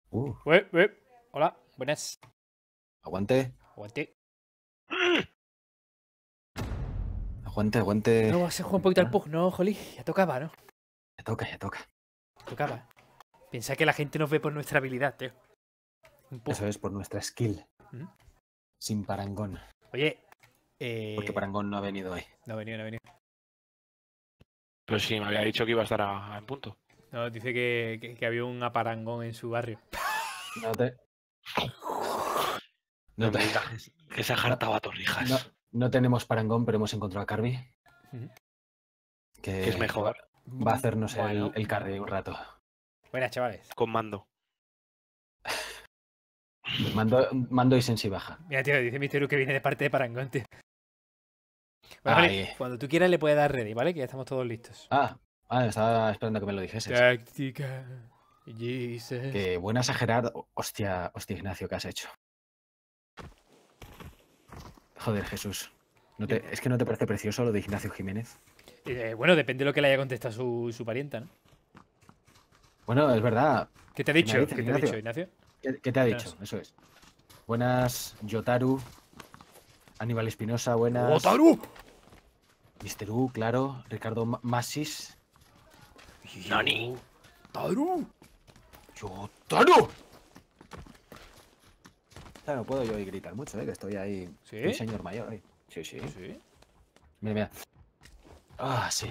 Uh, Hola, buenas. aguante, Aguante. aguante. No, se juega un poquito al pug, ¿no, Jolly? Ya tocaba, ¿no? Ya toca, ya toca. Tocaba. Pensá que la gente nos ve por nuestra habilidad, tío. Un pug. Eso es por nuestra skill. ¿Mm? Sin parangón. Oye, Porque parangón no ha venido hoy. no ha venido, no ha venido. Pero sí, me había dicho que iba a estar en punto. No, dice que había un aparangón en su barrio. No te. No No, me digas que se ha hartado a Torrijas. no tenemos parangón, pero hemos encontrado a Carby. Ujú. Que es mejor. Va a hacernos Bueno, el carry un rato. Buenas, chavales. Con mando. Mando y sensi baja. Mira, tío, dice Misteru que viene de parte de parangón, tío. Bueno, Jolly, Ahí. cuando tú quieras le puedes dar ready, ¿vale? Que ya estamos todos listos. Estaba esperando que me lo dijeses. Táctica. Jesus. Que buenas a Gerard. Hostia, Ignacio, ¿qué has hecho? Joder, Jesús. ¿Es que no te parece precioso lo de Ignacio Jiménez? Bueno, depende de lo que le haya contestado su parienta, ¿no? Bueno, es verdad. ¿Qué te ha ¿Qué me dicho? dices, ¿Qué te ha dicho, Ignacio? Ignacio? ¿Qué te ha Buenas. dicho? Eso es. Buenas, Yotaru. Aníbal Espinosa, buenas. ¡Otaru! Mister U, claro. Ricardo Masis. Nani. ¡Taru! ¡Yotaru! Claro, no puedo yo gritar mucho, que estoy ahí. ¿Sí? Soy señor mayor. Sí, sí. Sí. Mira, mira. Ah, sí.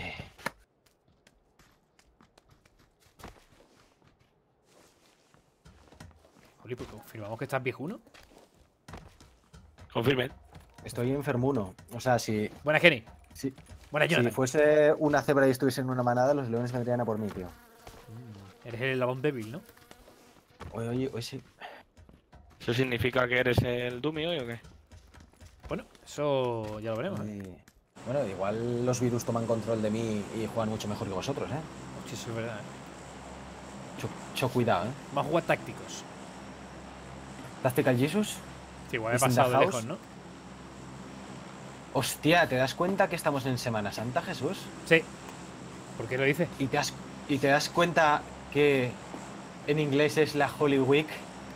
Jolly, pues confirmamos que estás viejuno. Confirmen. Estoy enfermuno. O sea, si Buenas, Kenny. si Buenas, Jonathan. fuese una cebra y estuviese en una manada, los leones vendrían a por mí, tío. Eres el labón débil, ¿no? Oye, sí. ¿Eso significa que eres el Dummy hoy o qué? Bueno, eso ya lo veremos, ¿eh? Bueno, igual los virus toman control de mí y juegan mucho mejor que vosotros, ¿eh? Hostia, eso es verdad, ¿eh? Mucho cuidado, ¿eh? Vamos a jugar tácticos. Tactical Jesus. Sí, igual he ¿Es in the pasado de house? lejos, ¿no? Hostia, ¿te das cuenta que estamos en Semana Santa, Jesús? Sí. ¿Por qué lo dices? ¿Y te das cuenta que en inglés es la Holy Week?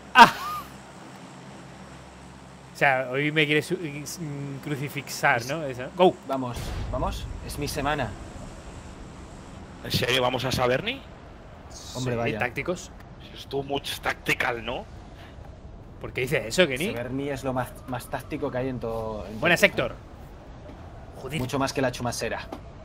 O sea, hoy me quieres crucifixar, ¿no? ¡Go! Vamos, es mi semana. ¿En serio vamos a saber ni? Hombre, Sí, vaya. tácticos. Esto mucho tactical, ¿no? ¿Por qué dices eso, Kenny? Severny es lo más táctico que hay en todo. Buenas, Héctor. Joder. Mucho más que la chumasera.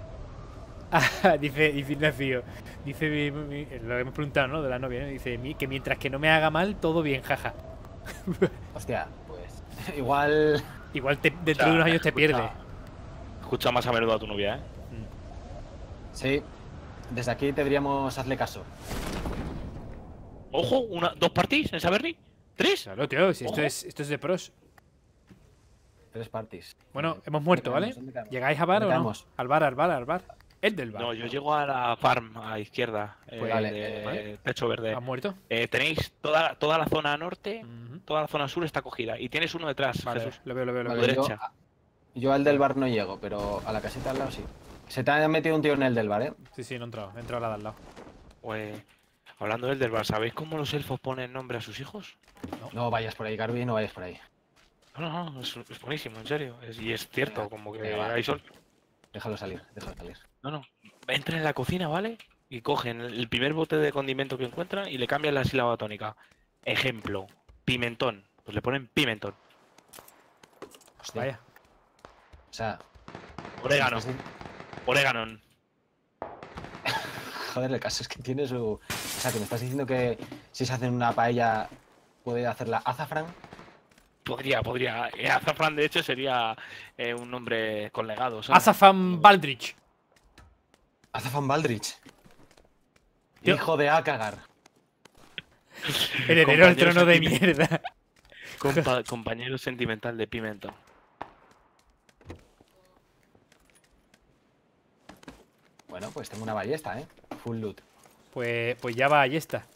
dice Ignacio. Dice lo que hemos preguntado, ¿no? De la novia, ¿no? Dice que mientras que no me haga mal, todo bien, jaja. Hostia, pues igual. Igual dentro de unos años te pierdes. Escucha más a menudo a tu novia, ¿eh? Sí, desde aquí deberíamos hacerle caso. Ojo, dos parties en Saberni. ¿Tres? Claro, tío, si Ojo. esto es de pros. 3 parties. Bueno, hemos muerto, ¿vale? ¿Dónde quedamos? ¿Llegáis a bar o ¿Dónde no? quedamos? Al bar. El del bar. No, yo llego a la farm a izquierda. Pues vale, vale. Techo verde. ¿Has muerto? Tenéis toda la zona norte, Ujú. toda la zona sur está cogida. Y tienes uno detrás, Vale, Jesús. lo veo. Vale. Vale, derecha. yo al del bar no llego, pero a la casita al lado sí. Se te ha metido un tío en el del bar, ¿eh? Sí, no he entrado. He entrado a la de al lado. Pues, hablando del bar, ¿sabéis cómo los elfos ponen nombre a sus hijos? No vayas por ahí, Garby, no vayas por ahí. No, es buenísimo, en serio. Y es cierto, Venga, como que venga, va. hay sol. Déjalo salir. No. Entran en la cocina, ¿vale? Y cogen el primer bote de condimento que encuentran y le cambian la sílaba tónica. Ejemplo, pimentón. Pues le ponen pimentón. Hostia. Vaya. O sea, Orégano. estás- Orégano. joder, el caso es que tiene su. O sea, que me estás diciendo que si se hacen una paella puede hacerla azafrán. Podría. Azafrán, de hecho, sería un nombre con legado, ¿sabes? Azafan Baldrich. Azafán Baldrich. Tío. Hijo de Akagar. Heredero del Compañero trono de sentimental. mierda. Compañero sentimental de pimentón. Bueno, pues tengo una ballesta, ¿eh? Full loot. Pues ya va, ahí está.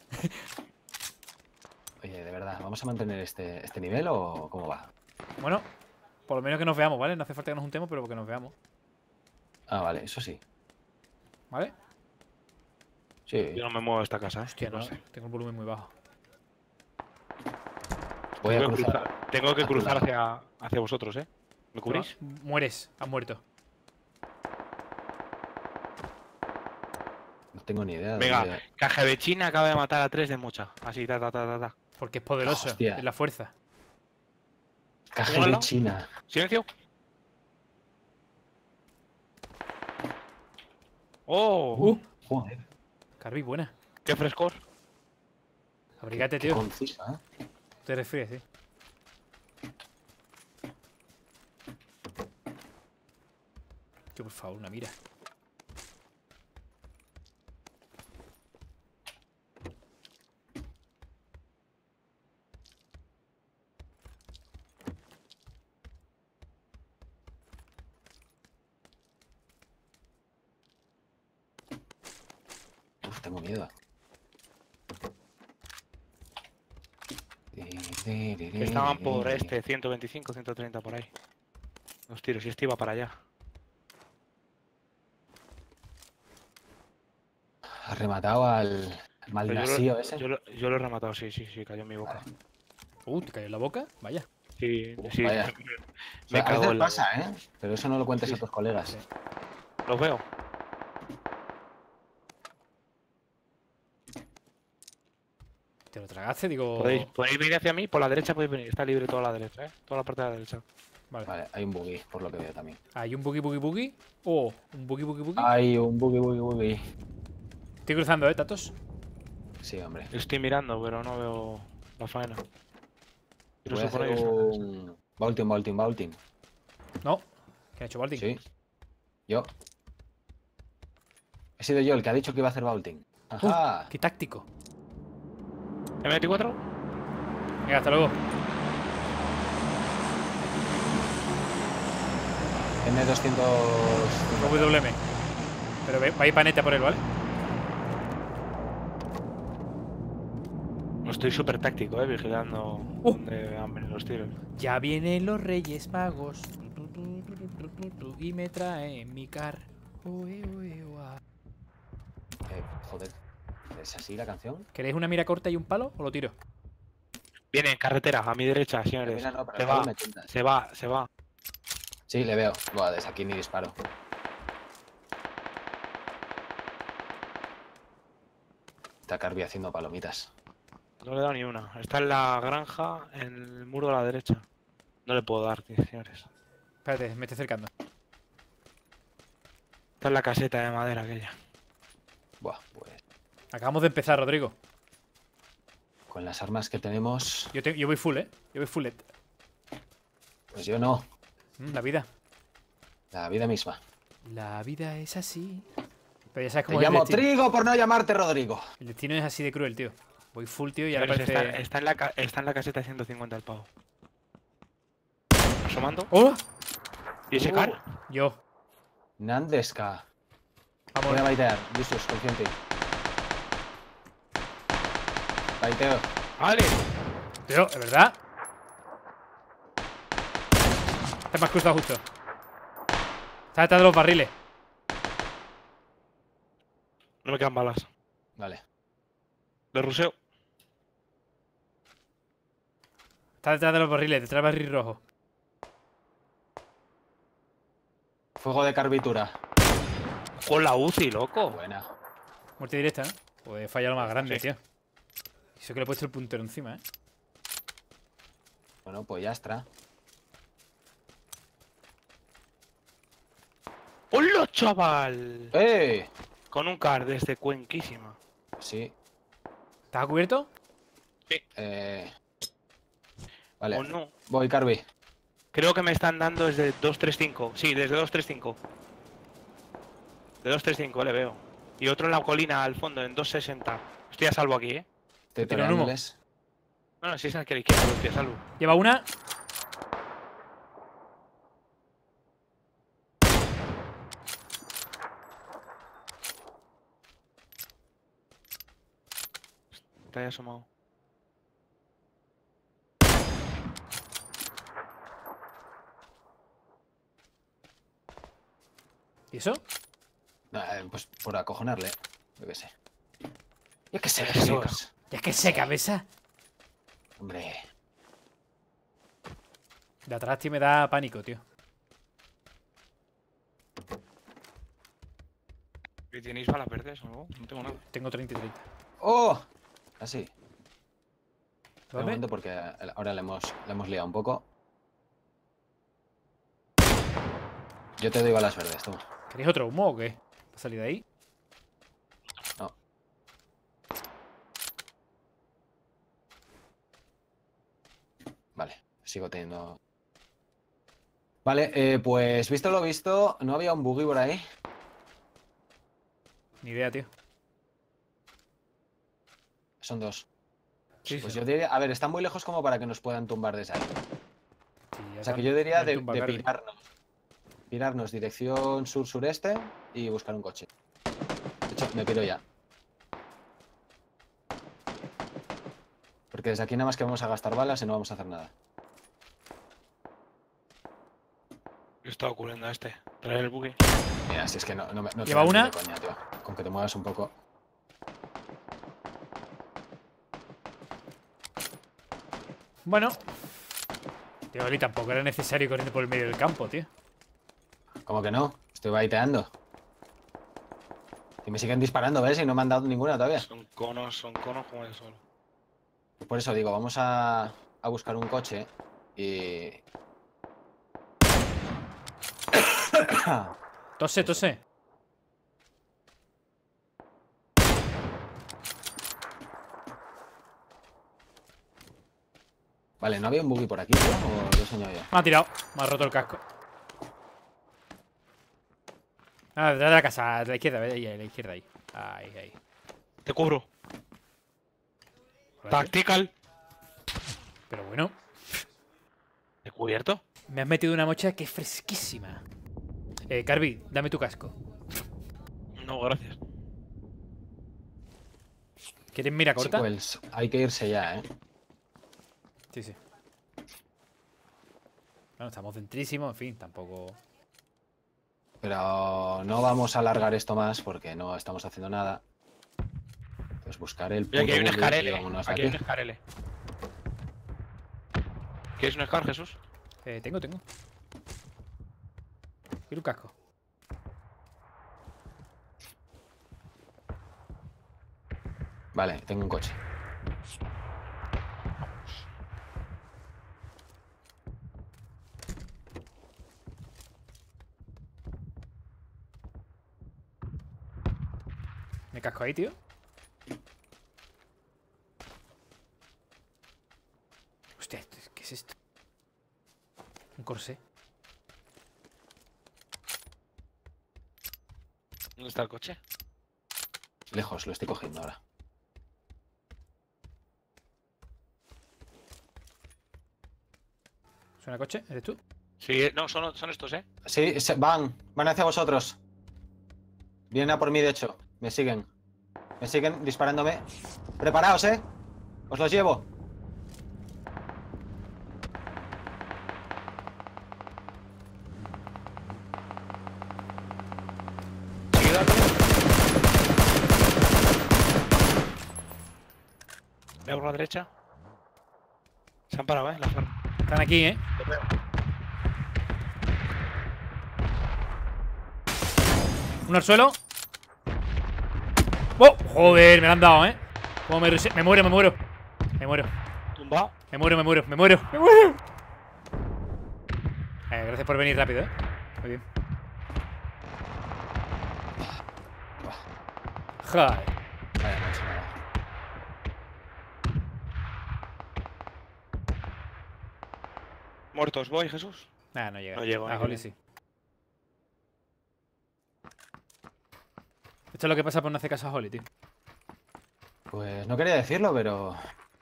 Oye, de verdad, ¿vamos a mantener este nivel o cómo va? Bueno, por lo menos que nos veamos, ¿vale? No hace falta que nos juntemos, pero que nos veamos. Ah, vale, eso sí. ¿Vale? Sí. Yo no me muevo de esta casa, ¿eh? Hostia, no, sé. tengo el volumen muy bajo. Voy a cruzar. Tengo que a tu cruzar lado. hacia vosotros, ¿eh? ¿Me cubrís? Mueres, has muerto. No tengo ni idea. Venga, de... Cajevechina acaba de matar a 3 de mocha. Así, ta. Porque es poderoso, Hostia. es la fuerza. Caja de China. Silencio. ¡Oh! Joder. Carby, buena. ¡Qué frescor! Abrigate, Qué tío. concisa, ¿eh? Te resfríes, sí. Tío, por favor, una mira. Uf, tengo miedo. Estaban por este, 125, 130 por ahí. Los tiros, y este iba para allá. Has rematado al Pero maldasío ese. yo lo he rematado, sí, cayó en mi boca. Vale. ¿Te cayó en la boca? Vaya. Sí, Uf, sí. vaya. O sea, Me a cago veces en la pasa, ¿eh? Pero eso no lo cuentes Sí. a tus colegas. Sí. Los veo. ¿Te lo tragaste? Digo... Podéis venir hacia mí, por la derecha podéis venir. Está libre toda la derecha, ¿eh? Toda la parte de la derecha. Vale. Vale, hay un buggy, por lo que veo también. Hay un buggy. Oh, un buggy. Hay un buggy. Estoy cruzando, Tatos. Sí, hombre. Estoy mirando, pero no veo la faena. No Voy a sé por hacer ahí. un... Vaulting. No. ¿Quién ha hecho Baltic? Sí. Yo. He sido yo el que ha dicho que iba a hacer vaulting. Ajá. ¡Qué táctico! ¿M24? Venga, hasta luego. N200... WM. Pero va a ir paneta por él, ¿vale? No estoy súper táctico, vigilando dónde han venido los tiros. Ya vienen los Reyes Magos. Y me traen mi car. Joder. ¿Es así la canción? ¿Queréis una mira corta y un palo o lo tiro? Viene, carretera, a mi derecha, señores. Mira, no, pero Se el palo va, me tientas. se va. Sí, le veo. Buah, desde aquí ni disparo. Está Carby haciendo palomitas. No le he dado ni una. Está en la granja, en el muro de la derecha. No le puedo dar, señores. Espérate, me estoy acercando. Está en la caseta de madera aquella. Buah, pues... Acabamos de empezar, Rodrigo. Con las armas que tenemos... Yo voy full, Yo voy fullet. Pues yo no. La vida. La vida misma. La vida es así. Pero ya sabes Te cómo es el llamo destino. Trigo por no llamarte Rodrigo. El destino es así de cruel, tío. Voy full, tío, y ahora Señores, parece... está en la caseta de 150 el pavo. Asomando. ¡Oh! ¿Y ese car? Yo. Nandeska. Vamos. Voy a baitear. Jesus, confío en ti. Baiteo. ¡Vale! Tío, ¿es verdad? Te me has cruzado justo. Está detrás de los barriles. No me quedan balas. Vale. De ruseo. Está detrás de los barriles, detrás del barril rojo. Fuego de carbitura. Con la UCI, loco. Buena. Muerte directa, ¿no? Pues he fallado lo más grande, Sí. tío. Eso que le he puesto el puntero encima, Bueno, pues ya está. ¡Hola, chaval! ¡Eh! Con un car desde Cuenquísima. Sí. ¿Estás cubierto? Vale. ¿O no? Voy, Carby. Creo que me están dando desde 235. Sí, desde 235. De 235 le veo. Y otro en la colina al fondo, en 260. Estoy a salvo aquí, ¿eh? Te tiro un humo. toreándoles. Bueno, si es aquí a la izquierda, estoy a salvo. Lleva una. Está ahí asomado. ¿Y eso? Pues por acojonarle. Yo qué sé. Yo qué sé, Jesús. Jesús. Ya que sé, cabeza. Hombre. De atrás, tío, me da pánico, tío. ¿Y tenéis balas verdes o no? No tengo nada. Tengo 30 y 30. ¡Oh! Así. Un ¿Dónde? momento porque ahora le hemos liado un poco. Yo te doy balas verdes, tú. ¿Queréis otro humo o qué? ¿Ha salido de ahí? No. Vale, sigo teniendo... Vale, pues visto lo visto, ¿no había un buggy por ahí? Ni idea, tío. Son dos. Sí, Pues sí. yo diría... A ver, están muy lejos como para que nos puedan tumbar desde ahí. Sí, ya O sea está. que yo diría Me de tumba, Carvi. pirarnos. Pirarnos dirección sur-sureste y buscar un coche. De hecho, me piro ya. Porque desde aquí nada más que vamos a gastar balas y no vamos a hacer nada. ¿Qué está ocurriendo a este? Traer el buggy. Mira, si es que no te ¿Lleva da ni una? de coña, tío. Con que te muevas un poco. Bueno. Tío, Oli, tampoco era necesario ir corriendo por el medio del campo, tío. ¿Cómo que no? Estoy baiteando. Y me siguen disparando, ¿ves? Y no me han dado ninguna todavía. Son conos como de solo. Por eso digo, vamos a buscar un coche y... Tose, tose. Vale, ¿no había un buggy por aquí, tío? ¿O lo he soñado yo? Me ha tirado. Me ha roto el casco. Ah, detrás de la casa. A la izquierda, ahí, a la izquierda, ahí. Ahí, ahí. Te cubro. Por aquí. Tactical. Pero bueno. ¿He cubierto? Me has metido una mocha que es fresquísima. Carvi, dame tu casco. No, gracias. ¿Quieres mira corta? Sí, pues hay que irse ya, ¿eh? Sí, sí. Bueno, estamos centrísimos, en fin, tampoco... Pero no vamos a alargar esto más porque no estamos haciendo nada. Pues buscar el Mira, aquí hay un buggy y escarele. vámonos de Aquí hay un aquí. escarele. ¿Quieres un escar, Jesús? Tengo. Quiero un casco. Vale, tengo un coche. ¿Me casco ahí, tío? Hostia, ¿qué es esto? Un corsé. ¿Dónde está el coche? Lejos, lo estoy cogiendo ahora. ¿Suena coche? ¿Eres tú? Sí, no, son estos, ¿eh? Sí, van hacia vosotros. Vienen a por mí, de hecho. Me siguen disparándome. Preparaos, ¿eh? Os los llevo. Veo por la derecha. Se han parado, ¿eh? La farm. Están aquí, ¿eh? Uno al suelo. ¡Oh! Joder, me lo han dado, ¿eh? Como me muero. Tumbado. Me muero. Gracias por venir rápido, ¿eh? Muy bien. Joder. Vaya, no he hecho nada. Muertos, voy, Jesús. Nah, no llega. No llego, Ah, ni Holly bien. sí. Esto es lo que pasa por no hacer caso a Holly, tío. Pues no quería decirlo, pero...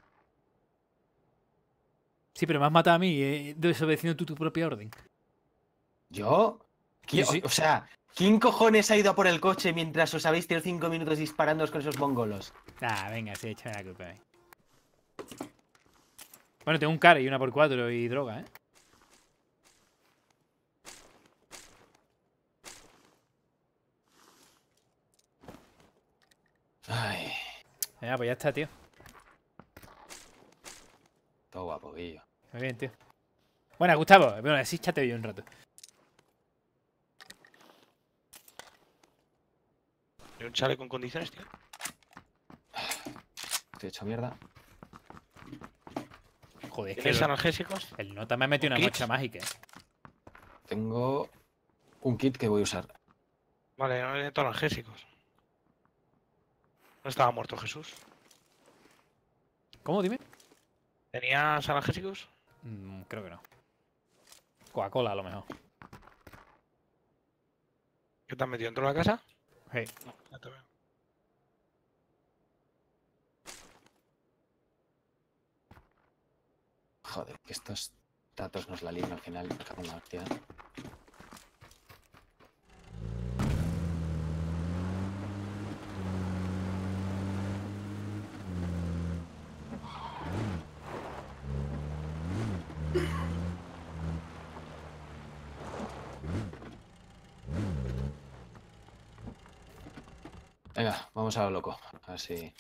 Sí, pero me has matado a mí, desobedeciendo tú tu propia orden. ¿Yo? Sí, sí. O sea, ¿quién cojones ha ido a por el coche mientras os habéis tirado 5 minutos disparándoos con esos mongolos? Ah, venga, sí, échame la culpa a mí. Bueno, tengo un car y una por 4 y droga, ¿eh? Ay, Venga, pues ya está, tío. todo guapo, Guillo. Muy bien, tío. Bueno, Gustavo, bueno, así chateo yo un rato. ¿Y un chaleco en condiciones, tío? Estoy hecho mierda. Joder, es que ¿Tienes analgésicos? el nota me ha metido una ¿Kits? mocha mágica. Tengo un kit que voy a usar. Vale, no necesito analgésicos. No estaba muerto Jesús. ¿Cómo? Dime. ¿Tenías analgésicos? Creo que no. Coca-Cola, a lo mejor. ¿Qué te has metido dentro de la casa? Hey. No, ya te veo. Joder, que estos datos nos la lían al final. Me cago en la hostia. Venga, vamos a lo loco. A ver si...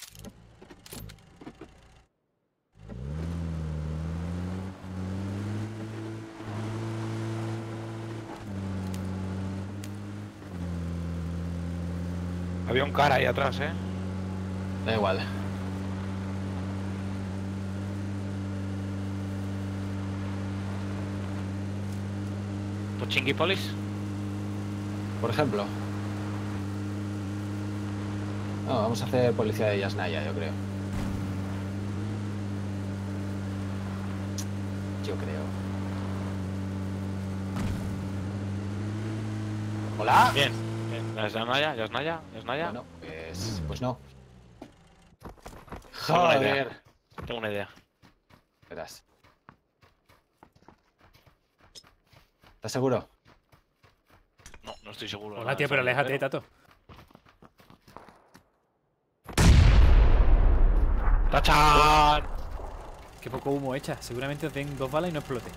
Había un cara ahí atrás, ¿eh? Da igual. ¿Pochinguipolis? Por ejemplo. No, vamos a hacer policía de Yasnaya, yo creo. Yo creo. ¿Hola? Bien. Bien. Yasnaya, Yasnaya, Yasnaya. Bueno, pues no. Tengo una idea. Joder. Tengo una idea. Verás. ¿Estás seguro? No, no estoy seguro. Hola, tío, pero aléjate, Tato. ¡Tachan! Qué poco humo echa. Seguramente os den 2 balas y no explote.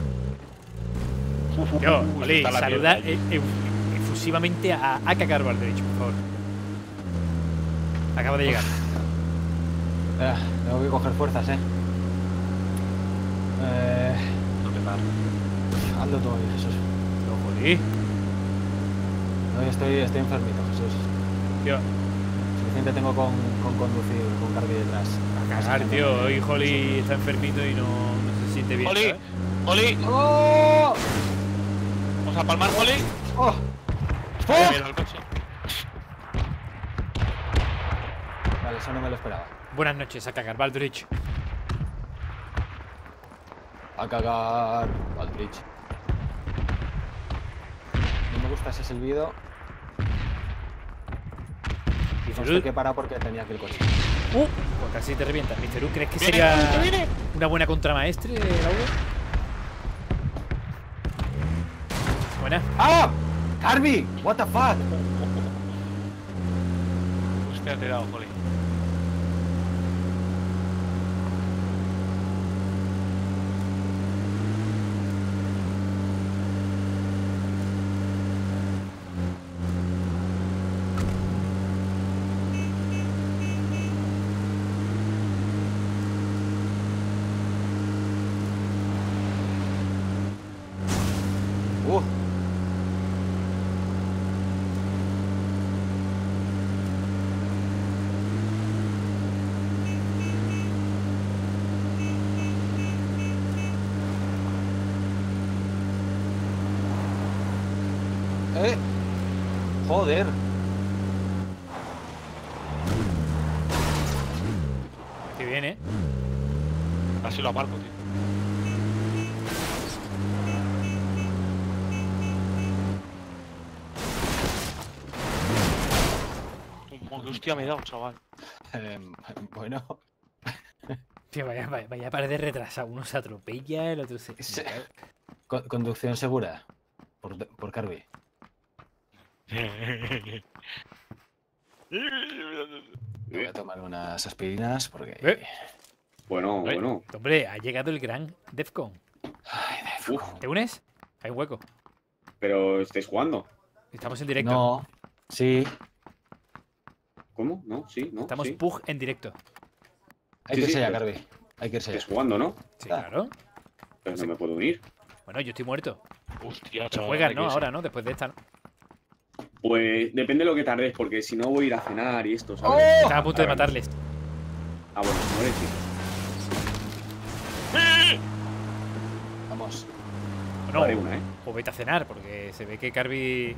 Yo, Oli, está la saluda mierda efusivamente a Cagar Valderich, por favor. Acaba de llegar. Espera, tengo que coger fuerzas, No te paro. Hazlo tú hoy, Jesús. Lo jodí. No, estoy enfermito, Jesús. Tío, Suficiente tengo con conducir con Carby detrás. a cagar, tío. Hoy Holly está enfermito y no se siente bien. ¡Oli! ¿sabes? ¡Oli! ¡Oh! ¿Vamos a palmar, Oli? ¡Oh! Está bien el coche. Vale, eso no me lo esperaba. Buenas noches, a Cagar Valderich. A cagar, Aldrich. No me gusta ese silbido. Mr. Conste que para porque tenía aquí el coche. Pues casi te revientas. Mr. U, ¿crees que sería una buena contramaestre la V? Buena. ¡Ah! ¡Carby! ¡What the fuck! Hostia, te he dado, Oli. ¡Uh! Joder. Qué bien, ¿eh? Así lo aparco, tío. ¡Qué hostia me he dado, chaval! Bueno. Tío, vaya par de retrasado. Uno se atropella, el otro se... Sí. Conducción segura. Por Carby. Voy a tomar unas aspirinas porque... Bueno, Ay. bueno. Hombre, ha llegado el gran Defcon. Ay, Uf, ¿Te unes? Hay un hueco. pero estáis jugando. Estamos en directo. No. Sí. ¿Cómo? ¿No? ¿Sí? ¿No? Estamos ¿Sí? Pug en directo. Hay Sí, que irse sí, ya, pero- Carby. Hay que irse ya. Estáis jugando, ¿no? Sí, Ah. claro. Pero no me puedo unir. Bueno, yo estoy muerto. Hostia, Pero chaval. juegas, ¿de ¿no? qué es? Ahora, ¿no? Después de esta, ¿no? Pues depende de lo que tardes, porque si no voy a ir a cenar y esto, ¿sabes? ¡Oh! Estaba a punto de matarles. Ah, bueno, se muere, sí. Vamos. No, Haré una, ¿eh? o vete a cenar, porque se ve que Carby...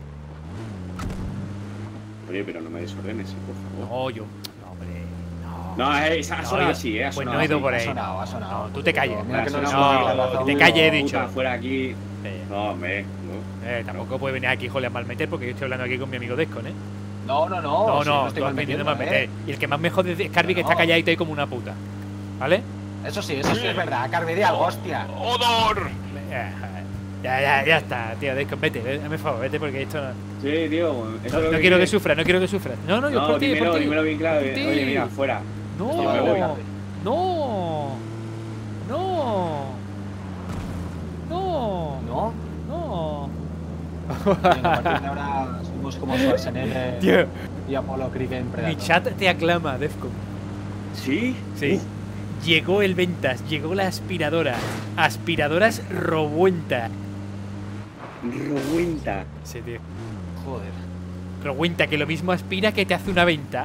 Oye, pero no me desordenes, por favor. No, yo... No, hombre... No. No, ha sonado yo- así, ha Pues sonado no he ido así. por Ha ahí. sonado, No, ha sonado. no, tú te calles. Mira que no Ha nos sonado hemos muy lanzado que te uno. calles, he puta, dicho. fuera aquí. Sí. No, hombre. No. Tampoco puede venir aquí, joder, a mal meter, porque yo estoy hablando aquí con mi amigo Descon, ¿eh? No, no, No, no. si no, estoy tú has mal venido metiendo, a mal meter. Y el que más me jode es Carby, que está No. calladito ahí como una puta. ¿Vale? Eso sí es verdad. Carby, di algo, hostia. ¡Odor! Ya está, tío, Descon, vete, hazme favor, vete, porque esto no... Sí, tío. Eso es lo No quiero que quieres. sufra, no quiero que sufra. No, yo No, por ti, dímelo, por ti. dímelo bien claro. Por ti. Oye, mira, fuera. No, Yo me voy. no, no, no, ¿No? no. Venga, a partir de ahora somos como Schwarzenegger Tío, y Apollo Creed en mi Predator. chat te aclama, Defcon. ¿Sí? Sí. Llegó el ventas, llegó la aspiradora. Aspiradoras Robuenta. Ruinta. Sí, tío. Joder. Robuenta, que lo mismo aspira que te hace una venta.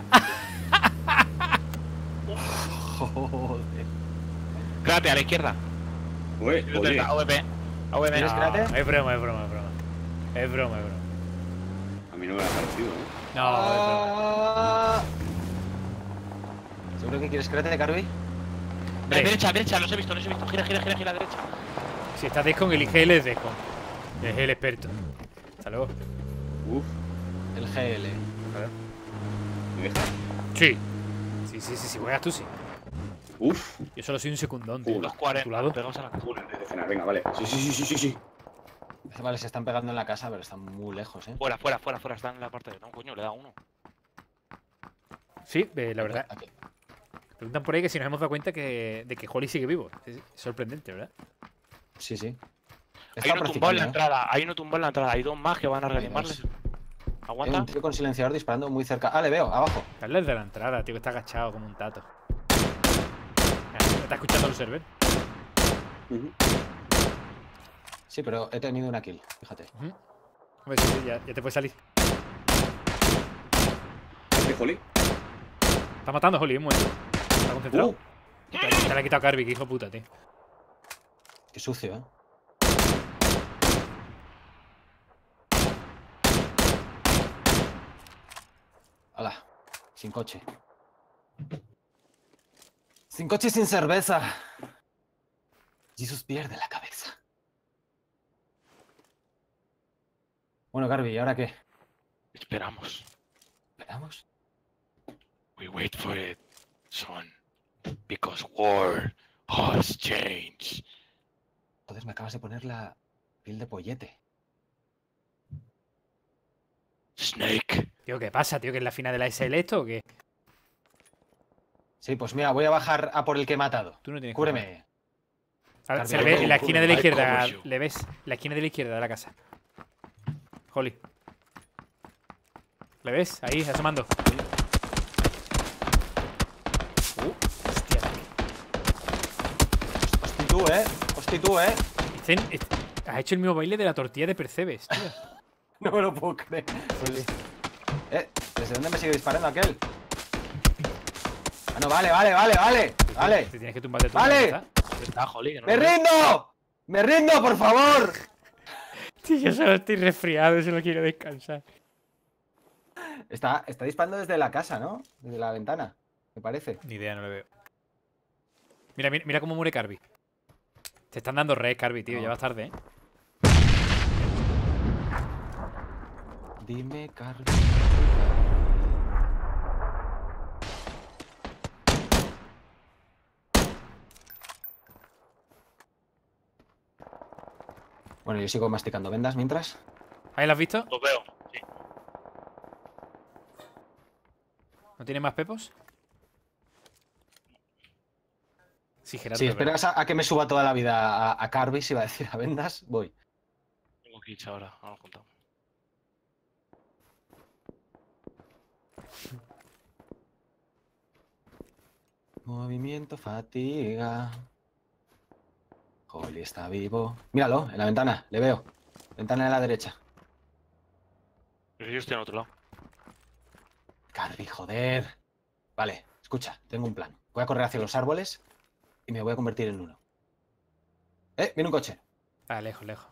Joder. Créate a la izquierda. Oye, oye. AVP. AVP. ¿Quieres No, créate? es broma, es broma, es broma. Es broma, es broma. A mí no me lo ha parecido, ¿eh? No, es broma. Ah. ¿Seguro que quieres créate, Carby? Hombre, Derecha, derecha, los he visto, los he visto. Gira, gira, gira, gira, derecha. si estás Descon, elige él, es Descon. Es el experto. Hasta luego. Uf, El GL. ¿me dejas? Sí. Sí, juegas tú sí. Uf. Yo solo soy un secundón, tío. Los ¿A tu 40. lado? Pegamos a la casa. Una antes de cenar, venga, vale. Sí. Vale, se están pegando en la casa, pero están muy lejos, ¿eh? Fuera, fuera, fuera, fuera. Está en la parte de. No, coño, le da uno. Sí, la verdad. Aquí. Preguntan por ahí que si nos hemos dado cuenta de que Holly sigue vivo. Es sorprendente, ¿verdad? Sí, sí. Hay uno tumbado en la ¿eh? entrada. Hay uno tumbado en la entrada. Hay dos más que van a Hay reanimarles. dos. Hay Aguanta. un tío con silenciador disparando muy cerca. Ah, le veo, abajo. Dale el de la entrada, tío, que está agachado como un tato. ¿Me está escuchando el server? Ujú. Sí, pero he tenido una kill, fíjate. Hombre, sí, ya te puedes salir. ¿Este Holly? Está matando a Holly, un momento. Está concentrado. Uh. Se le ha quitado a Carby, que hijo puta, tío. Qué sucio, ¿eh? Hala, sin coche. Sin coche y sin cerveza. Jesus pierde la cabeza. Bueno, Garby, ¿y ahora qué? Esperamos. ¿Esperamos? We wait for it, son. Because war has changed. Entonces me acabas de poner la piel de pollete. Snake. Tío, ¿qué pasa, tío? ¿Que es la final de la SL esto o qué? Sí, pues mira, voy a bajar a por el que he matado. Tú no tienes Cúbreme. A ver, Carby, se le ahí ve como en la esquina de la cover, ahí izquierda. cover you. ¿Le ves? La esquina de la izquierda de la casa. Holly. ¿Le ves? Ahí, asomando. Hostia. Hosti tú, ¿eh? Has hecho el mismo baile de la tortilla de Percebes, tío. No me lo puedo creer. ¿Desde dónde me sigue disparando aquel? Ah, no, vale. Te tienes que tumbar de tu Vale. cabeza. Está Holly, que no ¡Me lo ve. rindo! ¡Me rindo, por favor! Tío, yo solo estoy resfriado, solo quiero descansar. Está disparando desde la casa, ¿no? Desde la ventana, me parece. Ni idea, no lo veo. Mira cómo muere Carby. Te están dando red, Carby, tío. No. Ya vas tarde, ¿eh? Dime, Carby. Bueno, yo sigo masticando vendas mientras. ¿Ahí lo has visto? Los veo. Sí. ¿No tiene más pepos? Sí, Gerardo. Si es verdad. esperas a que me suba toda la vida a Carby, si va a decir a vendas, voy. Tengo kills ahora. Vamos contando. Movimiento, fatiga. Holly está vivo. Míralo, en la ventana, le veo. Ventana de la derecha. Pero yo estoy en otro lado. Carby, joder. Vale, escucha, tengo un plan. Voy a correr hacia los árboles y me voy a convertir en uno. Viene un coche. Ah, lejos, lejos.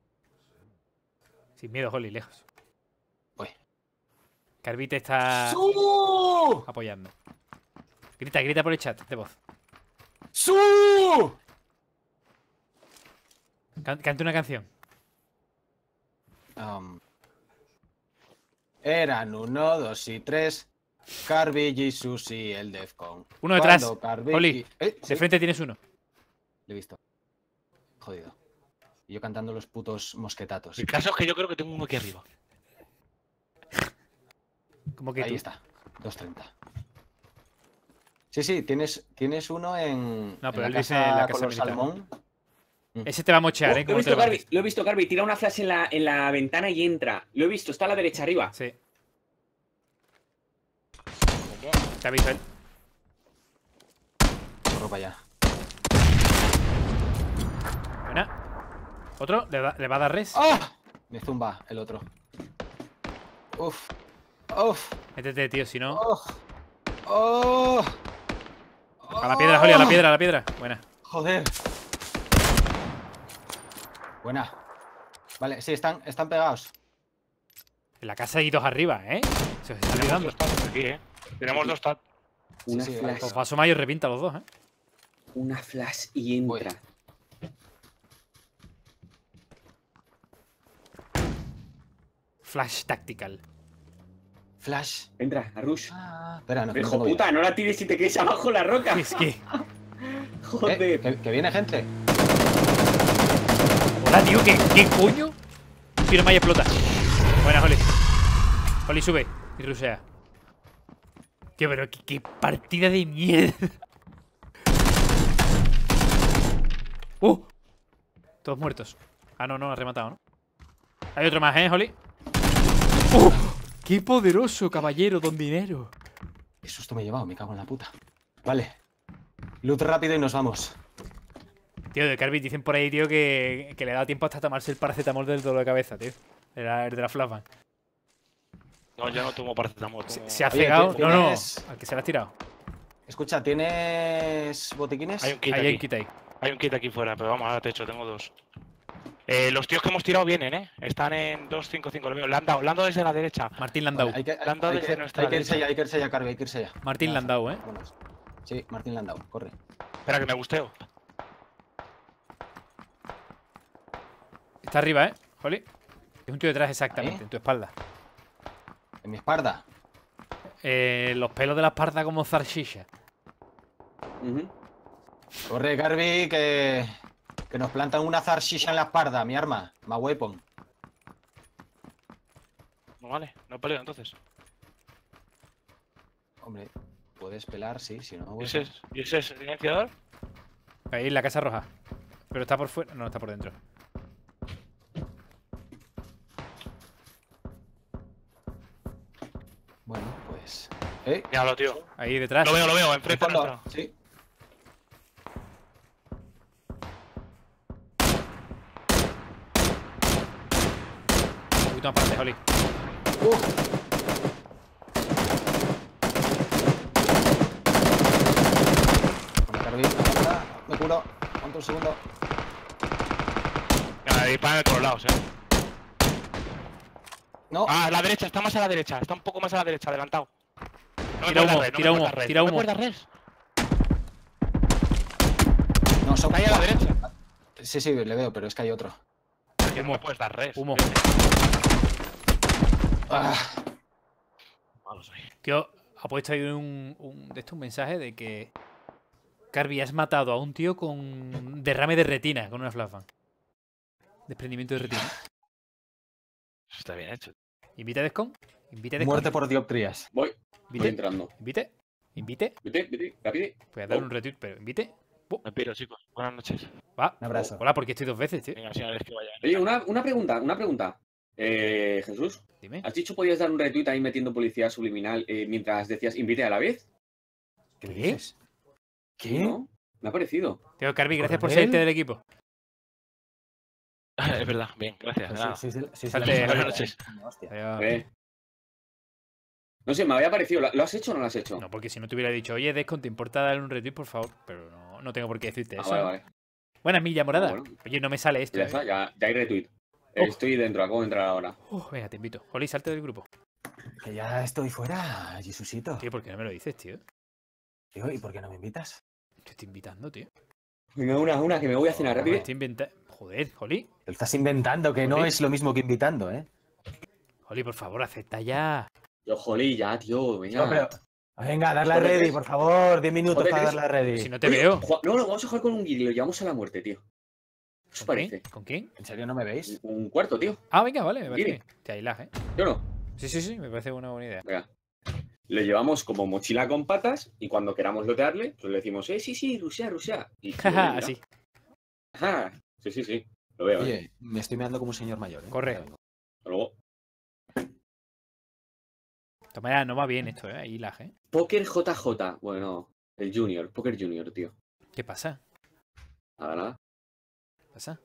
Sin miedo, Holly, lejos. Voy. Carby te está ¡Su! apoyando. Grita, grita por el chat de voz. ¡Su! Canta una canción. Eran 1, 2 y 3. Carby, Jesus y el Defcon. Uno detrás. Cuando Carby Holly, sí, de frente tienes uno. le he visto. Jodido. Y yo cantando los putos mosquetatos. El caso es que yo creo que tengo uno aquí arriba. Como que Ahí tú. está. 230. Sí, tienes uno en. No, pero en él la dice casa, en la casa color militar. salmón. Ese te va a mochear, Lo he ¿Cómo te visto, lo Carby. parece? Lo he visto, Carby. Tira una flash en la ventana y entra. Lo he visto. Está a la derecha arriba. Sí, ¿Cómo? te ha visto él. Corro para allá. Buena. ¿Otro? ¿Le va a dar res? ¡Ah! Me zumba el otro. Uf. Uf. Métete, tío, si no. ¡Oh! ¡Oh! A la piedra, Holly, a la piedra, a la piedra. Buena. Joder. Buena. Vale, sí, están pegados. En la casa hay dos arriba, ¿eh? Se os está Tenemos olvidando. dos tats aquí, Tenemos dos tats. Una Sí, flash. Pues paso mayo revienta a los dos, ¿eh? Una flash y entra. Flash tactical. Flash. Entra, a Rush. Espera, no. Hijo tengo puta, no la tires si te quedes abajo la roca. Es que. yo. Joder. Que viene gente. Hola, tío, ¿qué coño? Tiro Maya explota. Buena, Holly. Holly sube y rusea. Tío, pero qué partida de mierda. Todos muertos. Ah, no, ha rematado, ¿no? Hay otro más, Holly? ¡Qué poderoso, caballero, don dinero! Qué susto me he llevado, me cago en la puta. Vale. Loot rápido y nos vamos. Tío, de Carby dicen por ahí, tío, que le da tiempo hasta tomarse el paracetamol del dolor de cabeza, tío. El de la flashbang. No, yo no tomo paracetamol. tomo- Se ha Oye, cegado. No, ¿tienes- al que se le has tirado. Escucha, ¿tienes botiquines? Hay un kit Ahí hay aquí. quita ahí. Hay un kit aquí fuera, pero vamos, ahora te echo, tengo dos. Los tíos que hemos tirado vienen, Están en 255, lo veo. Le han dado desde la derecha. Martín Landau. Vale, hay que, Le han dado hay desde que- nuestra hay que irse derecha. ya, hay que irse ya, Carby, hay que irse ya. Martín Ya, Landau, vámonos. Sí, Martín Landau, corre. Espera, que me gusteo. Está arriba, Holly. Es un tío detrás exactamente, Ahí. en tu espalda. En mi espalda. Los pelos de la espalda como Zarshisha. Ujú. Corre, Carby, que nos plantan una zarshisha en la espalda, mi arma, my weapon. No vale, no peleo entonces. Hombre, puedes pelar, sí, si no. ¿Y ese es el silenciador? Ahí en la casa roja. Pero está por fuera. No, está por dentro. Bueno, pues. Míralo, tío. Ahí detrás. Lo veo, enfrente Fondo, nuestro. sí. Un poquito más para adelante, Holly. Bueno, Carby, ahora me curo. ¿Cuánto un segundo? Disparan de todos lados, No, Ah, a la derecha, está más a la derecha. Está un poco más a la derecha, adelantado. No Tira me humo, puedes dar res, no tira me humo, puedes dar res, tira no me humo. puedes dar res. no, son. Está ahí a la derecha. Sí, le veo, pero es que hay otro. Que no me puedes dar res. Humo. Ah, Malo soy. Tío, ha puesto ahí un mensaje de que Carby has matado a un tío con derrame de retina, con una flashbang. Desprendimiento de retina. Está bien hecho. Invite a Descon. Invite a Descon. muerte por dioptrías. Voy Invite. entrando. Invite. Invite. Vete, rápido. Voy a darle un retweet, pero invite. Me piro, chicos. Buenas noches. Va. Un abrazo. Hola, porque estoy dos veces, tío. Venga, señores, que vayan. Oye, una pregunta. Jesús, Dime. ¿has dicho podías dar un retweet ahí metiendo publicidad subliminal mientras decías invite a la vez? ¿Qué dices? ¿Qué? ¿No? Me ha parecido. Tío, Carby, gracias por ¿Coronel? salirte del equipo. Es verdad, bien, gracias. Pues nada. sí, Salte, la hemos buenas liado, noches. Hostia. Adiós. No sé, me había parecido. ¿Lo has hecho o no lo has hecho? No, porque si no te hubiera dicho, oye, Descon, ¿te importa darle un retweet, por favor? Pero no tengo por qué decirte eso. Vale, ¿no? vale. Buena milla morada. bueno. Oye, no me sale esto. Ya está, ya hay retweet. Oh. Estoy dentro, acabo de entrar ahora. Venga, te invito. Oli, salte del grupo. Que ya estoy fuera, Jesusito. Tío, ¿por qué no me lo dices, tío? Tío, ¿y por qué no me invitas? Te estoy invitando, tío. Venga, una, que me voy a cenar Me rápido. estoy inventando. Joder, Oli. Te lo estás inventando, que no Joder. es lo mismo que invitando, ¿eh? Oli, por favor, acepta ya. Yo, jolí, ya, tío, venga. No, pero... Venga, darle a Joder, ready, ¿ves? por favor. 10 minutos Joder, para ¿ves? darle a ready. Si no te Oye, veo. No, vamos a jugar con un guiri y lo llevamos a la muerte, tío. ¿Qué os ¿Con parece? quién? ¿Con quién? ¿En serio no me veis? Un cuarto, tío. Ah, venga, vale, me parece Guiri. bien. Te aislas, ¿eh? ¿Yo no? Sí, me parece una buena idea. Venga. Le llevamos como mochila con patas y cuando queramos lotearle, pues le decimos, sí, rusea. Y Jaja, mira. así. Ajá. Sí. Lo veo, ¿eh? Oye, me estoy meando como un señor mayor, ¿eh? Corre. Ya vengo. Hasta luego. De todas maneras, no va bien esto, ¿eh? Ahí lag, ¿eh? Poker JJ. Bueno, el Junior. Poker Junior, tío. ¿Qué pasa? Nada. ¿Qué pasa?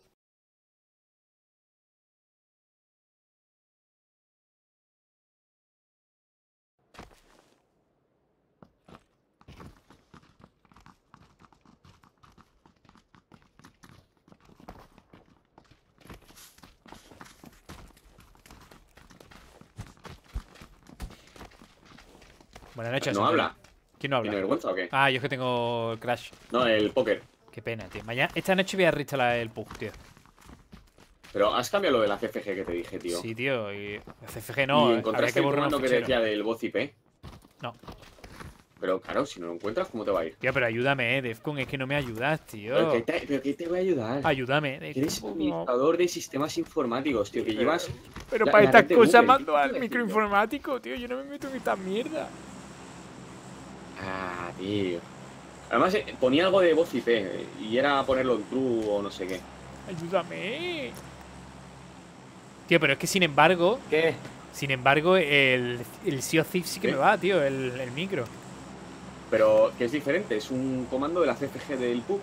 Buenas noches. ¿No señor. habla? ¿Quién no ¿Tiene habla? vergüenza o qué? Ah, yo es que tengo Crash. No, el póker. Qué pena, tío. Mañana, esta noche voy a reinstalar el PUG, tío. Pero has cambiado lo de la CFG que te dije, tío. Sí, tío. Y CFG ¿Y no. Habría encontraste que el borrar comando un que fichero. decía del voz IP? No. Pero claro, si no lo encuentras, ¿cómo te va a ir? Tío, pero ayúdame, Defcon. Es que no me ayudas, tío. ¿Pero qué te voy a ayudar? Ayúdame, Eres Defcon. administrador de sistemas informáticos, tío, que llevas... Pero la- para la estas red de cosas Google, mando ¿qué al te iba a decir yo? microinformático, tío. Yo no me meto en esta mierda. Ah, tío. Además, ponía algo de voz IP y era ponerlo en true o no sé qué. Ayúdame. Tío, pero es que sin embargo, ¿Qué? el Sea of Thieves sí que ¿Qué? me va, tío, el micro. Pero que es diferente, es un comando de la CFG del PUB.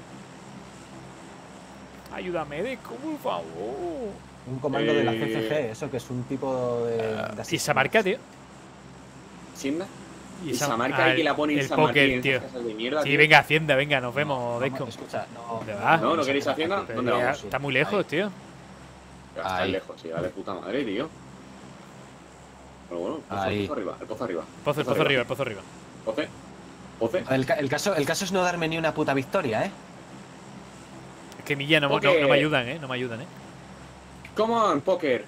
Ayúdame, Defcon, por favor. Un comando de la Eh, CCG, eso que es un tipo de ¿Y esa marca, tío? ¿Signa? Y Esa marca hay que la pone en el San Martín, póker, en tío. esas casas de mierda, Sí, tío. venga, Hacienda, venga, nos vemos, Defcon. Escucha, no. ¿Dónde vas? No, ¿no queréis Hacienda? Pero ¿Dónde ya vamos? está muy lejos, tío. Pero está Ahí. lejos, sí, de puta madre, tío. Pero bueno, Ahí. el pozo arriba, el pozo arriba. El pozo arriba, el pozo arriba. Poce. El caso es no darme ni una puta victoria, ¿eh? Es que Milla no Póker. me ayudan, ¿eh? No me ayudan, ¿eh? Come on, póker.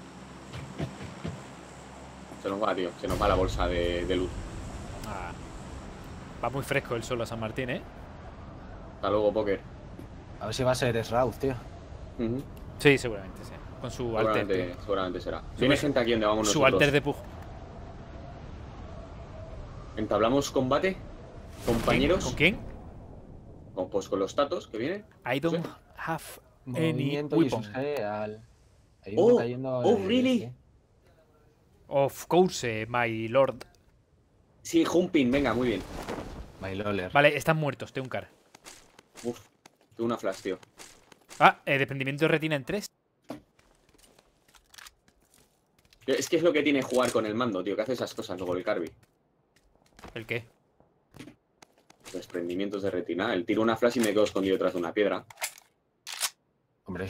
Se nos va, tío. Se nos va la bolsa de luz. Ah. Va muy fresco el sol a San Martín, ¿eh? Hasta luego, póker. A ver si va a ser Srauz, tío. Ujú. Sí, seguramente, sí. Con su alter, tío. Seguramente será. Viene gente aquí donde vamos Su nosotros. alter de Pug. ¿Entablamos combate, compañeros? ¿Con quién? Pues con los tatos que vienen. I don't have any Movimiento weapon. Real. Hay Oh, uno cayendo oh, en- really? sí. Of course, my lord. Sí, Jumping, venga, muy bien. My Loller. Vale, están muertos, tengo un cara. Uf, tengo una flash, tío. Ah, desprendimiento de retina en 3. Es que es lo que tiene jugar con el mando, tío, que hace esas cosas luego el Carby. ¿El qué? Desprendimientos de retina. El tiro una flash y me quedo escondido detrás de una piedra. Hombre.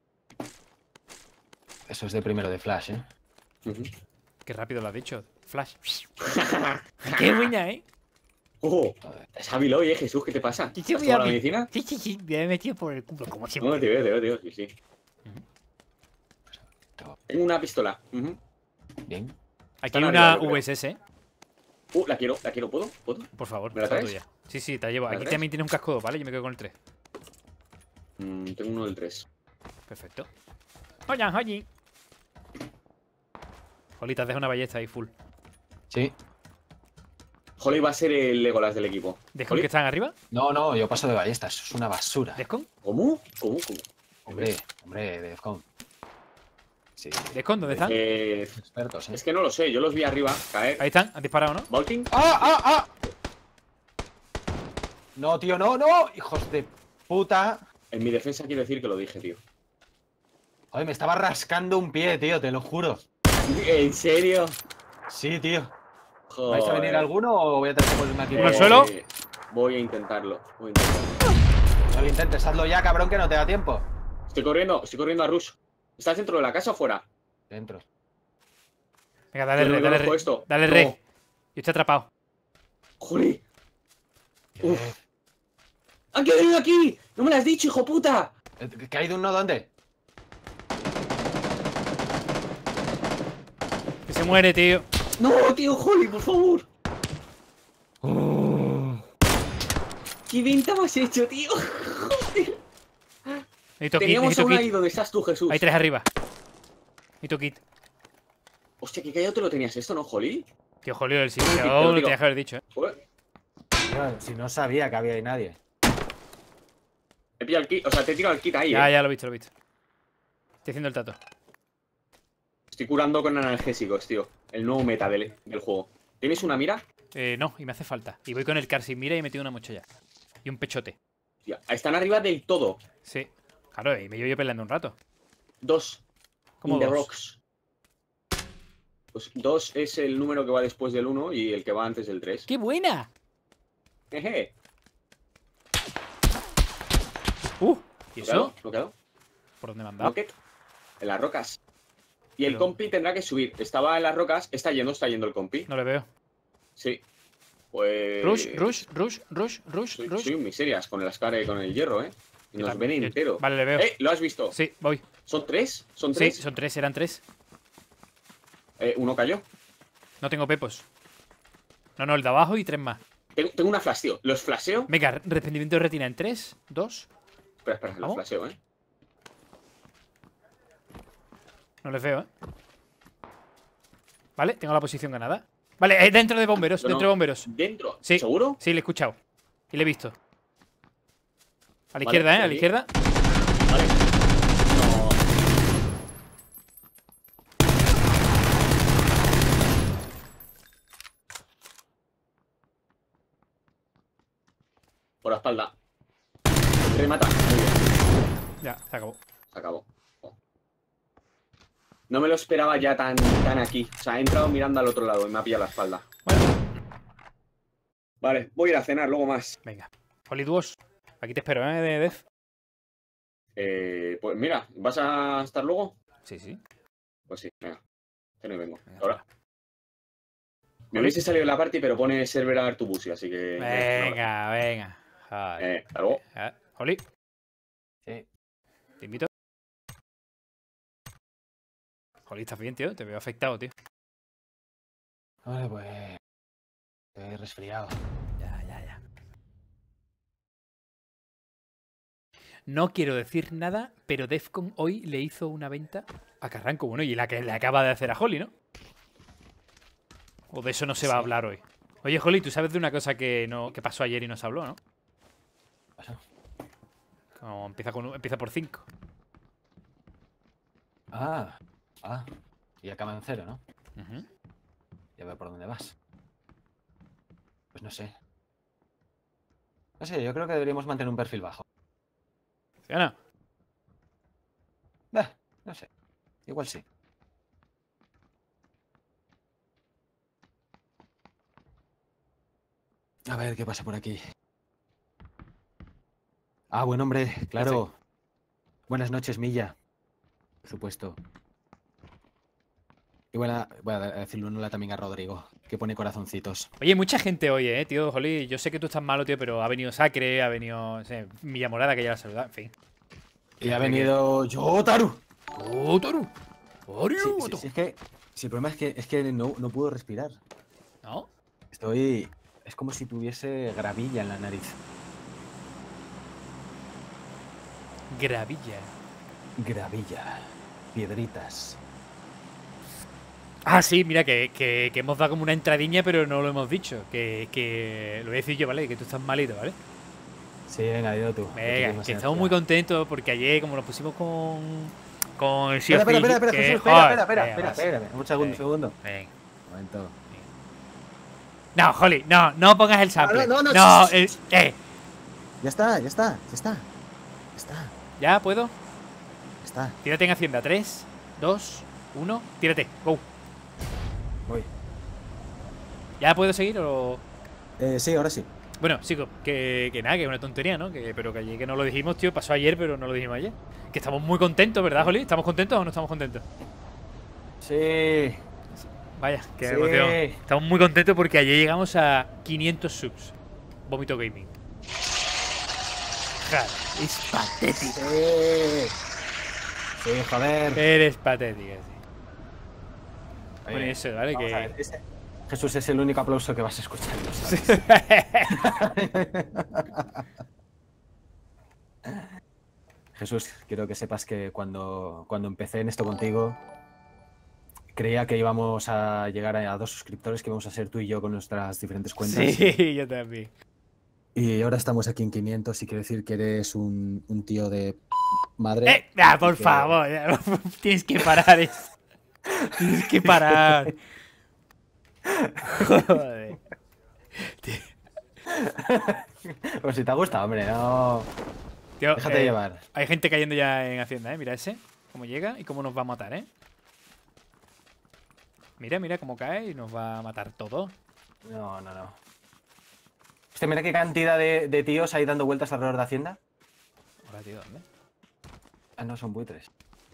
Eso es de primero de Flash, ¿eh? Ujú. Qué rápido lo has dicho. Flash. Qué buena, ¿eh? ¡Oh! Es hábil hoy, Jesús, ¿qué te pasa? Sí, ¿Has sí, voy tomado a la mí. medicina? Sí, me he metido por el culo, como siempre. No, te veo, sí, sí. Tengo una pistola. Ujú. Bien. Aquí Están hay arriba, una yo creo. VSS, ¿eh? La quiero, ¿puedo? Por favor, ¿Me la está traes? tuya. Sí, te la llevo. ¿Me la Aquí traes? también tiene un casco, ¿vale? Yo me quedo con el 3. Tengo uno del 3. Perfecto. Oye, oye. Jolita, deja una ballesta ahí full. Sí. Holly va a ser el Legolas del equipo. ¿Descon Holly, que están arriba? No, yo paso de ballestas. Eso es una basura. ¿Descon? ¿Cómo? Hombre, Defcon. Sí. ¿Descon? ¿Dónde están? Expertos, ¿eh? Es que no lo sé, yo los vi arriba caer. Ahí están, han disparado, ¿no? ¿Vaulting? ¡Ah! No, tío, no. Hijos de puta. En mi defensa quiero decir que lo dije, tío. Joder, me estaba rascando un pie, tío, te lo juro. ¿En serio? Sí, tío. Joder. ¿Vais a venir alguno o voy a tener que ponerme aquí? ¿Uno al suelo? Voy a intentarlo. Voy a intentarlo. No lo intentes, hazlo ya, cabrón, que no te da tiempo. Estoy corriendo a Rush. ¿Estás dentro de la casa o fuera? Dentro. Venga, dale Yo no re, me dale conozco re. esto. Dale No. re. Yo estoy atrapado. ¡Joder! ¡Uf! ¡Han quedado aquí! ¡No me lo has dicho, hijo puta! ¿Que hay de uno dónde? Que se muere, tío. ¡No, tío, Holly, por favor! ¡Qué venta me has hecho, tío! ¡Joder! Necesito kit, Teníamos necesito una kit. ahí donde estás tú, Jesús. Hay 3 arriba. Necesito kit. Hostia, qué callado te lo tenías esto, ¿no, Holly? Tío, jolido, el Te lo sitio. digo. Lo tenías que haber dicho, Joder. Tío, si no sabía que había ahí nadie. He pillado el kit, o sea, te he tirado el kit ahí, Ya, ya lo he visto, lo he visto. Estoy haciendo el tato. Estoy curando con analgésicos, tío. El nuevo meta del juego. ¿Tienes una mira? No, y me hace falta. Y voy con el car sin mira y he metido una mochila. Y un pechote. Tía, están arriba del todo. Sí. Claro, y me llevo yo peleando un rato. 2. ¿Cómo In the dos? rocks. Pues 2 es el número que va después del 1 y el que va antes del 3. ¡Qué buena! Jeje. ¿Y ¿Lo eso? quedó? ¿Por dónde me han dado? Rocket. En las rocas. Y el Pero- compi tendrá que subir. Estaba en las rocas. Está yendo el compi. No le veo. Sí. Pues. Rush. Soy un miserias con el Ascar y con el hierro, ¿eh? Y Yo nos ven también. entero. Vale, le veo. ¿Lo has visto? Sí, voy. ¿Son 3? ¿Son Sí, 3? son 3, eran 3. Uno cayó. No tengo pepos. No, el de abajo y 3 más. Tengo una flash, tío. Los flasheo. Venga, arrepentimiento de retina en 3, 2. Espera, los ¿Vamos? flasheo, ¿eh? No les veo, ¿eh? Vale, tengo la posición ganada. Vale, dentro de bomberos, No, dentro de bomberos. ¿Dentro? Sí. ¿Seguro? Sí, le he escuchado. Y le he visto. A la Vale, izquierda, ¿eh? A la sí. izquierda. Vale. No. Por la espalda. Remata. Muy bien. Ya, se acabó. Se acabó. Oh. No me lo esperaba ya tan aquí. O sea, he entrado mirando al otro lado y me ha pillado la espalda. Bueno, Vale, voy a ir a cenar, luego más. venga. Poliduos. Aquí te espero, ¿eh? De Def. Pues mira, ¿vas a estar luego? Sí, sí. Pues sí, venga. Que no vengo. Venga, Ahora. Me hubiese salido la party, pero pone server a Artubusi, así que. Venga. Joder. Hasta luego. Oli, Sí. te invito. Oli, ¿estás bien, tío? Te veo afectado, tío. Vale, pues. Estoy resfriado. Ya. No quiero decir nada, pero Defcon hoy le hizo una venta a Carranco. Bueno, y la que le acaba de hacer a Holly, ¿no? O de eso no se va a hablar hoy. Oye, Holly, tú sabes de una cosa que pasó ayer y no se habló, ¿no? ¿Qué pasó? Como empieza por 5. Ah. Y acaba en 0, ¿no? Ya veo por dónde vas. Pues no sé. No sé, yo creo que deberíamos mantener un perfil bajo. ¿Sí o no? No sé. Igual sí. A ver qué pasa por aquí. Ah, buen hombre, claro. Buenas noches, Milla. Por supuesto. Y voy a decirle un hola también a Rodrigo, que pone corazoncitos. Oye, mucha gente hoy, tío, Holly. Yo sé que tú estás malo, tío, pero ha venido Sacre, ha venido, no sé, Milla Morada, que ya la saludado, en fin. Y ha venido Yotaru. ¡Toru! Sí, es que. Sí, el problema es que no puedo respirar. ¿No? Estoy. Es como si tuviese gravilla en la nariz. Gravilla. Gravilla. Piedritas. Ah, sí, mira, que hemos dado como una entradiña, pero no lo hemos dicho. Que lo voy a decir yo, ¿vale? Que tú estás malito, ¿vale? Sí, venga, dilo tú. Venga, que estamos muy contentos porque ayer, como nos pusimos con el Espera, Sea of espera, Thieves, que- Jesús, joder, espera. venga, vas. Espérame. Un segundo, Venga. Un momento. No, Holly, no pongas el sample. No, Ya está. Ya está. ¿Ya puedo? Está. Tírate en Hacienda. 3, 2, 1. Tírate. Go. Voy. ¿Ya puedo seguir o...? Sí, ahora sí. Bueno, chicos, que nada, que es una tontería, ¿no? Pero que ayer que no lo dijimos, tío. Pasó ayer, pero no lo dijimos ayer. Que estamos muy contentos, ¿verdad, Jolí? ¿Estamos contentos o no estamos contentos? Sí. Vaya, qué Sí. emoción. Estamos muy contentos porque ayer llegamos a 500 subs. Vómito Gaming. Joder, es patético. Sí. Sí, joder. Eres patética, sí. Oye, Bueno, y eso, ¿vale? vamos a Que... ver, Jesús es el único aplauso que vas a escuchar, ¿no sabes? Jesús, quiero que sepas que cuando empecé en esto contigo, creía que íbamos a llegar a 2 suscriptores, que íbamos a ser tú y yo con nuestras diferentes cuentas. Sí, yo también. Y ahora estamos aquí en 500 y quiere decir que eres un tío de madre. Por favor, ya, tienes que parar eso. Tienes que parar. Joder. Pues si te ha gustado, hombre, no. Tío, Déjate llevar. hay gente cayendo ya en Hacienda, ¿eh? Mira ese, cómo llega y cómo nos va a matar, ¿eh? Mira, mira cómo cae y nos va a matar todo. No. Hostia, mira qué cantidad de tíos ahí dando vueltas alrededor de Hacienda. Hola, tío, ¿dónde? Ah, no, son buitres.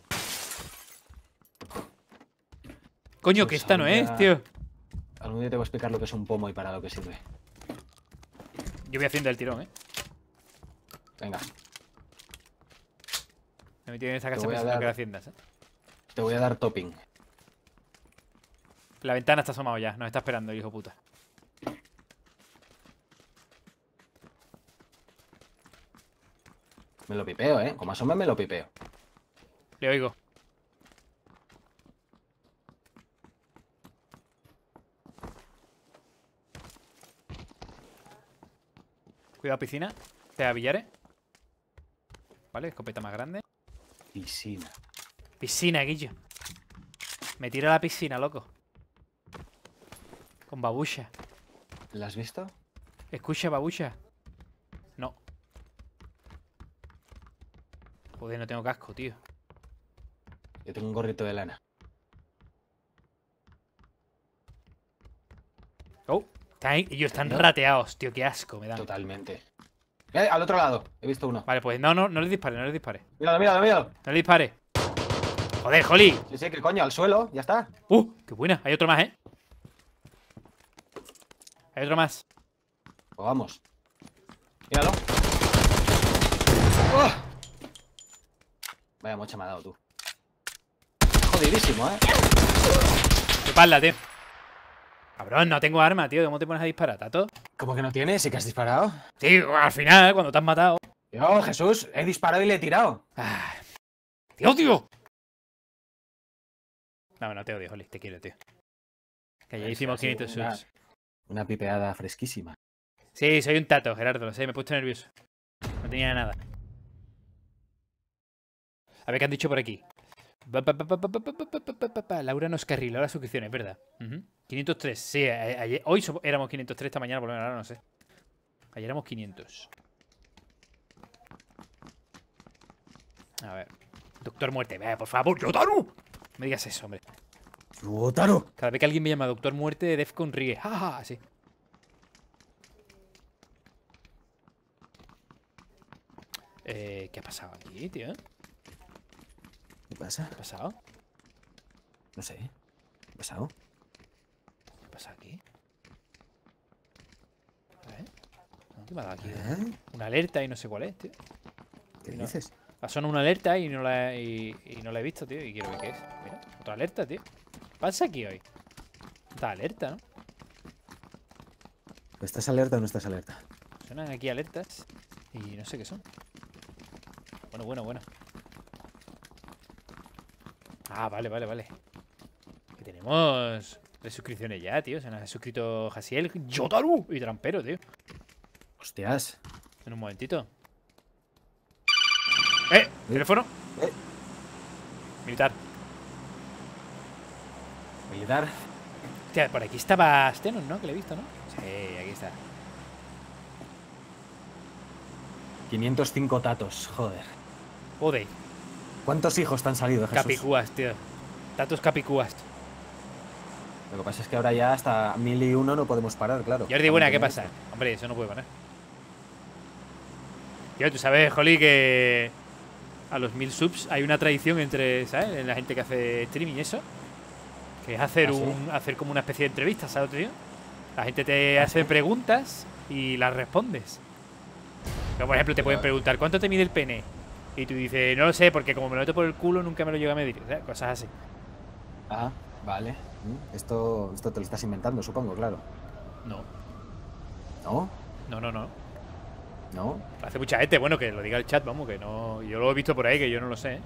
Coño, Pues que esta no algún es, día- tío. Algún día te voy a explicar lo que es un pomo y para lo que sirve. Yo voy haciendo el tirón, ¿eh? Venga, Me he metido en esta casa voy a pensando dar- que era Haciendas, ¿eh? te voy a dar topping. La ventana está asomado ya, nos está esperando, hijo puta. Me lo pipeo, ¿eh? Como asome me lo pipeo. Le oigo. Cuidado, piscina. Sea billares. Vale, escopeta más grande. Piscina. Piscina, Guillo. Me tiro a la piscina, loco. Con babucha. ¿La has visto? Escucha, babucha. No. Joder, no tengo casco, tío. Yo tengo un gorrito de lana. Oh, ellos están rateados, tío. Qué asco me dan. Totalmente. Al otro lado, he visto uno. Vale, pues no les dispare, no les dispare. Míralo. No les dispare. Joder, Jolly. Sí, qué coño, al suelo, ya está. Qué buena. Hay otro más, ¿eh? Hay otro más. Pues vamos. Míralo. ¡Oh! Vaya mocha me ha dado, tú. Jodidísimo, ¿eh? De espalda, tío. Cabrón, no tengo arma, tío. ¿Cómo te pones a disparar, Tato? ¿Cómo que no tienes? ¿Sí que has disparado? Sí, al final, cuando te has matado. Yo, Jesús, he disparado y le he tirado. Ah, tío. No, te odio, Jolly. Te quiero, tío. Que ya hicimos 500 subs. Una pipeada fresquísima. Sí, soy un tato, Gerardo, lo sé, me he puesto nervioso. No tenía nada. A ver qué han dicho por aquí. Laura nos carriló las suscripciones, ¿verdad? 503, sí, ayer, hoy éramos 503, esta mañana por lo menos, ahora no sé. Ayer éramos 500. A ver. Doctor Muerte, por favor, Yotaro. No me digas eso, hombre. ¡Yotaro! Cada vez que alguien me llama Doctor Muerte, Defcon ríe. ¡Ja, sí! ¿Qué ha pasado aquí, tío? ¿Qué pasa? ¿Qué ha pasado? No sé. ¿Qué ha pasado? ¿Qué ha pasado aquí? A ver. ¿Qué me ha dado aquí? Una alerta y no sé cuál es, tío. ¿Qué No. dices? Ha sonado una alerta y no la he visto, tío. Y quiero ver qué es. Mira, otra alerta, tío. ¿Qué pasa aquí hoy? Está alerta, ¿no? ¿Estás alerta o no estás alerta? Suenan aquí alertas. Y no sé qué son. Bueno. Ah, vale. Que tenemos 3 suscripciones ya, tío. Se nos ha suscrito Jasiel, Yotaru y Trampero, tío. Hostias. En un momentito. ¿Teléfono? Militar. Militar. Hostia, por aquí estaba Stenon, ¿no? Que le he visto, ¿no? Sí, aquí está. 505 tatos, joder. Joder. ¿Cuántos hijos te han salido, Jesús? Capicúas, tío. Tantos capicúas. Lo que pasa es que ahora ya hasta 1001 no podemos parar, claro. Jordi Buena, ¿qué pasa? Hombre, eso no puede parar. Tío, tú sabes, Holly, que a los 1000 subs hay una tradición entre, ¿sabes? En la gente que hace streaming y eso. Que es hacer hacer como una especie de entrevista, ¿sabes, tío? La gente te hace preguntas y las respondes. Pero, por ejemplo, te pueden preguntar, ¿cuánto te mide el pene? Y tú dices, no lo sé, porque como me lo meto por el culo nunca me lo llego a medir, ¿sabes? Cosas así. Ah, vale. Esto te lo estás inventando, supongo, claro. No. ¿No? No. ¿No? Hace mucha gente, bueno, que lo diga el chat, vamos, que no. Yo lo he visto por ahí, que yo no lo sé.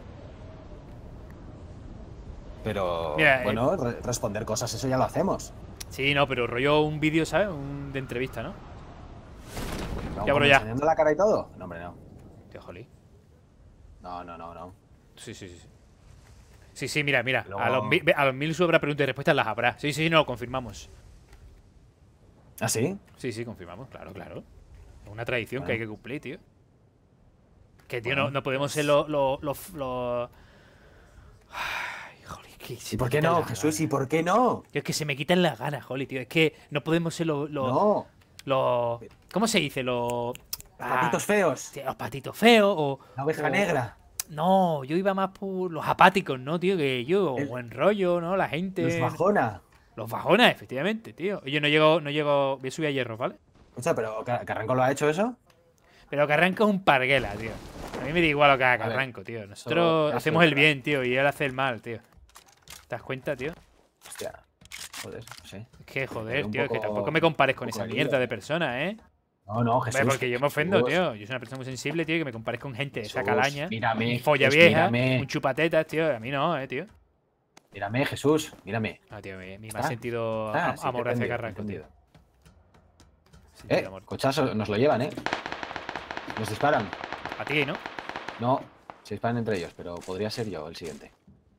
Pero, Mira, bueno, responder cosas, eso ya lo hacemos. Sí, no, pero rollo un vídeo, ¿sabes? De entrevista, ¿no? ¿No, Ya, bro, ya. ¿Enseñando la cara y todo? No, hombre, no. Tío, Holly. No. Sí. Sí, mira. Luego... A los 1000 habrá preguntas y respuestas, las habrá. Sí, no, lo confirmamos. ¿Ah, sí? Sí, confirmamos, claro. Es una tradición que hay que cumplir, tío. Que, tío, Bueno, no podemos ser pues... los... Ay, Holly, que se ¿Y por me qué quitan no, las Jesús? ¿Y ganas. por qué no? Tío, es que se me quitan las ganas, Holly, tío. Es que no podemos ser No, ¿cómo se dice? Los patitos feos. los patitos feos o... La oveja negra. No, yo iba más por los apáticos, ¿no, tío? Que yo, buen rollo, ¿no? La gente... Los bajona. Los bajonas, efectivamente, tío. Yo no llego... Voy a subir a hierro, ¿vale? Escucha, pero ¿Carranco lo ha hecho eso? Pero Carranco es un parguela, tío. A mí me da igual lo que haga Carranco, tío. Nosotros eso hacemos es el verdad. bien, tío, y él hace el mal, tío. ¿Te das cuenta, tío? Hostia. Joder, no sé. Es que, joder, Un tío, es que poco- tampoco me compares con un poco esa de mierda lío. de persona, ¿eh? No, Jesús. Hombre, porque yo me ofendo, Jesús, tío. Yo soy una persona muy sensible, tío, que me compares con gente de esa Jesús, calaña. mírame, Un folla Jesús, vieja, mírame. un chupatetas, tío. A mí no, tío. Mírame, Jesús, mírame. No, tío, mi Está. más sentido Sí, amor te he hacia entendido, Carranco, te he tío. entendido. Sentido amor. Cochazo, nos lo llevan, Nos disparan. A ti, ¿no? No, se disparan entre ellos, pero podría ser yo el siguiente.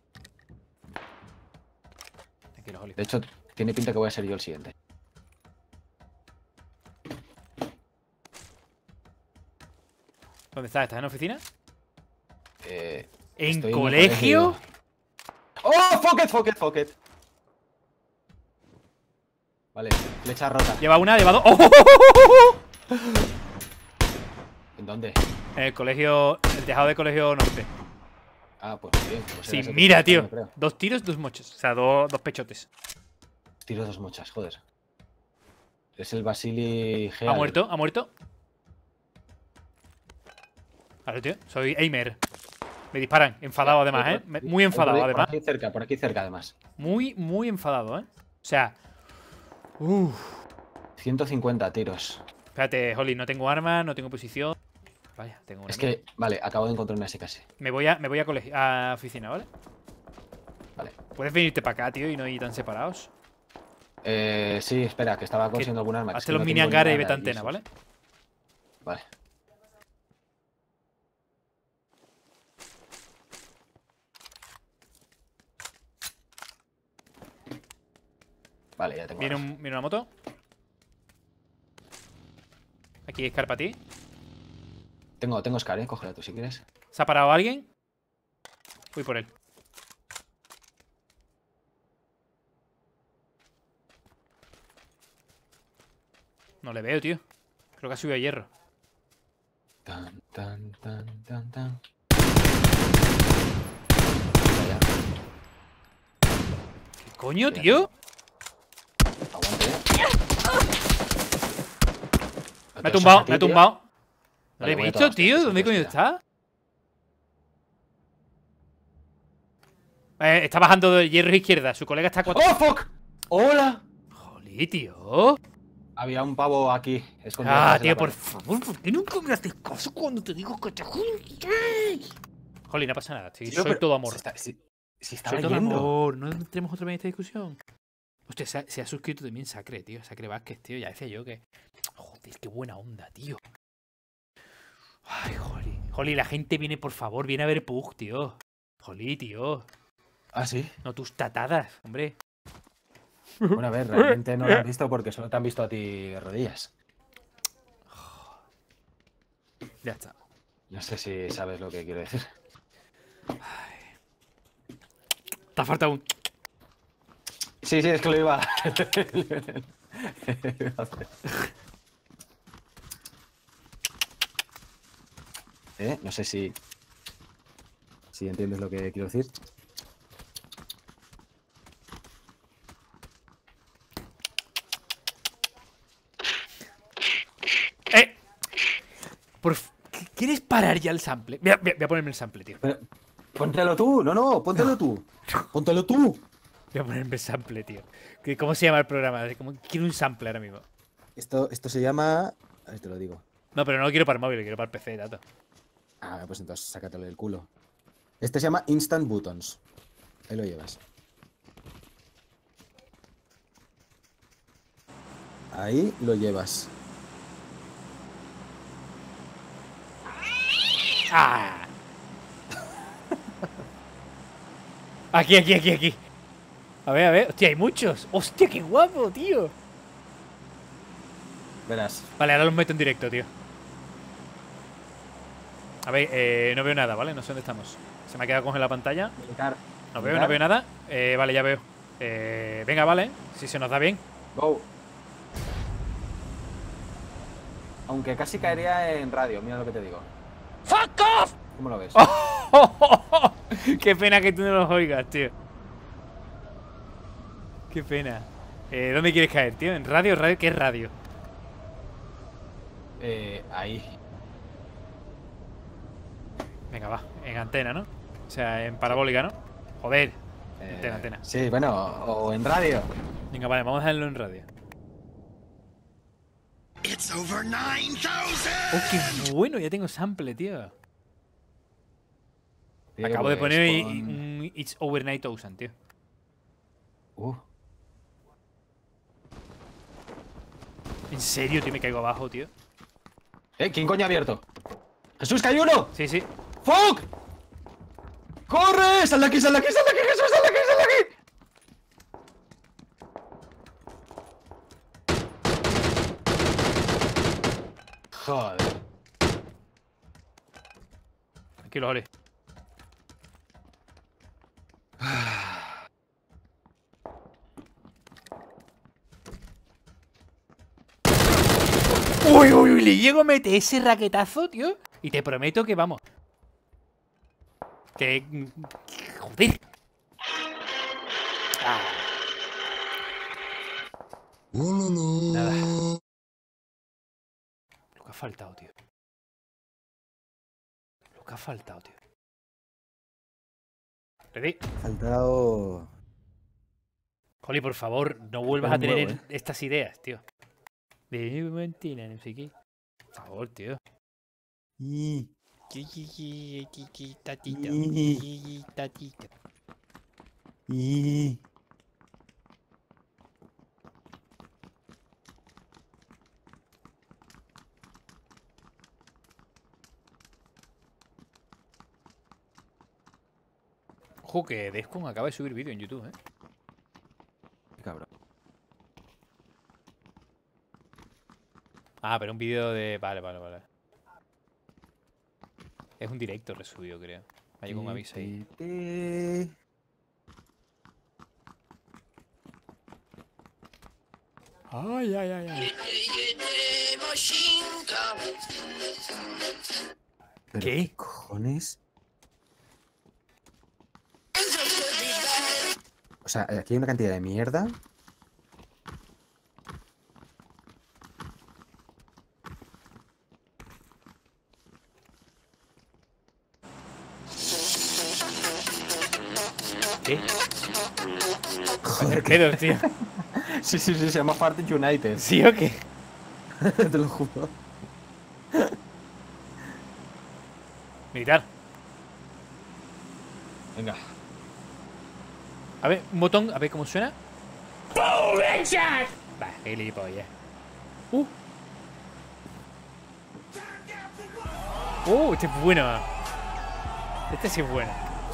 Tranquilo, Holly. De hecho, tiene pinta que voy a ser yo el siguiente. ¿Dónde estás? ¿Estás en oficina? ¿En ¿En colegio? ¡Oh, fuck it! Vale, flecha rota. Lleva una, lleva dos. ¡Oh! ¿En dónde? En el colegio, el tejado de colegio norte. Ah, pues bien. Pues Sí, era ese mira, que tío. yo creo. 2 tiros, 2 mochos. O sea, dos pechotes. Tiro 2 mochas, joder. Es el Basili G. ¿Ha muerto? ¿Ha muerto? Vale, tío. Soy aimer. Me disparan. Enfadado, además, ¿eh? Muy enfadado, además. Por aquí cerca, además. Muy enfadado, ¿eh? O sea... 150 tiros. Espérate, Holly. No tengo armas, no tengo posición. Vaya, tengo una. Es que, vale, acabo de encontrar una SKS. Me voy a oficina, ¿vale? Vale. Puedes venirte para acá, tío, y no ir tan separados. Sí, espera, que estaba consiguiendo algún arma. Es Hazte que los no mini tengo ni hangares y nada vete a de antena, esos. ¿vale? Vale. Vale, ya tengo. Viene arma. una moto. Aquí Scar para ti. Tengo Scar, cógela tú si quieres. ¿Se ha parado alguien? Voy por él. No le veo, tío. Creo que ha subido a hierro. Tan. Ya. ¿Qué coño, tío? Aguante, Me ha tumbado, me ha tumbado. ¿No Vale, le voy he a visto, todas, tío? tío, ¿Dónde sí, coño hostia. está? Está bajando de hierro izquierda. Su colega está a 4. ¡Oh, fuck! ¡Hola! Jolí, tío. Había un pavo aquí, escondido. Ah, detrás de la tío, por pared. favor, ¿por qué nunca me haces caso cuando te digo que te juntes? Jolí, no pasa nada. Sí, Tío, soy pero todo amor. Si estaba Soy todo yendo. amor. No tenemos otra vez esta discusión. Hostia, se ha suscrito también Sacre, tío. Sacre Vázquez, tío. Ya decía yo que... Joder, qué buena onda, tío. Ay, Jolí. Jolí, la gente viene, por favor, viene a ver Pug, tío. Jolí, tío. Ah, sí. No tus tatadas, hombre. Bueno, a ver, realmente no lo han visto porque solo te han visto a ti de rodillas. Ya está. No sé si sabes lo que quiero decir. Te ha faltado un... Sí, es que lo iba a hacer. No sé si entiendes lo que quiero decir. ¿Quieres parar ya el sample? Voy a ponerme el sample, tío. Pero, póntelo tú, póntelo tú. Póntelo tú. Voy a ponerme el sample, tío. ¿Cómo se llama el programa? Quiero un sample ahora mismo. Esto se llama... A ver, te lo digo. No, pero no lo quiero para el móvil, lo quiero para el PC, tato. Ah, pues entonces sácatelo del culo. Este se llama Instant Buttons. Ahí lo llevas. Ahí lo llevas. ¡Ah! Aquí. A ver. Hostia, hay muchos. Hostia, qué guapo, tío. Verás. Vale, ahora los meto en directo, tío. A ver, no veo nada, ¿vale? No sé dónde estamos. Se me ha quedado congelada la pantalla. No veo nada. Vale, ya veo. Venga, vale. Si se nos da bien. Go. Aunque casi caería en radio, mira lo que te digo. ¡Fuck off! ¿Cómo lo ves? Qué pena que tú no los oigas, tío. Qué pena. ¿Dónde quieres caer, tío? ¿En radio? ¿Qué es radio? Ahí. Venga, va. En antena, ¿no? O sea, en parabólica, ¿no? Joder. Antena. Sí, bueno, o en radio. Venga, vale, vamos a dejarlo en radio. ¡Oh, qué bueno! Ya tengo sample, tío. Acabo de poner un It's Over 9000, tío. ¿En serio, tío? Me caigo abajo, tío. ¿Quién coño ha abierto? ¡Jesús, que hay uno! Sí. ¡Fuck! ¡Corre! ¡Sal de aquí, Jesús! ¡Sal de aquí! Joder. Tranquilo, Oli. Uy, le llego a meter ese raquetazo, tío. Y te prometo que vamos. Joder. Nada. Lo que ha faltado, tío. ¿Ready? Faltado... Joli, por favor, no vuelvas a tener estas ideas, tío. De mentira, no sé qué. Por favor, tío. Tatita. Ojo que Descon acaba de subir vídeo en YouTube, Qué cabrón. Ah, pero un vídeo de... Vale. Es un directo resubido, creo. Me ha llegado un aviso ahí. Ay. ¿Qué? ¿Cojones? O sea, aquí hay una cantidad de mierda. ¿Qué? Joder, ¿Qué pedo, tío? Sí, se llama Fart United. ¿Sí o qué? Te lo juro. Militar. Venga. A ver, un botón, a ver cómo suena. Va, gilipollas. Este es bueno. Este sí es bueno.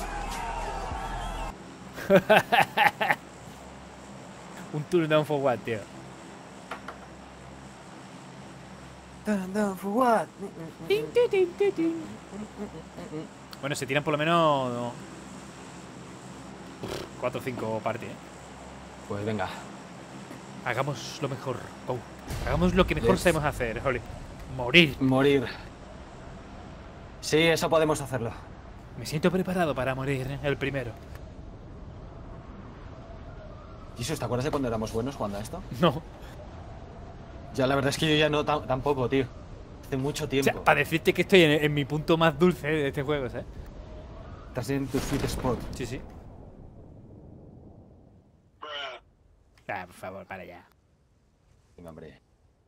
Un turn down for what, tío. Turn down for what? Bueno, se tiran por lo menos 4 o 5 partidas. Pues venga. Hagamos lo mejor. Go. Hagamos lo que mejor Yes. sabemos hacer, Holly. Morir. Morir. Sí, eso podemos hacerlo. Me siento preparado para morir el primero. Jesus, ¿te acuerdas de cuando éramos buenos jugando a esto? No. Ya, la verdad es que yo ya no tampoco, tío. Hace mucho O tiempo. sea, para decirte que estoy en mi punto más dulce de este juego, ¿sabes? Estás en tu sweet spot. Sí, sí. Ah, por favor, para ya. Venga, hombre.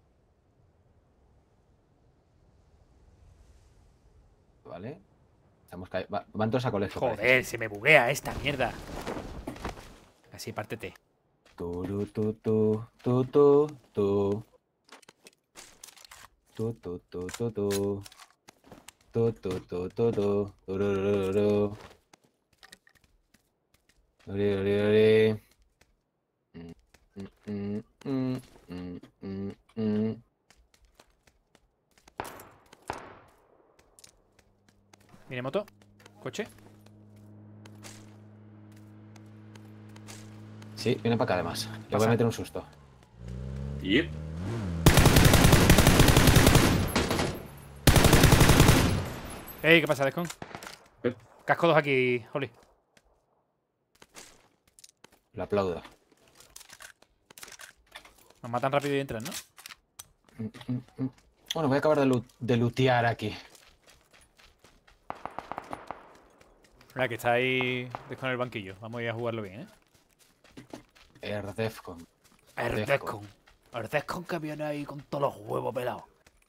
Vale. Van todos a colegio. Joder, parece. se me buguea esta mierda. Así, pártete. Turu, tu, tu, tu, tu, tu. Tu, tu, tu, tu, tu. Tu, tu, tu, tu, tu. Tururururu. Ori, ori, ori. Mm. Viene moto. Coche. Sí, viene para acá además. Le voy Pasa. a meter un susto. Yep. Ey, ¿qué pasa, Descon? ¿Qué? Casco 2 aquí, Holly. Lo aplaudo. Nos matan rápido y entran, ¿no? Bueno, voy a acabar de lootear aquí. Mira, que está ahí Descon en el banquillo. Vamos a ir a jugarlo bien, ¿eh? Erdefcon. Descon. Descon que viene ahí con todos los huevos pelados.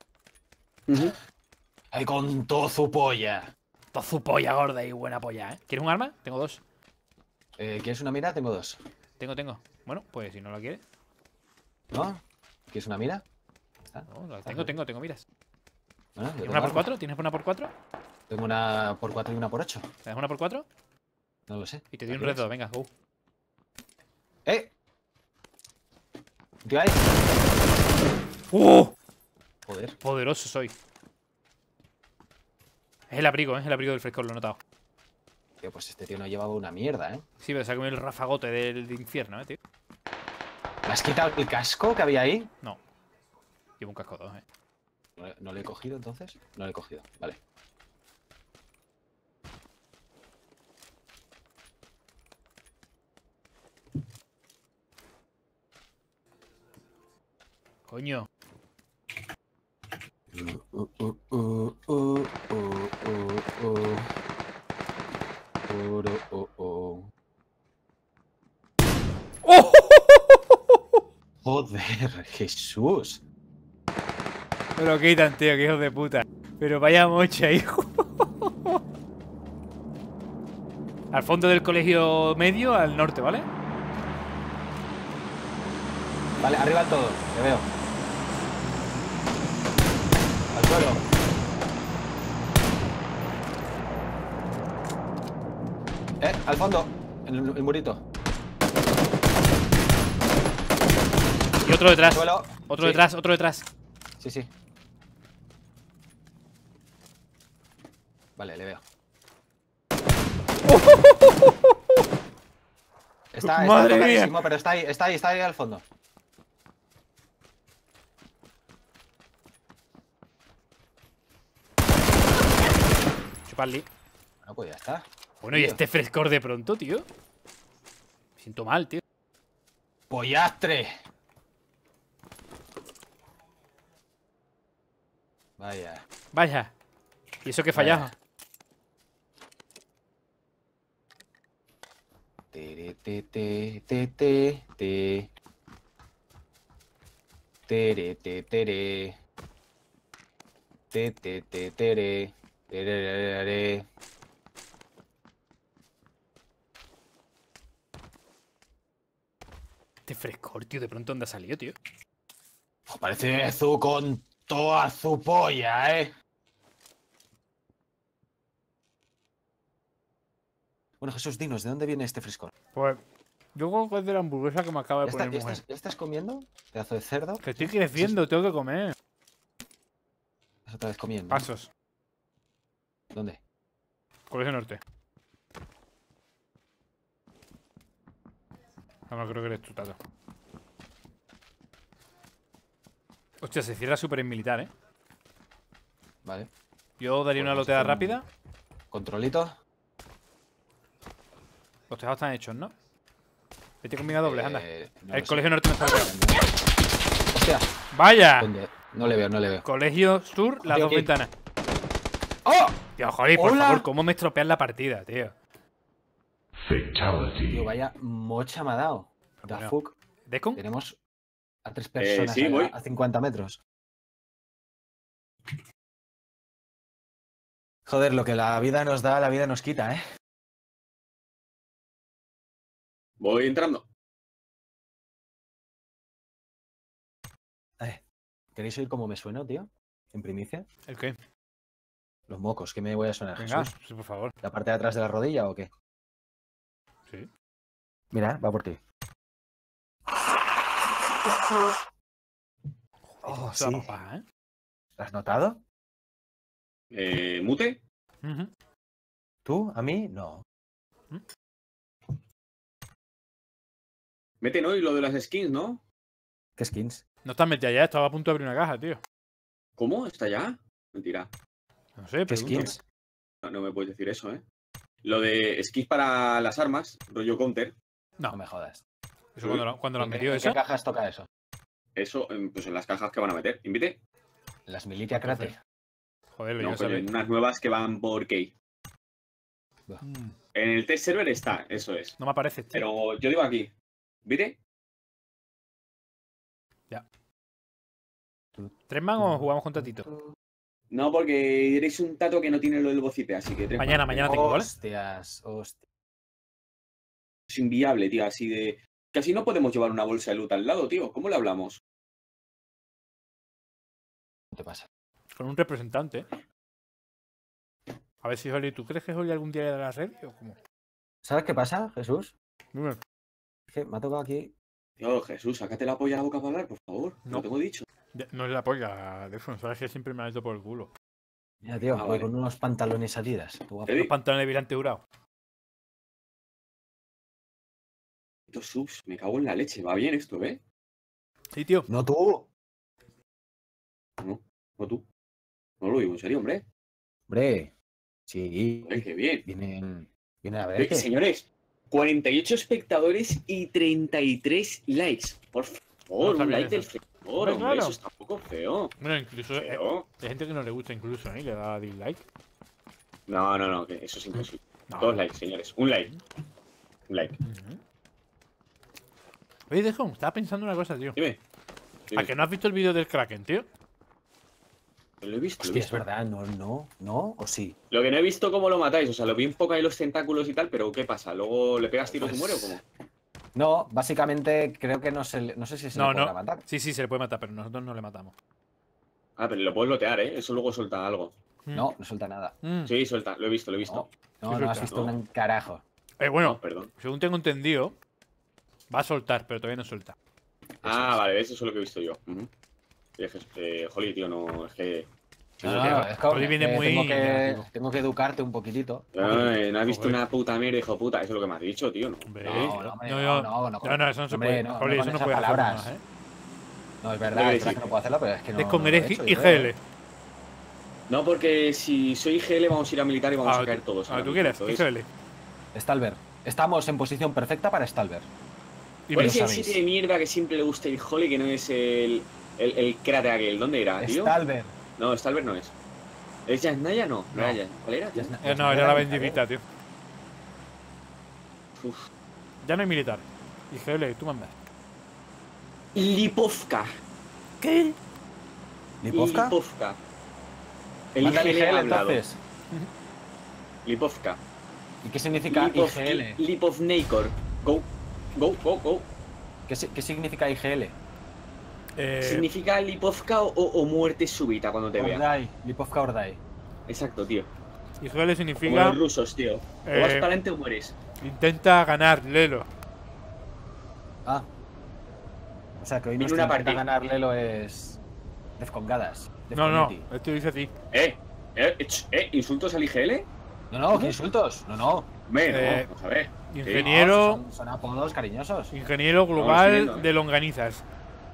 ¡Ay, con todo su polla! Toda su polla gorda y buena polla, ¿eh? ¿Quieres un arma? Tengo 2. ¿Quieres una mira? Tengo 2. Tengo. Bueno, pues si no la quieres. ¿No? ¿Quieres una mira? ¿Está? No, la tengo, miras. Bueno, yo ¿Tienes tengo una por arma. 4? ¿Tienes una por 4? Tengo una por 4 y una por 8. ¿Te das una por 4? No lo sé. Y te doy un ¿La red quieres? 2, venga, go. ¡Eh! ¿Qué hay? ¡Oh! Joder. Poderoso soy. Es el abrigo del frescor, lo he notado. Tío, pues este tío no llevaba una mierda, ¿eh? Sí, pero se ha comido el rafagote del infierno, tío. ¿Le has quitado el casco que había ahí? No. Llevo un casco 2, ¿No le he cogido entonces? No le he cogido, vale. Coño. Joder, Jesús. Me lo quitan, tío, que hijos de puta. Pero vaya mocha, hijo. Al fondo del colegio medio, al norte, ¿vale? Vale, arriba todo, te veo. Al suelo. Al fondo, en el murito. Y otro detrás. Suelo. Otro Sí. detrás, otro detrás. Sí. Vale, le veo. Está Madre tocadísimo, mía. pero está ahí al fondo. Chuparli. Bueno, pues ya está. Bueno, y Tío. este frescor de pronto, tío. Me siento mal, tío. ¡Pollastre! Vaya. Vaya. Y eso que fallaba. Vaya. Tere, te, te, te, te, te. Tere, te, tere. Te, te, te, tere. Tererere. Este frescor, tío, de pronto ¿dónde ha salido, tío? Parece Zu con toda su polla, ¿eh? Bueno, Jesús, dinos, ¿de dónde viene este frescor? Pues yo creo que es de la hamburguesa que me acaba de ¿Ya, poner mi mujer. ya estás comiendo? ¿Pedazo de cerdo? Que estoy creciendo, tengo que comer. Estás otra vez comiendo. Pasos. ¿Dónde? Colegio Norte. No creo que eres tú, Tato. Hostia, se cierra súper en militar, ¿eh? Vale. Yo daría una Pues loteada con- rápida. Controlito. Los tejados están hechos, ¿no? Vete conmigo a dobles, anda. No El lo Colegio sé. Norte me está pegando. Hostia. ¡Vaya! ¿Dónde? No le veo, no le veo. Colegio Sur, las Aquí, dos aquí. ventanas. ¡Oh! Tío, joder, por Hola. favor, ¿cómo me estropean la partida, tío? Fatality. Tío, vaya mocha me ha dado. Bueno. Da fuck. ¿Decon? Tenemos a 3 personas sí, voy. a 50 metros. Joder, lo que la vida nos da, la vida nos quita, ¿eh? Voy entrando. ¿Queréis oír cómo me sueno, tío? En primicia. ¿El qué? Los mocos, ¿qué me voy a sonar, Venga, Jesús? sí, por favor. ¿La parte de atrás de la rodilla o qué? Sí. Mira, va por ti. Oh, Eso da sí. papá, ¿eh? ¿Lo has notado? ¿Mute? Ujú. ¿Tú? ¿A mí? No. Meten hoy lo de las skins, ¿no? ¿Qué skins? No estás metida ya, estaba a punto de abrir una caja, tío. ¿Cómo? ¿Está ya? Mentira. No sé, ¿Qué pregunto. skins? No me puedes decir eso, ¿eh? Lo de skins para las armas, rollo counter, No me jodas. Eso cuando lo han ¿En metido qué eso. cajas toca eso? eso, pues en las cajas que van a meter. ¿Invite? Las Militia Crate. Joder, lo No, ya coño, sabes. en unas nuevas que van por key. Mm, En el test server está, eso es. No me aparece, tío. Pero yo digo aquí, ¿viste? ¿Tres man o jugamos con Tatito? No, porque eres un tato que no tiene lo del bocipe, así que... Mañana tengo, ¿vale? Hostias, hostia. Es inviable, tío, así de... Casi no podemos llevar una bolsa de loot al lado, tío. ¿Cómo le hablamos? ¿Qué te pasa? Con un representante. A ver si Oli, ¿tú crees que Oli algún día le da la red? ¿O cómo? ¿Sabes qué pasa, Jesús? Dime. Es que me ha tocado aquí. Tío, Jesús, sácate la polla a la boca para hablar, por favor. No. Lo tengo dicho. No es la polla de eso, sabes que siempre me ha ido por el culo. Mira, tío, Ah, voy vale. con unos pantalones Adidas. Qué guapo. Eddie. Los pantalones de virante jurado. Estos subs, me cago en la leche. Va bien esto, ¿eh? Sí, tío. No tú. No tú. No lo digo en serio, hombre. Hombre. Sí. Joder, qué bien. Vienen a ver. Señores, 48 espectadores y 33 likes. Por favor, No está un bien like del eso. sector, Hombre, hombre. claro. Eso está un poco feo. Bueno, incluso Feo. hay gente que no le gusta incluso, ¿eh? Y le da dislike. No, que eso es imposible. No. 2 likes, señores. Un like. Un like. Ujú. Oye, Dejón, estaba pensando una cosa, tío. Dime. ¿A que no has visto el vídeo del Kraken, tío? Lo he visto, lo he Hostia, es visto. verdad. No, o sí. Lo que no he visto cómo lo matáis. O sea, lo vi un poco ahí los tentáculos y tal, pero ¿qué pasa? ¿Luego le pegas tiros y muere o cómo? No, básicamente creo que no sé si se No, le podrá no. matar. Sí, se le puede matar, pero nosotros no le matamos. Ah, pero lo puedes lotear, ¿eh? Eso luego suelta algo. No suelta nada. Mm. Sí, suelta. Lo he visto, lo he visto. No, Sí no has suelta, visto ¿no? un carajo. Bueno, No, perdón. según tengo entendido, va a soltar, pero todavía no suelta. Ah, vale, eso es lo que he visto yo. Ujú. Jolly, tío, no, es que... Es como Oli viene que muy negativo. tengo que educarte un poquitito. No has visto Joder. una puta mierda, hijo puta. Eso es lo que me has dicho, tío, ¿no? Hombre, hombre, no, no, eso no se hombre, puede. no, Oli, no eso con no esas puede hacer palabras. nada, ¿eh? No, es Lo verdad, que es verdad sí. que no puedo hacerlo, pero es que no. Es con no lo he eres hecho, IGL. No, porque si soy IGL vamos a ir a militar y vamos a caer todos. ¿Tú quieres? Entonces, IGL. Stalber. Estamos en posición perfecta para Stalber. Y ¿cuál me es el sabéis. sitio de mierda que siempre le gusta ir Holly que no es el cráter aquel? ¿Dónde era, tío? Stalber. No, Stalber no es. ¿Es Yasnaya? No, no era Yasnaya. ¿Cuál era? tío? No, era la bendita, tío. Uf. Ya no hay militar. IGL, tú mandas. Lipovka. ¿Qué? ¿Lipovka? Lipovka. El Manda IGL IGL ha hablado. entonces. Lipovka. ¿Y qué significa IGL? Lipovneikor. Go. ¿Qué significa IGL? Significa Lipovka o muerte súbita cuando te vea. Ordai. Lipovka Ordai. Exacto, tío. IGL Como significa los rusos, tío. O vas para adelante o mueres. intenta ganar, Lelo. Ah. O sea que hoy Viene nuestra una intenta partida. ganar Lelo es. Defcongadas. No, Defconiti. esto dice a ti. ¿Insultos al IGL? No, qué insultos. No. Hombre, no, vamos a ver. Ingeniero. No, son apodos cariñosos. Ingeniero estoy global viendo, de longanizas.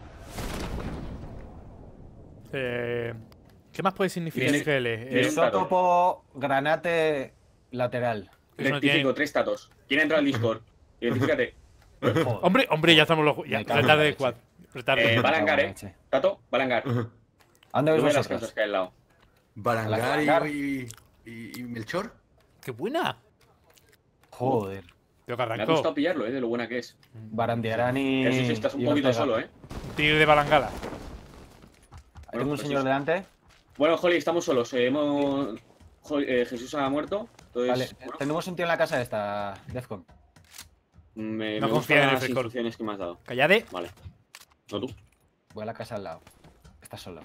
¿Qué más puede significar Viene- IGL? viene un Isótopo granate lateral. Eso no Rectifico, tiene- 3 tatos. ¿Quién entra al Discord? Identifícate. Joder. Hombre, ya estamos los. Ya, Me cago en retarde la de leche. quad. Retarde. Balangar, Leche. Tato, Balangar. ¿A dónde vais Sube las vosotros? casas que hay al lado. Balangar Balangar. y Melchor. ¡Qué buena! Joder. Lo que Me ha arrancó. gustado pillarlo, de lo buena que es. Barandearán y. Eso sí, estás un y poquito Ortega. solo, Tiro de balangala. Tengo un pues señor sí. delante. Bueno, Holly, estamos solos. Jesús ha muerto. Entonces, Vale, bueno, tenemos un tío en la casa esta, Defcon. me No gustan confía en el las frijol. instrucciones que me has dado. Callade. Vale. No tú. Voy a la casa al lado. Está solo.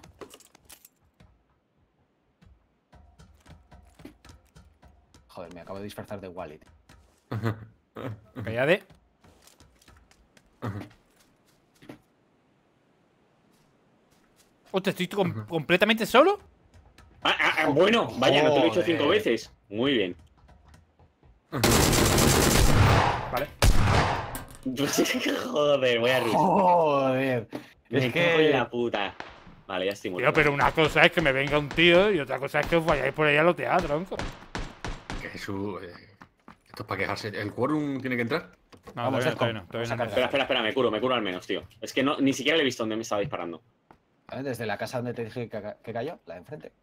Joder, me acabo de disfrazar de Wally. Callade. Hostia, estoy completamente solo. Bueno, vaya, no te lo he dicho 5 Joder. veces. Muy bien. Vale. Joder, voy a reír. Joder. Me Es cago en que. la puta. Vale, ya estoy muerto. Tío, pero una cosa es que me venga un tío y otra cosa es que os vayáis por ahí a lotear, tronco. Que Jesús. Esto es para quejarse. ¿El quórum tiene que entrar? No, Vamos, todavía no, Defcon. todavía no, todavía no. Vamos a Espera, me curo al menos, tío. Es que no, ni siquiera le he visto dónde me estaba disparando. Desde la casa donde te dije que cayó, la de enfrente.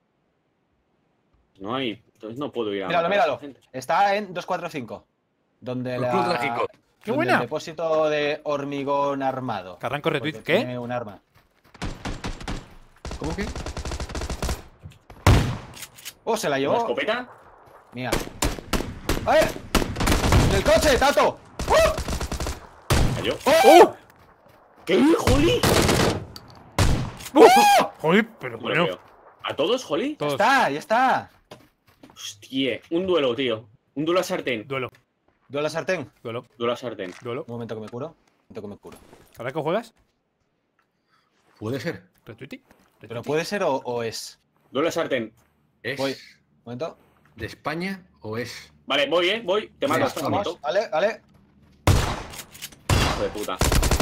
No hay. Entonces no puedo ir a. Míralo, matar a esa míralo. gente. Está en 245. Donde El club trágico. ¡Qué donde buena! El depósito de hormigón armado. Carranco retweet, Porque ¿qué? Tiene un arma. ¿Cómo que? ¡Oh, se la ¿Una llevó! escopeta? Mía. ¡Eh! ¡Del coche, Tato! ¿Cayó? ¡Oh! ¿Qué, Holly? Joder, pero No lo bueno. veo. ¿A todos, Holly? ¡Ya Todos. está, ya está! Hostia, un duelo, tío. Un duelo a sartén. Duelo, ¿Duelo a sartén? duelo, Duelo a sartén. duelo. Un momento que me curo. Un momento que me curo. ¿Carranco juegas? Puede ser. ¿Retweety? ¿Pero puede ser o es? Duelo a sartén. ¿Es Voy. Un momento. de España o es? Vale, voy. Te mato, Venga, estás vamos. muerto. Vale, vale. Hijo de puta.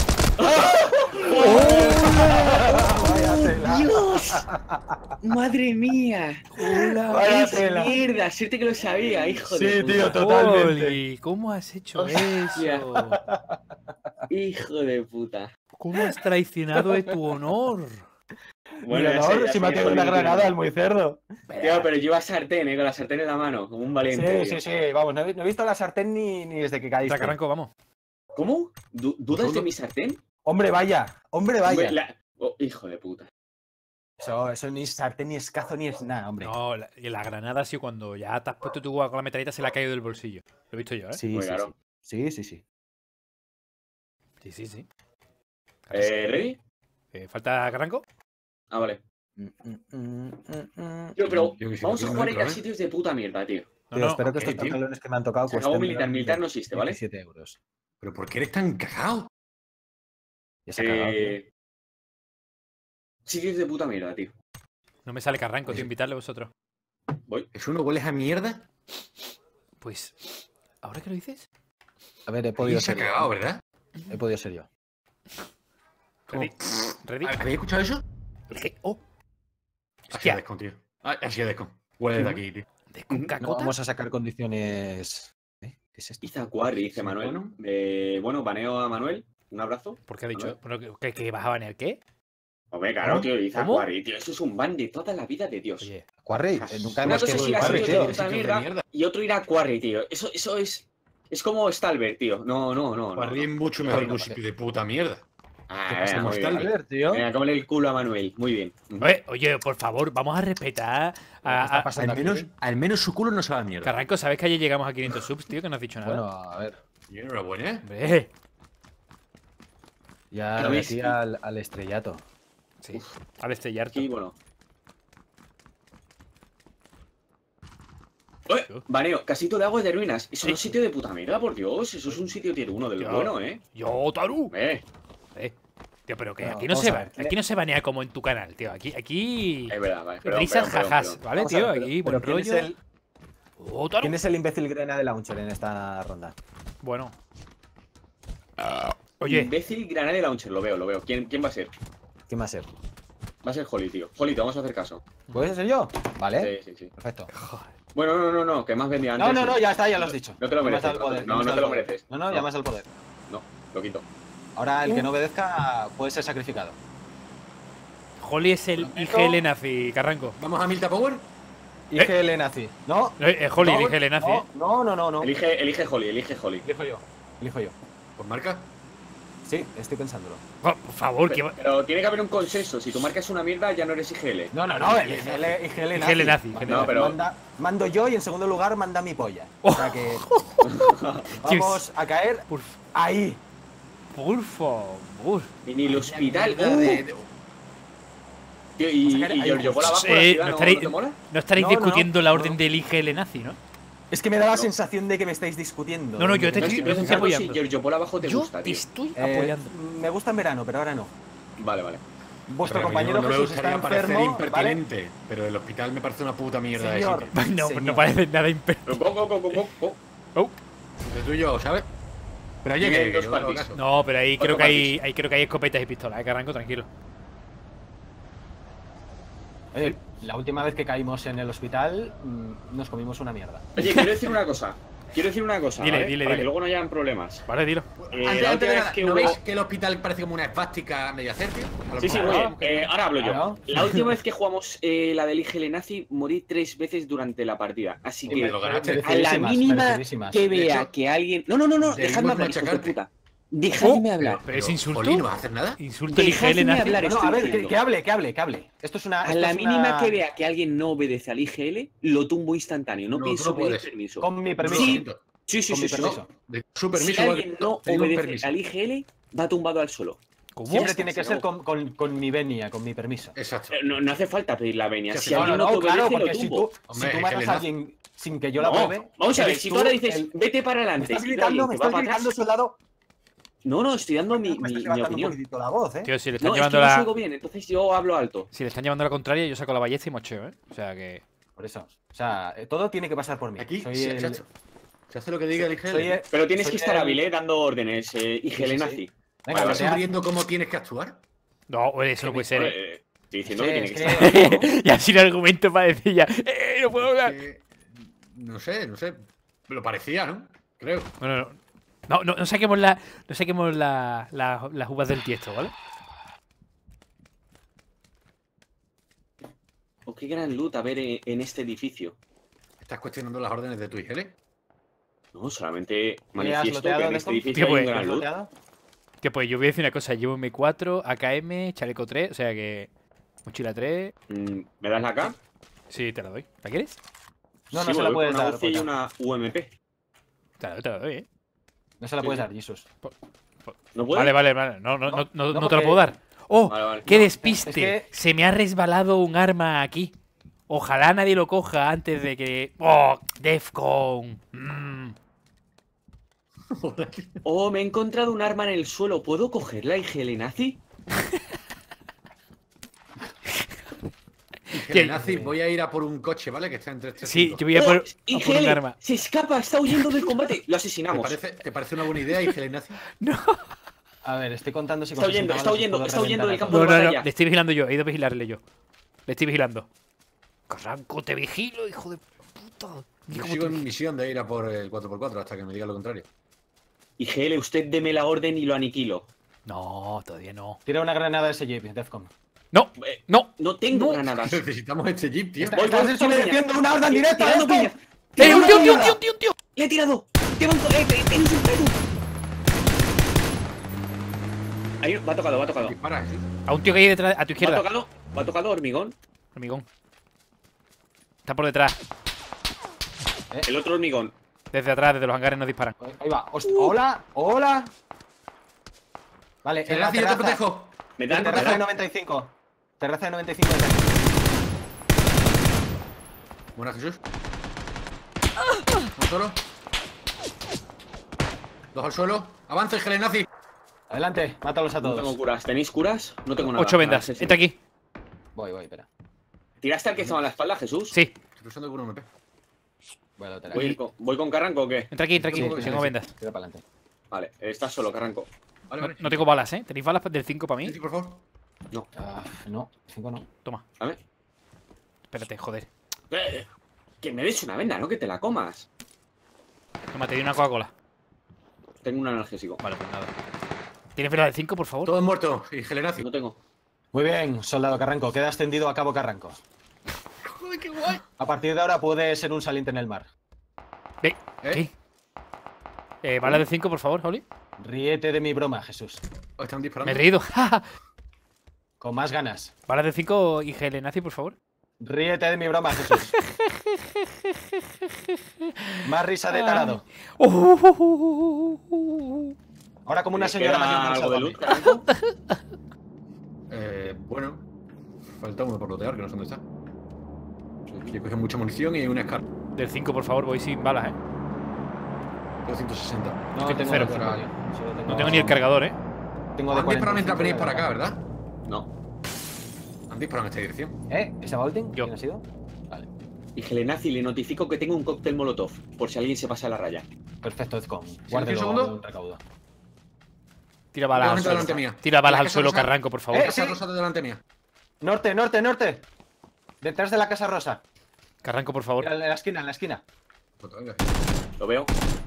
Vaya tela. ¡Dios! ¡Madre mía! Vaya ¡Es tela. mierda! Siete que lo sabía, hijo de puta. tío, totalmente. Oli, ¿cómo has hecho Hostia. eso? Hijo de puta. ¿Cómo has traicionado de tu honor? Bueno, ya sé, ya si me sé, ha tirado una Holly, granada al muy cerdo. Tío, pero lleva sartén, con la sartén en la mano, como un valiente. Sí, tío. sí, sí. Vamos, no he visto la sartén ni desde que caíste. Carranco, vamos. ¿Cómo? ¿Dudas de mi sartén? Hombre, vaya. Hombre, vaya. Oh, hijo de puta. Eso ni es sartén, ni es cazo, ni es nada, hombre. No, la granada ha sido cuando ya te has puesto tu con la metralleta, se le ha caído del bolsillo. Lo he visto yo, ¿eh? Sí, Muy sí, claro. sí. Sí. Sí. ¿Ready? ¿Falta Carranco? Ah, vale. Tío, Tío, pero Tío, que si vamos no a tiene jugar metro, a sitios de puta mierda, tío. espero que ¿qué, estos tío? pantalones que me han tocado Se acabó cuesten militar no existe, ¿vale? 17 euros. ¿Pero por qué eres tan cagado? Ya se ha cagado, tío. Sitios de puta mierda, tío. No me sale Carranco, tío, invitarle a vosotros. ¿Es uno hueles a mierda? Pues, ¿ahora que lo dices? A ver, he Y podido se ha ser cagado, yo. ¿verdad? He podido ser yo. ¿Cómo? ¿Ready? ¿Habéis escuchado eso? ¡Oh! Así es Hostia, Descon, tío. Así es Descon. Huele de aquí, tío. ¿de con No cacota? vamos a sacar condiciones. ¿Qué es esto? Izacuarri, dice Manuel. Bueno, baneo a Manuel. Un abrazo. ¿Por qué ha A dicho? ver. Bueno, ¿que vas a banear qué? Hombre, claro, tío, ¿Cómo? Izacuarri, tío. Eso es un ban de toda la vida de Dios. Oye, Quarry, nunca Una hemos cosa es querido ir a Quarry, sitios tío. de puta mierda y otro ir a Quarry, tío. Eso es como Stalber, tío. No. Quarry es mucho mejor que un no, sitio de puta mierda. Ah, ¿Qué venga, pasa muy con bien. Stalber, tío? Venga, cómele el culo a Manuel. Muy bien. oye, por favor, vamos a respetar ¿Qué está a pasando aquí? Al menos su culo no se va a mierda. Carranco. ¿Sabes que ayer llegamos a 500 subs, tío? Que no has dicho nada. Bueno, a ver. Y enhorabuena. Hombre, Ya Pero me ves- metí al estrellato. sí, al estrellarte. Aquí, bueno. Baneo, casito de agua de ruinas. Eso no es sitio de puta mierda, por Dios. Eso es un sitio tier 1 del Tío. bueno, ¿eh? ¡Yo, Taru! Es Tío, pero que Bueno, aquí no vamos se a va, ver, ¿qué? aquí no se banea como en tu canal, tío. Aquí. verdad, vale. Perdón, Risas, perdón, jajas, perdón. ¿vale, Vamos a tío? ver, Aquí, pero buen ¿quién es rollo. el- Otaro. ¿Quién es el imbécil Grenade Launcher en esta ronda? Bueno. Oye, Imbécil Granada Launcher, lo veo. ¿Quién va a ser? ¿Quién va a ser? Va a ser Holly, tío. Holly, te vamos a hacer caso. ¿Puedes ser yo? Vale. Sí. Perfecto. Bueno, no, que más vendía antes. No, ya está, ya lo has dicho. No te lo Ya me has mereces. dado el poder, No, ya me no has te dado lo el poder. mereces. No, llamas al poder. No, lo quito. Ahora el que no obedezca puede ser sacrificado. Holly es el IGL nazi, Carranco. ¿Vamos a Milta Power? IGL nazi. No. Holly, no, el IGL nazi. No. Elige Holly. Elijo yo. Pues marca. Sí, estoy pensándolo. Oh, por favor, que va. Pero tiene que haber un consenso. Si tu marca es una mierda, ya no eres IGL. No, el IGL nazi. IGL nazi. No, pero- Mando yo y en segundo lugar manda mi polla. O sea que vamos a caer Por, ahí. por favor. En el hospital. Mierda Tío, y Giorgio Bola abajo la ciudad, ¿no te mola? No estaréis No, discutiendo la no. orden del IGL nazi, ¿no? Es que me da la sensación de que me estáis discutiendo. No, yo te No estoy- estoy yo te estoy preguntando si apoyando. Giorgio Bola abajo te Yo gusta, te tío. estoy apoyando. Me gusta en verano, pero ahora no. Vale. Vuestro Pero compañero no me Jesús está gustaría parecer enfermo, ¿vale? impertinente, pero el hospital me parece una puta mierda Señor. de sitio. No, Señor. no parece nada imper. Go. Oh. Entre tú y yo, ¿sabes? Pero oye, Tienen que dos yo no hago parties. caso. No, pero ahí creo Otro que hay escopetas y pistolas, Carranco, tranquilo. Oye, la última vez que caímos en el hospital nos comimos una mierda. Oye, quiero decir una cosa. Dile, ¿vale? dile, Para dile. que luego no hayan problemas. Vale, dilo. Antes, La antes última de vez nada, que ¿no hubo- veis que el hospital parece como una esvástica media cerca? Sí, bueno, ahora hablo yo. Claro. La última vez que jugamos la del IGL Nazi, morí 3 veces durante la partida. Así Sí, que lo ganaste. a la Merecidísimas, mínima merecidísimas. que De vea hecho, que alguien... No, debimos dejadme hablar, hijos de machacarte. puta. Dejadme hablar. Pero es insulto. Jolín, ¿no vas a hacer nada? Insulto el IGL Dejadme nazi. hablar. Bueno, estoy a ver, diciendo. que hable. Esto es una. A esto la es mínima una- que vea que alguien no obedece al IGL, lo tumbo instantáneo. No No, pienso tú no pedir puedes. permiso. Con mi No, permiso. lo siento. Sí, con mi sí. permiso. De su Si permiso, alguien no te digo un obedece permiso. al IGL, va tumbado al suelo. ¿Cómo? Siempre Ya tiene que está, ser con mi venia, con mi permiso. Exacto. No hace falta pedir la venia. Sí, Si alguien no, te obedece, claro, lo porque si tumbo. tú, Hombre, si tú es matas que a le alguien sin que yo la No, pruebe. vamos a ver, eres si tú ahora dices, el- vete para Me adelante, estás y alguien gritando, me te va estás para gritando, atrás. soldado. No, estoy dando mi Me estás levantando un opinión. poquitito la voz, Tío, si le están No, es que llevando no os la. oigo bien, entonces yo hablo alto. Si le están llevando la contraria, yo saco la ballesta y mocheo, ¿eh? O sea que. Por eso. O sea, todo tiene que pasar por mí. Aquí, Soy sí, el- chacho. Se hace lo que diga el IGL. soy el- Pero tienes soy que estar el- hábil, dando órdenes, IGL Sí, sí. nazi. Venga, ¿Vas batea. sugiriendo cómo tienes que actuar? No, oye, eso no puede ser. ¿eh? Estoy diciendo Sí, que tiene es que estar. que- Ya sin argumento para decir ya. No puedo hablar! No sé. Lo parecía, ¿no? Creo. No saquemos las uvas del tiesto, ¿vale? Oh, qué gran loot a ver en este edificio. ¿Estás cuestionando las órdenes de tu IGL? No, solamente has manifiesto looteado que en de este esto? edificio ¿Qué hay un pues? gran loot. ¿Looteado? Que pues yo voy a decir una cosa, llevo M4, AKM, chaleco 3, o sea que. Mochila 3. ¿Me das la AK? Sí, te la doy. ¿La quieres? No, Sí, no se la voy puedes con una dar. UCI y Pocha. una UMP. Te la doy, ¿eh? No se la Sí, puedes sí. dar, Jesus. ¿No puedo? Vale. No te la porque- puedo dar. ¡Oh! Vale. ¡Qué No, despiste! es que- Se me ha resbalado un arma aquí. Ojalá nadie lo coja antes de que. ¡Oh! Defcon. Oh, me he encontrado un arma en el suelo. ¿Puedo cogerla, IGL nazi? IGL nazi, voy a ir a por un coche, ¿vale? Que está entre 3 Sí, yo voy a por un IGL, arma. se escapa, está huyendo del combate. Lo asesinamos. ¿Te parece una buena idea, IGL nazi? A ver, estoy contando si Está con 60 huyendo, está balas huyendo, puedo está huyendo del reventar a campo todos. de No, batalla. le estoy vigilando yo. He ido a vigilarle yo. Le estoy vigilando. Carranco, te vigilo, hijo de puta. Yo sigo en mi misión de ir a por el 4x4 hasta que me diga lo contrario. IGL, usted deme la orden y lo aniquilo. No, todavía no. Tira una granada de ese jeep, Defcon. No, Eh, no. No tengo granadas. Necesitamos este jeep, tío. Voy, Estás voy, desobedeciendo una orden directa, Tirando Defcon. piñas. ¡Eh, Tirando un tío! piñas. ¡Le he tirado! ¡Tira un ¡Tenéis un pedo! Ahí, va tocado. Dispara, sí. A un tío que hay detrás, a tu izquierda. Va tocado hormigón. Hormigón. Está por detrás. El otro hormigón. Desde atrás, desde los hangares nos disparan. Ahí va. Hola. Vale, en la Nazi, yo te terraza. protejo. Me dan, Terraza de 95. Terraza de 95. Buena, Jesús. Un solo. 2 al suelo. Avanza, IGL nazi. Adelante, mátalos a No tengo todos. curas. ¿Tenéis curas? No tengo nada. 8 vendas. Nada, Entra aquí. Voy, espera. ¿Tiraste al que estaba en la espalda, Jesús? Sí. Estoy usando el 1 MP. Voy a lotear. ¿Voy con Carranco o qué? Entra aquí, Sí, que tengo vendas. Tira para adelante. Vale, estás solo, Carranco. Vale, No, vale. no tengo balas, ¿eh? ¿Tenéis balas del 5 para mí? Sí, por favor. No, 5 no. Toma. A ver. Espérate, joder. Que me des una venda, no que te la comas. Toma, te doy una Coca-Cola. Tengo un analgésico. Vale, pues nada. ¿Tienes vela del 5, por favor? Todos muertos. Y Gelenacio. No tengo. Muy bien, soldado Carranco. Queda extendido a cabo Carranco. Joder, qué guay. A partir de ahora puede ser un saliente en el mar. Ve. ¿Qué? Balas del 5, por favor, Oli. Ríete de mi broma, Jesús. Oh, están disparando. Me he reído. Con más ganas. Balas del 5 y Gelenazi, por favor. Ríete de mi broma, Jesús. Más risa de tarado. Ahora como una señora mayor ¿Queda algo de luz, cansada. Carranco? Bueno. Falta uno por lotear, que no sé dónde está. Yo cogí mucha munición y una escala. Del 5, por favor, voy sin balas, ¿eh? Tengo 160. No Estoy tengo cero. de cinco, tío. Solo No tengo ni el cargador, ¿eh? Tengo de Han disparado 45 mientras venís de para acá, carga. ¿verdad? No. Han disparado en esta dirección. ¿Ese Vaulting? Yo. ¿Quién ha sido? Vale. Y Gelenazi, le notifico que tengo un cóctel molotov, por si alguien se pasa la raya. Perfecto, Ezcom. un Guárdelo segundo. un recaudo. Tira balas al Gente suelo. delante mía. Tira balas La al casa suelo, rosa. Carranco, por favor. Casa rosa de delante mía. Norte, norte, norte. Detrás de la casa rosa. Carranco, por favor. En la esquina, en la esquina. Pues venga. Lo veo.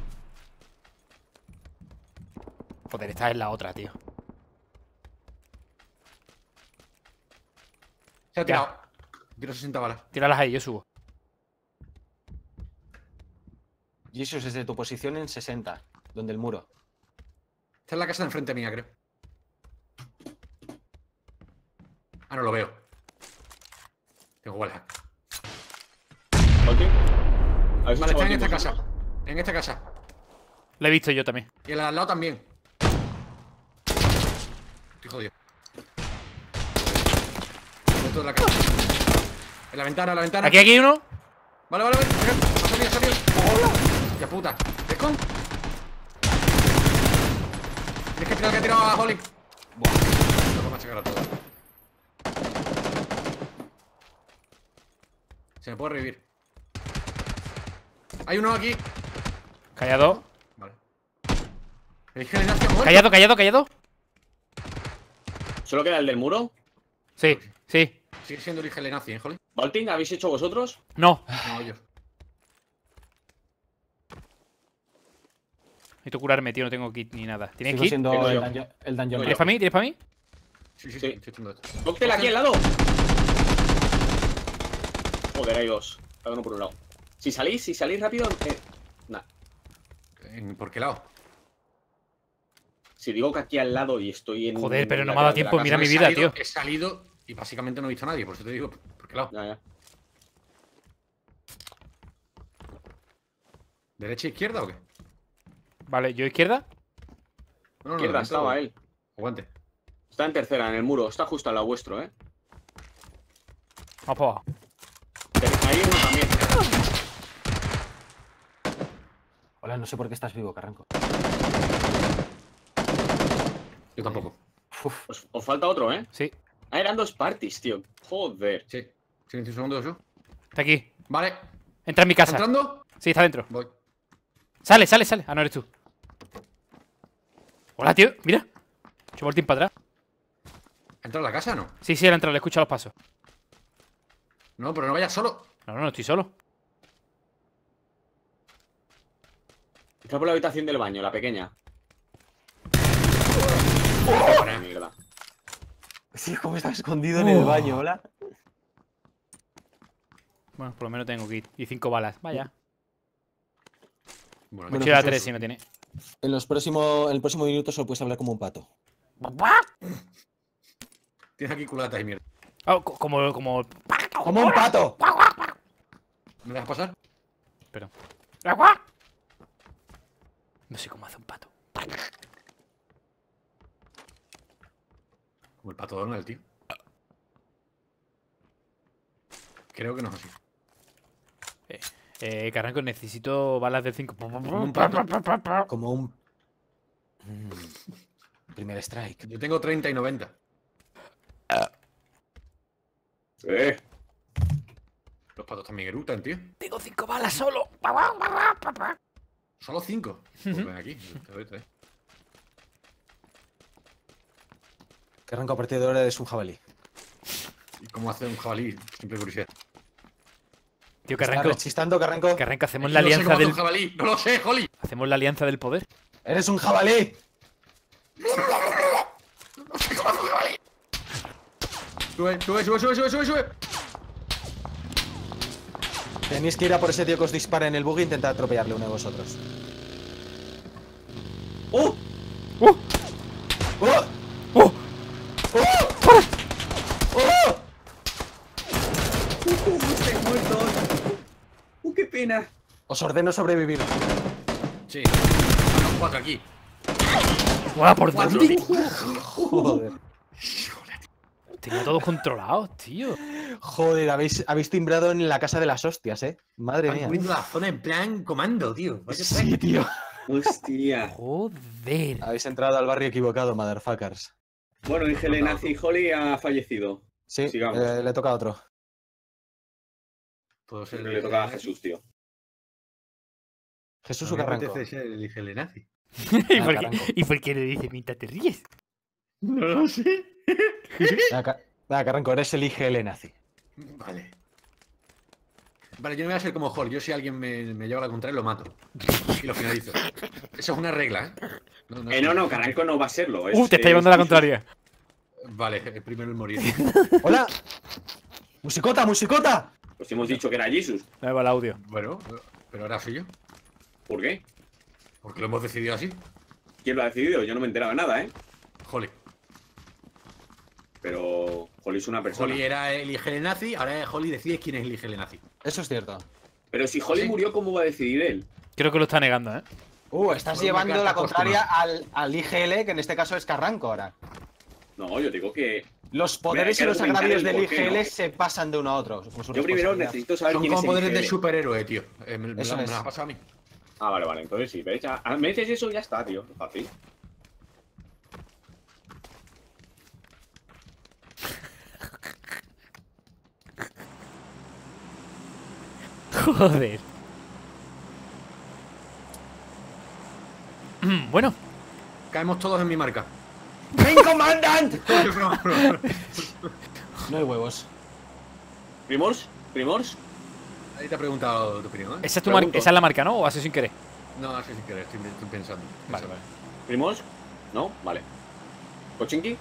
Joder, esta es la otra, tío. Se ha tirado. Tiro 60 balas. Tíralas ahí, yo subo. Jesus, desde tu posición en 60, donde el muro. Esta es la casa de enfrente mía, creo. Ah, no lo veo. Tengo balas. ¿Volting? A ver si Vale, está en Volting esta vosotros. casa. En esta casa. La he visto yo también. Y el de al lado también. Estoy jodido. Dentro de la casa. En la ventana, en la ventana. Aquí hay uno. Vale, vale, vale. Ha salido, ha salido. ¡Hola! ¡Qué puta! ¡Descon! Tienes que tirar a Holly. Buah. Lo voy a machacar a todos. Se me puede revivir. Hay uno aquí. Callado. Vale. ¿El Gelenacio muerto? Callado, callado, callado. ¿Solo queda el del muro? Sí, sí. Sigue siendo el Gelenacio, ¿eh, Holly? ¿Volting habéis hecho vosotros? No. No, yo. Necesito curarme, tío. No tengo kit ni nada. ¿Tienes Sigo kit? siendo Tengo el yo. dungeon, el dungeon ¿Tienes master. para mí? ¿Tienes para mí? Sí, sí, Sí. estoy haciendo esto. ¡Cóctel aquí al lado! Joder, hay dos. Cada uno por un lado. Si salís rápido... Nah. ¿Por qué lado? Si digo que aquí al lado y estoy en... Joder, pero no la me ha dado de la tiempo, casa- mira mi He vida, salido- tío. He salido y básicamente no he visto a nadie, por eso te digo, ¿por qué lado? Ya, ya. ¿Derecha e izquierda o qué? Vale, yo izquierda. No, no, Izquierda dentro. estaba él. Aguante. Está en tercera, en el muro. Está justo al lado vuestro, ¿eh? Vamos para abajo. Ahí uno también. Hola, no sé por qué estás vivo, Carranco. Yo tampoco. Uf, Os falta otro, ¿eh? Sí. Ah, eran dos parties, tío. Joder. Sí. Silencio un segundo, yo. Está aquí. Vale. Entra en mi ¿Estás casa. entrando? Sí, está dentro. Voy. Sale, sale, sale. Ah, no eres tú. Hola, tío. Mira. He hecho voltín para atrás. ¿Entra a la casa o no? Sí, sí, él ha entrado. Le escucha los pasos. No, pero no vayas solo. No, no, no estoy solo. Está por la habitación del baño, la pequeña. Mierda. sí, cómo está escondido en el baño, hola. Bueno, por lo menos tengo kit. Y 5 balas. Vaya. Bueno, Bueno, Mochila pues 3 eso. si no tiene. En el próximo minuto solo puedes hablar como un pato. tienes aquí culatas y mierda. Oh, como. ¡Como un pato! ¿Me dejas pasar? Pero. No sé cómo hace un pato. Como el pato Donald, tío. Creo que no es así. Carranco, necesito balas del 5. Un pato. Como un... Primer strike. Yo tengo 30 y 90. Los Los patos también erutan, tío. Tengo 5 balas solo. Solo 5. Pues ven aquí. Te doy 3. Carranco, a partir de ahora eres un jabalí. ¿Y cómo hace un jabalí? Siempre curiosidad. Tío, ¿Estás Carranco. rechistando, Carranco? Carranco, hacemos No la sé alianza cómo hace del. un jabalí. No lo sé, Holly. Hacemos la alianza del poder. ¡Eres un jabalí! Sube, sube, sube, sube, sube, sube, sube. Tenéis que ir a por ese tío que os dispara en el buggy e intentar atropellarle uno de vosotros. ¡Oh! ¡Oh! ¡Oh! ¡Oh! ¡Oh! Estoy muerto. Qué pena. Os ordeno sobrevivir. Sí. Los 4 aquí. ¡Guau, por 4. dónde! Joder. Tengo todos controlados, tío. Joder, habéis timbrado en la casa de las hostias, Madre Están mía. cubriendo la zona en plan comando, tío. Sí, tío. Hostia. Joder. Habéis entrado al barrio equivocado, motherfuckers. Bueno, y Nazi Holly ha fallecido. Sí, Sigamos. le toca a otro. Puedo ser Le toca a Jesús, tío. Jesús A o mí me Carranco. apetece ser el Igelenazi. ¿Y por qué le dice Minta te ríes? No lo sé. Venga, Carranco, eres el IGL nazi. Vale. Vale, yo no voy a ser como Hall. Yo si alguien me lleva a la contraria lo mato. Y lo finalizo. Eso es una regla, ¿eh? No, Carranco no va a serlo. Te está llevando a la contraria. Vale, el primero el morir. ¡Hola! ¡Musicota, musicota! Pues hemos dicho que era Jesus. Me va el audio. Bueno, pero ahora soy yo. ¿Por qué? Porque lo hemos decidido así. ¿Quién lo ha decidido? Yo no me enteraba de nada, ¿eh? Holly. Pero Holly es una persona. Holly era el Igelenazi, ahora Holly decide quién es el Igelenazi. Eso es cierto. Pero si Holly ¿Sí? murió, ¿cómo va a decidir él? Creo que lo está negando, ¿eh? Estás Por una llevando carta la contraria póstuma. al IGL, que en este caso es Carranco ahora. No, yo digo que. Los poderes y Mira, hay los que argumentar agravios el del por qué, IGL ¿no? se pasan de uno a otro. con su Yo primero responsabilidad. necesito saber Son quién como es poderes de IGL. superhéroe, tío. Me Eso es. las ha pasado a mí. Ah, vale, entonces sí. ¿Ves? Me dices eso y ya está, tío. Fácil. Joder. Bueno, Caemos todos en mi marca. ¡Ring Commandant! No hay huevos. ¿Primors? Ahí te ha preguntado tu opinión, ¿eh? esa es, Pregunto. esa es la marca, ¿no? ¿O hace sin querer? No, así sin querer, estoy pensando. Vale, vale. ¿Primors? ¿No? Vale. ¿Pochinki?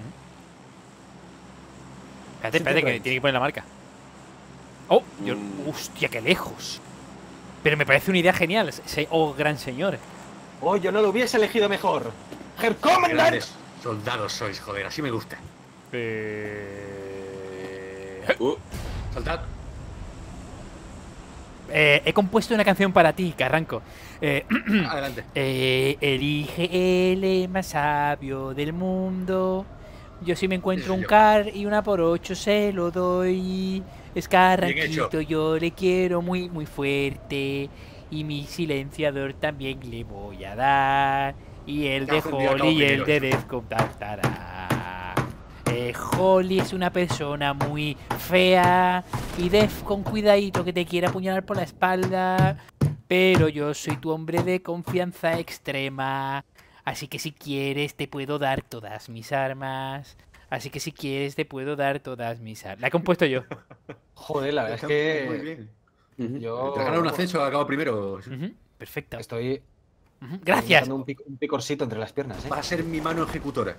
Espérate, que tiene que poner la marca. Oh, Mm. hostia, qué lejos. Pero me parece una idea genial. Oh, gran señor. Oh, yo no lo hubiese elegido mejor. Herr Commandant. Grandes soldados sois, joder, así me gusta. Saltad. He compuesto una canción para ti, Carranco. Adelante. El IGL más sabio del mundo. Yo si me encuentro Ese un yo. car y una por 8 se lo doy. Es Carranquito, hecho. yo le quiero muy muy fuerte. Y mi silenciador también le voy a dar. Y el Te de has enviado Holly y el todo de primero. Defcon tartará. Holly es una persona muy fea. Y Defcon, cuidadito que te quiere apuñalar por la espalda. Pero yo soy tu hombre de confianza extrema. Así que si quieres te puedo dar todas mis armas. Así que si quieres te puedo dar todas mis armas. La he compuesto yo. Joder, la verdad es Muy que bien. yo Te has ganado un ascenso, acabo primero. Ujú, perfecto. estoy Gracias. dando un picorcito entre las piernas, Va a ser mi mano ejecutora.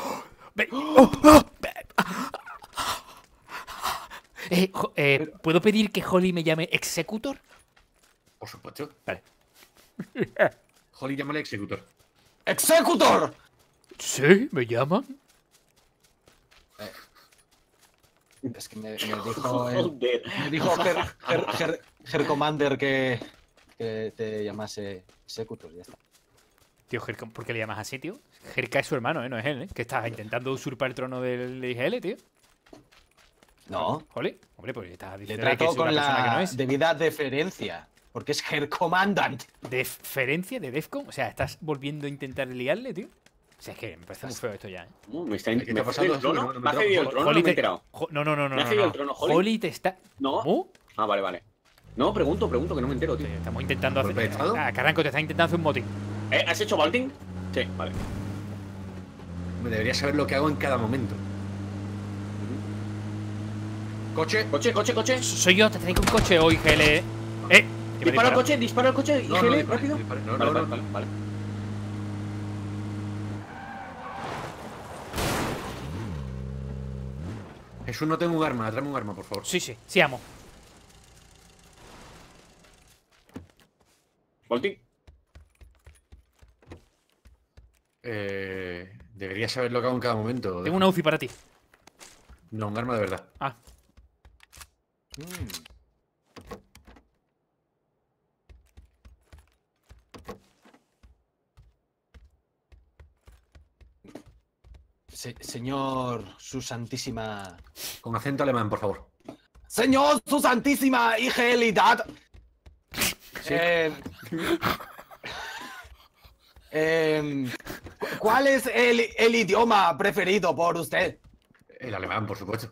¿Puedo pedir que Holly me llame Executor? Por supuesto. Vale. Holly, llámale Executor. ¡Executor! Sí, me llaman. Es que me dijo Joder. me dijo Herr Commander que te llamase Executor, ya está. Tío, Jerka, ¿por qué le llamas así, tío? Jerka es su hermano, ¿eh? No es él, ¿eh? Que estás intentando usurpar el trono del IGL, tío. No, Holly, hombre, pues estás le diciendo que trato es una con persona que no la es. debida deferencia, porque es Herr Commandant. ¿Deferencia de Defcon? O sea, ¿estás volviendo a intentar liarle, tío? O sea, es que me parece muy feo esto ya, ¿eh? Me está ¿Qué está me ha pasando? cedido el trono. No, ¿Me ha cedido el trono? No me he enterado. No, no, no, no. ¿Me ha no, cedido no. el trono, Holly? Holly te está... No. ¿Cómo? Ah, vale, vale. No, pregunto, que no me entero, tío. Estamos intentando ¿Golpe de hacer. estado? Ah, Carranco, te está intentando hacer un motín. ¿Has hecho vaulting? Sí, vale. Me debería saber lo que hago en cada momento. Coche. Coche. Soy yo, te traigo un coche hoy, GL. Que me Dispara dispara. el coche, No, IGL, dispare, rápido. dispare. No, Vale, no, vale, no. vale. Jesús, no tengo un arma. Tráeme un arma, por favor. Sí, amo. Vaulting. Debería saber lo que hago en cada momento. Tengo una UCI para ti. No, un arma de verdad. Ah, Señor, su santísima... Con acento alemán, por favor. Señor, su santísima IGLidad. ¿Cuál es el idioma preferido por usted? El alemán, por supuesto.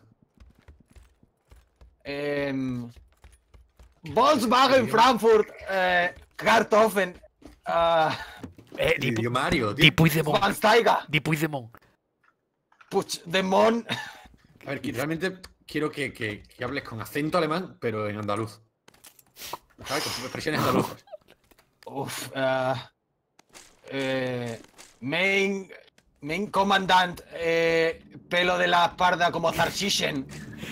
Volkswagen, Frankfurt, Kartoffeln, El idiomario, tío. Die Puigdemont. Van Steiger, Die Puigdemont. Puigdemont. A ver, realmente quiero que hables con acento alemán, pero en andaluz. ¿Sabes? Con expresiones andaluzas. Uf, main Commandant, pelo de la parda como Zarshishen.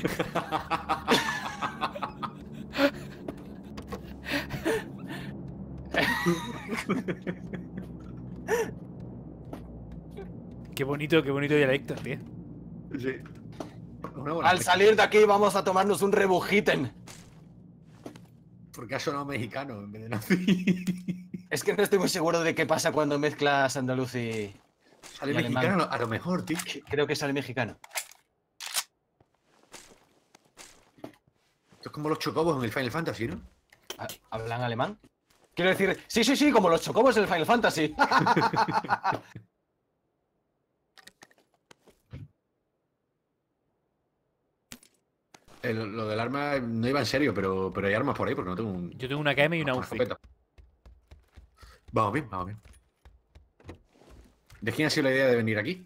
Qué bonito dialecto, tío. Sí. Una buena Al fecha. salir de aquí vamos a tomarnos un rebujiten. Porque ha sonado mexicano en vez de nazi. Es que no estoy muy seguro de qué pasa cuando mezclas andaluz y... Sale Y alemán. mexicano a lo mejor, tío. Creo que sale mexicano. Esto es como los chocobos en el Final Fantasy, ¿no? ¿Hablan alemán? Quiero decir, sí, como los chocobos en el Final Fantasy. Lo del arma no iba en serio, pero hay armas por ahí porque no tengo un. Yo tengo una KM y una UCI. escopeta. Vamos bien, vamos bien. ¿De quién ha sido la idea de venir aquí?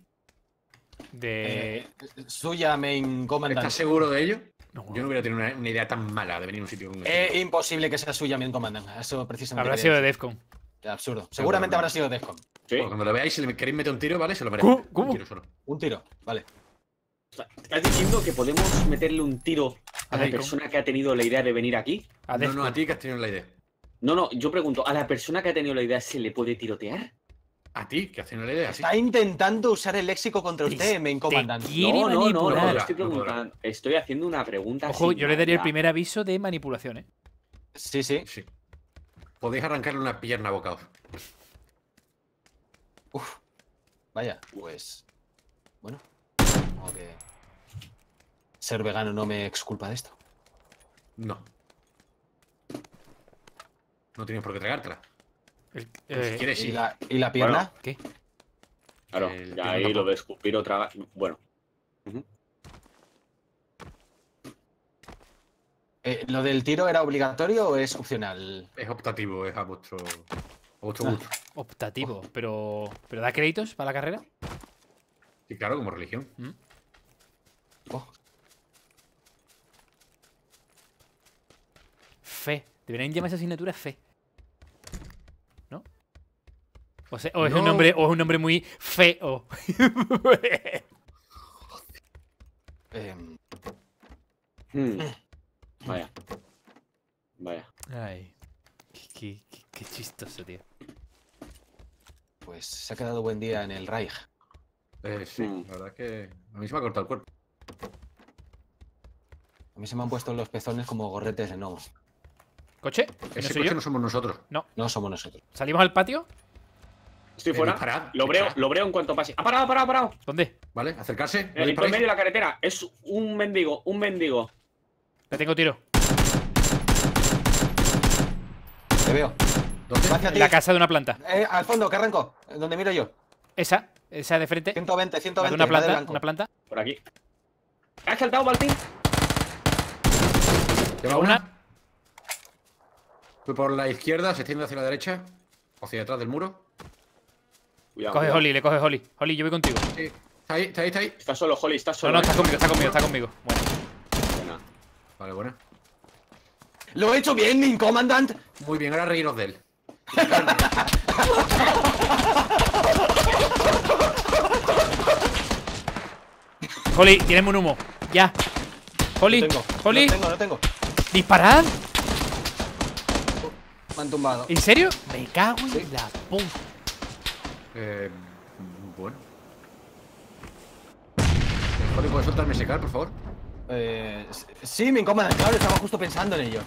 Suya, main commandant. ¿Estás seguro de ello? No. Yo no hubiera tenido una idea tan mala de venir a un sitio con esto. Imposible que sea suya, main commandant. Eso precisamente. Habrá quería sido de decir. Defcon. Absurdo. Seguramente bueno. habrá sido Defcon. Sí. Bueno, cuando lo veáis, si le queréis meter un tiro, ¿vale? Se lo merece. ¿Cómo? Un tiro solo. Un tiro, vale. ¿Estás diciendo que podemos meterle un tiro a la Ay, ¿cómo? persona que ha tenido la idea de venir aquí? A No, Defcon. no, a ti que has tenido la idea. No, yo pregunto, ¿a la persona que ha tenido la idea se le puede tirotear? A ti que has tenido la idea, sí. Está intentando usar el léxico contra usted, main commandant. quiere No, manipular. estoy No podrá. preguntando. Estoy haciendo una pregunta. Ojo, sin yo le daría el maldad. primer aviso de manipulación, ¿eh? Sí, sí. Sí. Podéis arrancarle una pierna a bocados. Uf. Vaya, pues... Bueno. Supongo que... Ser vegano no me exculpa de esto. No. No tienes por qué tragártela. El- Pues si quieres, ¿Y sí. la pierna? ¿Qué? Claro, El ya tiro ahí tampoco. lo de escupir otra. Bueno. ¿Lo del tiro era obligatorio o es opcional? Es optativo, es a vuestro Ah. gusto. Optativo. Pero ¿da créditos para la carrera? Sí, claro, como religión. Oh, Fe. Deberían llamar esa asignatura Fe. ¿No? O sea, o es No. un nombre muy feo. em, Vaya. Vaya. Ay. Qué chistoso, tío. pues se ha quedado buen día en el Reich. Sí, la verdad es que a mí se me ha cortado el cuerpo. A mí se me han puesto los pezones como gorretes de gnomo. ¿Coche? ¿No Ese soy coche yo? no somos nosotros. No somos nosotros. ¿Salimos al patio? Estoy fuera. Disparad, Lo breo disparad. en cuanto pase. ¡Ha parado, ha parado, ha parado! ¿Dónde? ¿Vale? Acercarse. ¿No En el disparáis? medio de la carretera. Es un mendigo, un mendigo. Le tengo tiro. Te veo. ¿Dónde? Hacia ti. En la casa de una planta. Al fondo, que arranco. Donde miro yo. Esa de frente. 120, La 120. de una la de planta. blanco. Una planta. Por aquí. ¿Has saltado, Baltín? ¿Lleva Una. una? Fui por la izquierda, se extiende hacia la derecha. Hacia detrás del muro. Cuidado. Coge cuidado. Holly, le coge Holly. Holly, yo voy contigo. Sí. Está ahí, está ahí, está ahí. Está solo, Holly, está No, solo. no, está conmigo, está conmigo, está conmigo. Bueno. Buena. Vale, buena. Lo he hecho bien, mi comandante. Muy bien, ahora reíros de él. Holly, tienes un humo. Ya. Holly, No tengo, Holly, no tengo, no tengo. disparad. Me han tumbado. ¿En serio? Me cago en Sí. la puta. Bueno. Jorge, ¿puedes soltarme ese car, por favor? Sí, mi comandante, claro, estaba justo pensando en ello.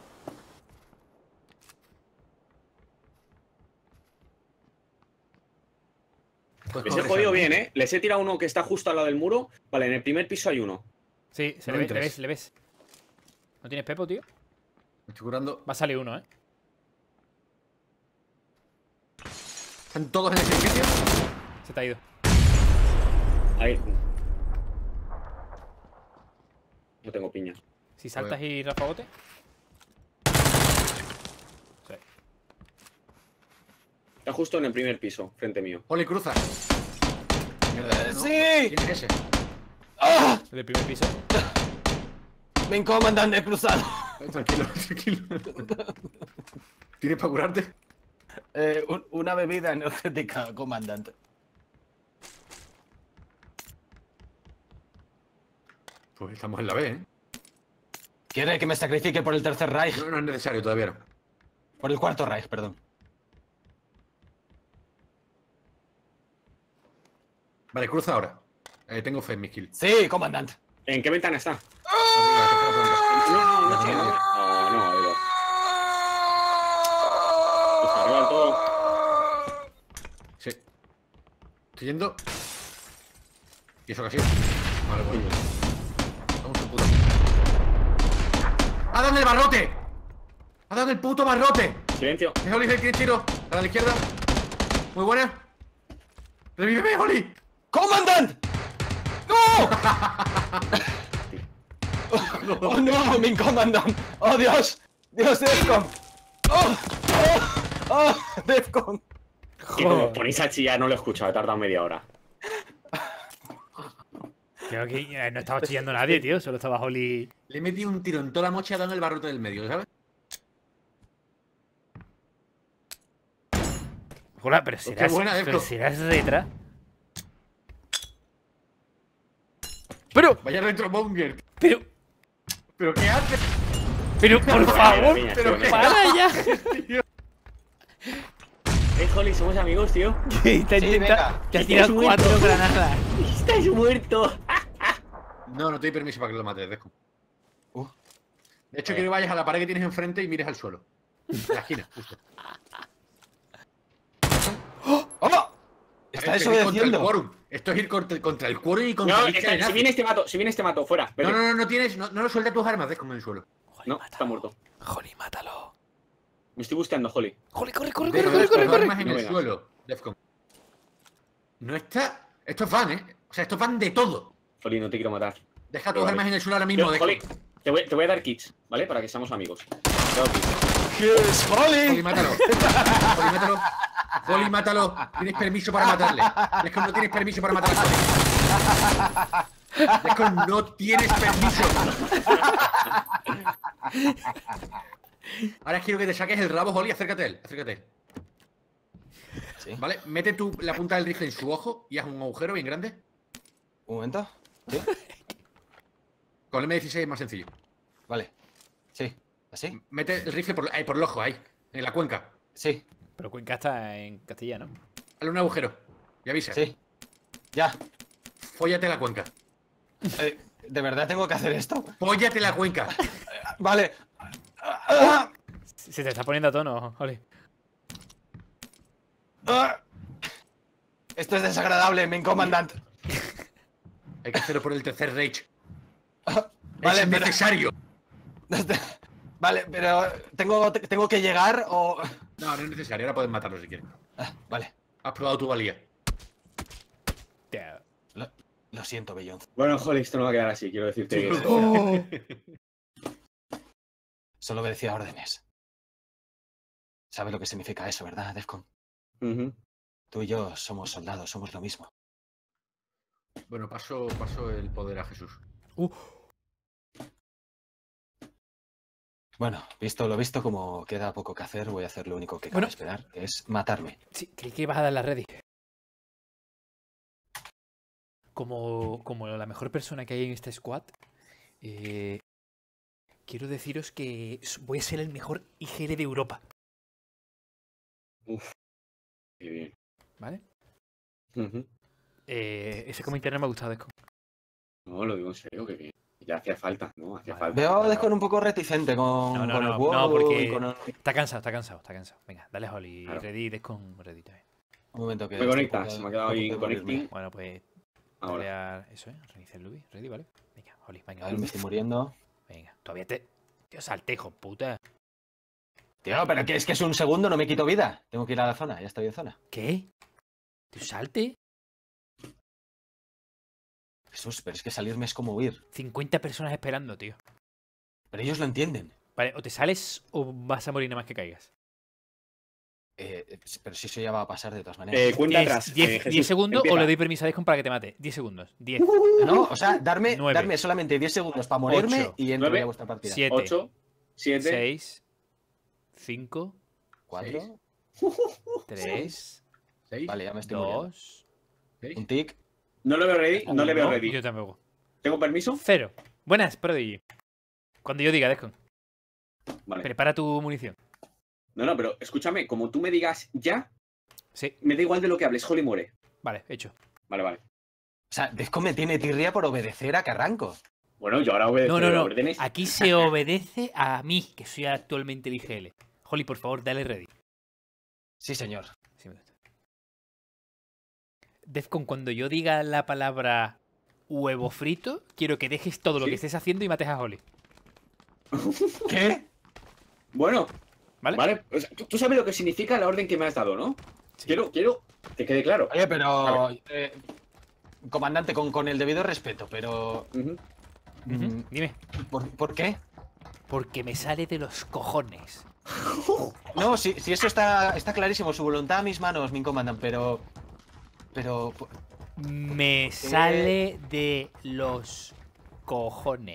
Puedes Les he coger jodido esa. bien, ¿eh? Les he tirado uno que está justo al lado del muro. Vale, en el primer piso hay uno. Sí, No le ves, entres. le ves. ¿No tienes pepo, tío? Me estoy curando. Va a salir uno, ¿eh? ¿Están todos en ese edificio? Se te ha ido. Ahí. No tengo piñas. Si saltas y rafagote. Sí. Está justo en el primer piso, frente mío. Oli, cruza. Mierda, ¿no? ¡Sí! ¿Quién es ese? ¡Ah! El del primer piso. Mi comandante, he cruzado. Tranquilo, tranquilo. ¿Tienes para curarte? Una bebida energética, comandante. Pues estamos en la B, ¿eh? ¿Quiere que me sacrifique por el tercer Reich? No, no es necesario todavía, no. Por el cuarto Reich, perdón. Vale, cruza ahora. Tengo fe en mi kill. Sí, comandante. ¿En qué ventana está? Arriba, tercera planta. No, no, no, no, no, Edo. Está arriba del todo. Sí. Estoy yendo. ¿Y eso qué ha sido? Vale, bueno. Vamos a puta. ¡Ha dado en el barrote! ¡Ha dado en el puto barrote! Silencio. Es Oli, tiene tiro. A la izquierda. Muy buena. ¡Revíveme, Oli! ¡Comandante! ¡No! ¡Oh, no, mi comandante! ¡Oh, Dios! ¡Dios, Defcon! ¡Oh! ¡Oh! ¡Oh! ¡Defcon! Y como ponéis a chillar, no lo he escuchado, he tardado media hora. Creo que no estaba chillando nadie, tío. Solo estaba Holly. Le he metido un tiro en toda la mocha dando el barrote del medio, ¿sabes? Hola, pero Qué serás, buena, pero Defcon. serás retra. Pero, Vaya retromonger. pero, ¿Pero qué hace? pero, por favor, Mía, pero tío, qué- para ya. Holly, somos amigos, tío. Que está Sí, intentando. venga. Que ha Estáis tirado 4 muertos. granadas. Estáis muertos. No, no te doy permiso para que lo mates, Desco. Uh. De hecho, quiero que vayas a la pared que tienes enfrente y mires al suelo. En la esquina, justo. ¡Oh! Está Esto es ir contra el desobedeciendo. quórum. Esto es ir contra el quórum y contra No, el lista de si nazis. viene este mato, fuera. Vete. No tienes, no lo suelta tus armas, Desco, en el suelo. No, está muerto. Holly, mátalo. Me estoy buscando, Holly. Holly, corre, corre, Deja corre, tus corre, corre. armas en No el vengas. suelo, Defcon. No está. Esto es van, ¿eh? O sea, esto es van de todo. Holly, no te quiero matar. Deja tus Vale. armas en el suelo ahora mismo, Holly, Defcon. te voy a dar kits, ¿vale? Para que seamos amigos. Te doy kits. ¡Yes, Holly, Holly! mátalo. Holly, mátalo. Holly, mátalo. Tienes permiso para matarle. Descon, no tienes permiso para matar a Holly. Descon, no tienes permiso. Ahora quiero que te saques el rabo, Holly. Acércate a él. Acércate a él. Sí. ¿Vale? Mete la punta del rifle en su ojo y haz un agujero bien grande. Un momento. ¿Sí? Con el M16 es más sencillo. Vale. Sí. ¿Así? Mete el rifle por el ojo, ahí. En la cuenca. Sí. Pero Cuenca está en Castilla, ¿no? Hazle un agujero. Y avisa. Sí. Ya. Fóllate la cuenca. ¿De verdad tengo que hacer esto? Fóllate la cuenca. Vale. Se te está poniendo a tono, Holly. Esto es desagradable, mi comandante. Hay que hacerlo por el tercer Reich. Vale, es pero- necesario. Vale, pero ¿tengo que llegar o...? No, no es necesario. Ahora puedes matarlo si quieres. Vale. Has probado tu valía. Tía. Lo siento, Bellón. Bueno, Holly, esto no va a quedar así, quiero decirte. Solo obedecía órdenes. ¿Sabes lo que significa eso, verdad, Defcon? Ujú. Tú y yo somos soldados, somos lo mismo. Bueno, paso el poder a Jesús. Bueno, visto lo visto, como queda poco que hacer, voy a hacer lo único que cabe Bueno. esperar, que es matarme. Sí, creí que ibas a dar la ready. Como la mejor persona que hay en este squad, quiero deciros que voy a ser el mejor IGL de Europa, Qué bien. ¿vale? Ujú. Ese comentario me ha gustado, Descon. No, lo digo en serio, que bien. Ya hacía falta, ¿no? Hacía Vale. falta. Veo a Defcon un poco reticente con el WoW porque y con el... está cansado. Venga, dale Holly, Claro. ready, Descon, ready también. Un momento que... Me estoy conectas, poco- se me ha quedado ahí poco de morirme. connecting. Bueno, pues Ahora. dale a eso, reiniciar el lobby, ready, ¿vale? Venga, Holly, venga, A ver, me estoy muriendo. venga, todavía te... Tío, salte, hijo puta. Tío, pero que es un segundo, no me quito vida. Tengo que ir a la zona, ya estoy en zona. ¿Qué? ¿Tío, salte? Jesús, pero es que salirme es como huir. 50 personas esperando, tío. Pero ellos lo entienden. Vale, o te sales o vas a morir nada más que caigas. Pero si eso ya va a pasar de todas maneras. Cuenta atrás. 10 Jesús, segundos empieza. o le doy permiso a Descon para que te mate. 10 segundos. 10, No, o sea, darme 9, solamente 10 segundos para morirme 8, y entro 9, ya a vuestra partida. 7, 8, 7. 6, 5, 4. 3, 6. Vale, ya me estoy muriendo. 2. Un tic. No lo veo ready, no le veo No, ready. yo tampoco. ¿Tengo permiso? 0. Buenas, Prodigy. Cuando yo diga, Descon, Vale. prepara tu munición. No, pero escúchame, como tú me digas ya, Sí, me da igual de lo que hables, Holly muere. vale, hecho. Vale. O sea, Defcon me tiene tirria por obedecer a Carranco. Bueno, yo ahora obedeceré No. las órdenes. Aquí se obedece a mí, que soy actualmente el IGL. Holly, por favor, dale ready. Sí, señor. Sí, me gusta. Defcon, cuando yo diga la palabra huevo frito, quiero que dejes todo lo ¿Sí? que estés haciendo y mates a Holly. ¿Qué? Bueno, ¿Vale? vale. O sea, tú sabes lo que significa la orden que me has dado, ¿no? Sí. Quiero que quede claro. Oye, pero... A comandante, con el debido respeto, pero... Ujú. Ujú, Dime. ¿Por qué? Porque me sale de los cojones. No, si eso está clarísimo, su voluntad a mis manos, mi comandante, pero... Me sale de los cojones.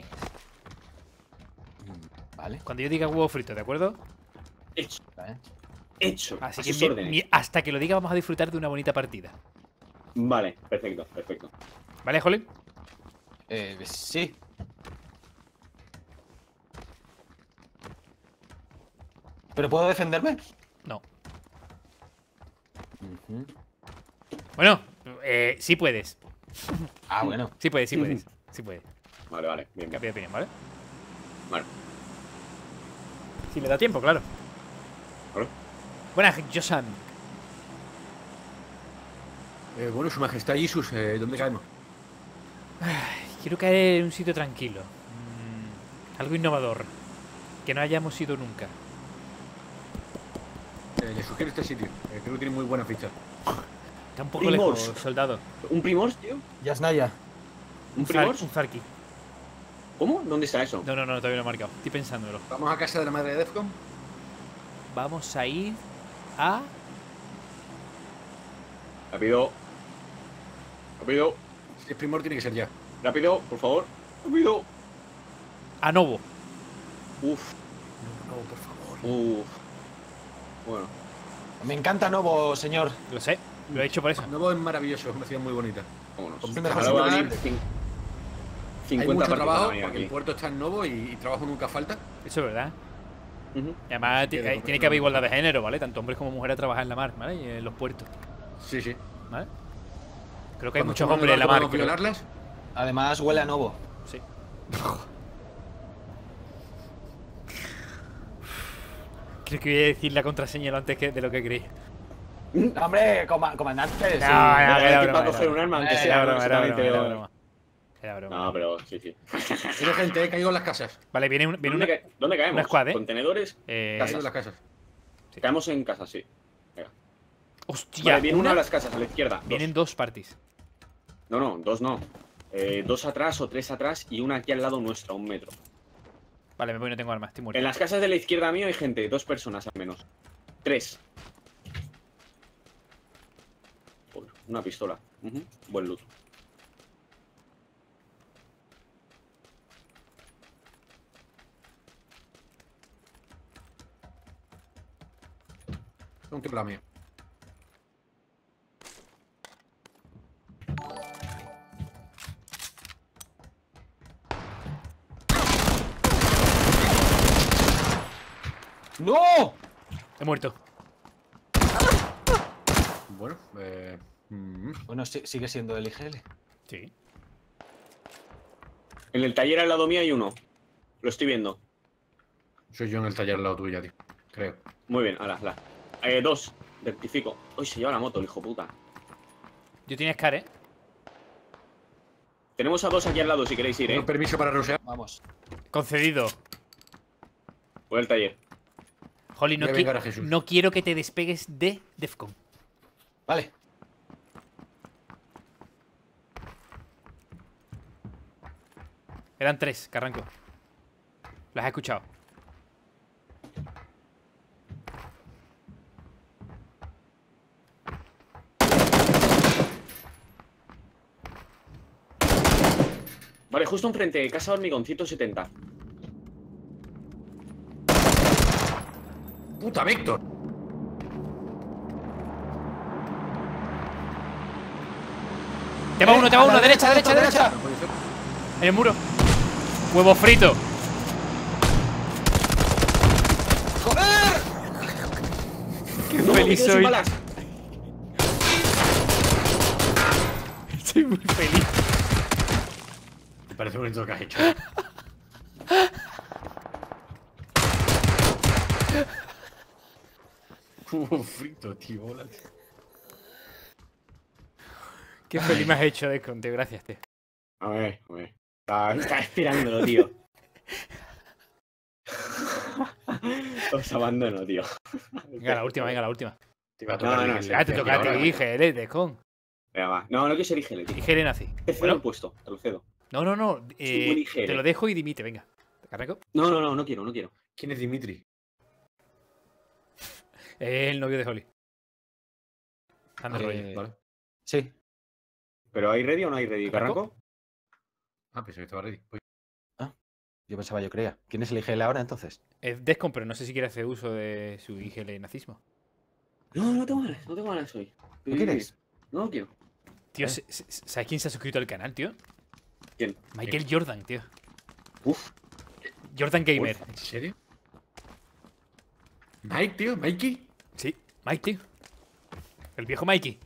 Vale, Cuando yo diga huevo frito, ¿de acuerdo? Hecho, vale. hecho. Así A que sus órdenes. hasta que lo diga vamos a disfrutar de una bonita partida. Vale, perfecto. ¿Vale, Holly? Sí. ¿Pero puedo defenderme? No. Ujú. Bueno, sí puedes. Ah, bueno. Sí puedes. Sí puedes. Vale, bien. Cambia de opinión, ¿vale? Vale. Si le da tiempo, claro. Claro. Buenas, Josan. Bueno, su majestad Jesús, ¿dónde caemos? Quiero caer en un sitio tranquilo. Algo innovador. Que no hayamos ido nunca. Le sugiero este sitio. Creo que tiene muy buena ficha. Está un poco Primors. lejos, soldado. ¿Un Primors, tío? Yasnaya. ¿Un Primors? Un Zarki. ¿Cómo? ¿Dónde está eso? No, todavía no lo he marcado. Estoy pensándolo. Vamos a casa de la madre de Defcon. Vamos a ir a... Rápido. Si es primor, tiene que ser ya. Rápido, por favor. Rápido. A Novo. Uf. No, por favor. Bueno. Me encanta Novo, señor. Lo sé. Lo he hecho por eso. Novo es maravilloso, es una ciudad muy bonita. Vámonos. Con mejor Ahora va a sitio venir para ir. 50 Hay mucho partidos trabajo van a venir porque el aquí. puerto está en Novo y trabajo nunca falta. Eso es verdad. Ujú. Y además Sí, tiene que haber igualdad de género, ¿vale? Tanto hombres como mujeres trabajan en la mar, ¿vale? Y en los puertos, Sí. ¿vale? Creo que hay Cuando muchos estamos hombres en la mar. ¿podemos violarlas? Además, huele a Novo. Sí. Creo que voy a decir la contraseña antes de lo que creí. Hombre, comandante. sí. No, Era era que para broma, coger un arma, aunque Era sea, broma, no era exactamente, broma, era pero- broma. Era broma. No, pero sí. Mira, gente, caigo en las casas. Vale, viene una... ¿Dónde caemos? una squad, ¿eh? ¿Contenedores? Caigo en las casas. Caemos en casa, sí. Hostia, Vale, viene una de las casas a la izquierda. Dos. vienen dos parties. No, dos no. Dos atrás o tres atrás y una aquí al lado nuestra, a 1 metro. Vale, me voy, no tengo armas, estoy muerto. En las casas de la izquierda mío hay gente, 2 personas al menos. 3. Joder, una pistola. Buen loot. Un tío la mía. ¡No! He muerto. Bueno, Bueno, sigue siendo el IGL. Sí. En el taller al lado mío hay uno. Lo estoy viendo. soy yo en el taller al lado tuyo, tío. Creo. Muy bien, ala. 2. Rectifico. Uy, se lleva la moto, el hijo puta. Yo tenía Scar, ¿eh? Tenemos a 2 aquí al lado si queréis ir, ¿Tengo permiso para rushear? Vamos. Concedido. Por el taller. Holly, Voy a vengar a Jesús. no quiero que te despegues de Defcon. Vale. Eran 3, que arranco. Las he escuchado. Vale, justo enfrente, casa de hormigón, 170. ¡Puta, Víctor! Te va uno, derecha. No puede ser. En el muro. Huevo frito. Qué No, me feliz quedo sin soy. balas. Estoy muy feliz. Me parece bonito lo que has hecho. Frito, tío. Hola, tío. Qué feliz me has hecho, Defcon, tío. Gracias, tío. A ver. Estaba esperándolo, tío. Os abandono, tío. Venga, la última. Te iba a No, tocar no, el- Ya te toca a ti, IGL, Defcon. Venga, va. No, no quiero ser IGL, tío. IGL nazi. Te cedo el puesto, te lo cedo. No. Soy buen IGL. Te lo dejo y dimite, venga. ¿Arranco? No quiero. ¿Quién es Dimitri? Es el novio de Holly. Anda, rollo. Vale. Sí. ¿Pero hay ready o no hay ready? ¿Que ¿Arranco? arranco? Ah, pensé que estaba ready. Voy. Yo creía. ¿Quién es el IGL ahora entonces? Es Defcon, pero no sé si quiere hacer uso de su IGL nazismo. No tengo ganas hoy. ¿No quieres? No quiero. Tío, ¿sabes quién se ha suscrito al canal, tío? ¿Quién? Michael Jordan, tío. Uf. Jordan Gamer. ¿En serio? Mike, tío, Mikey. Sí, Mike, tío. El viejo Mikey.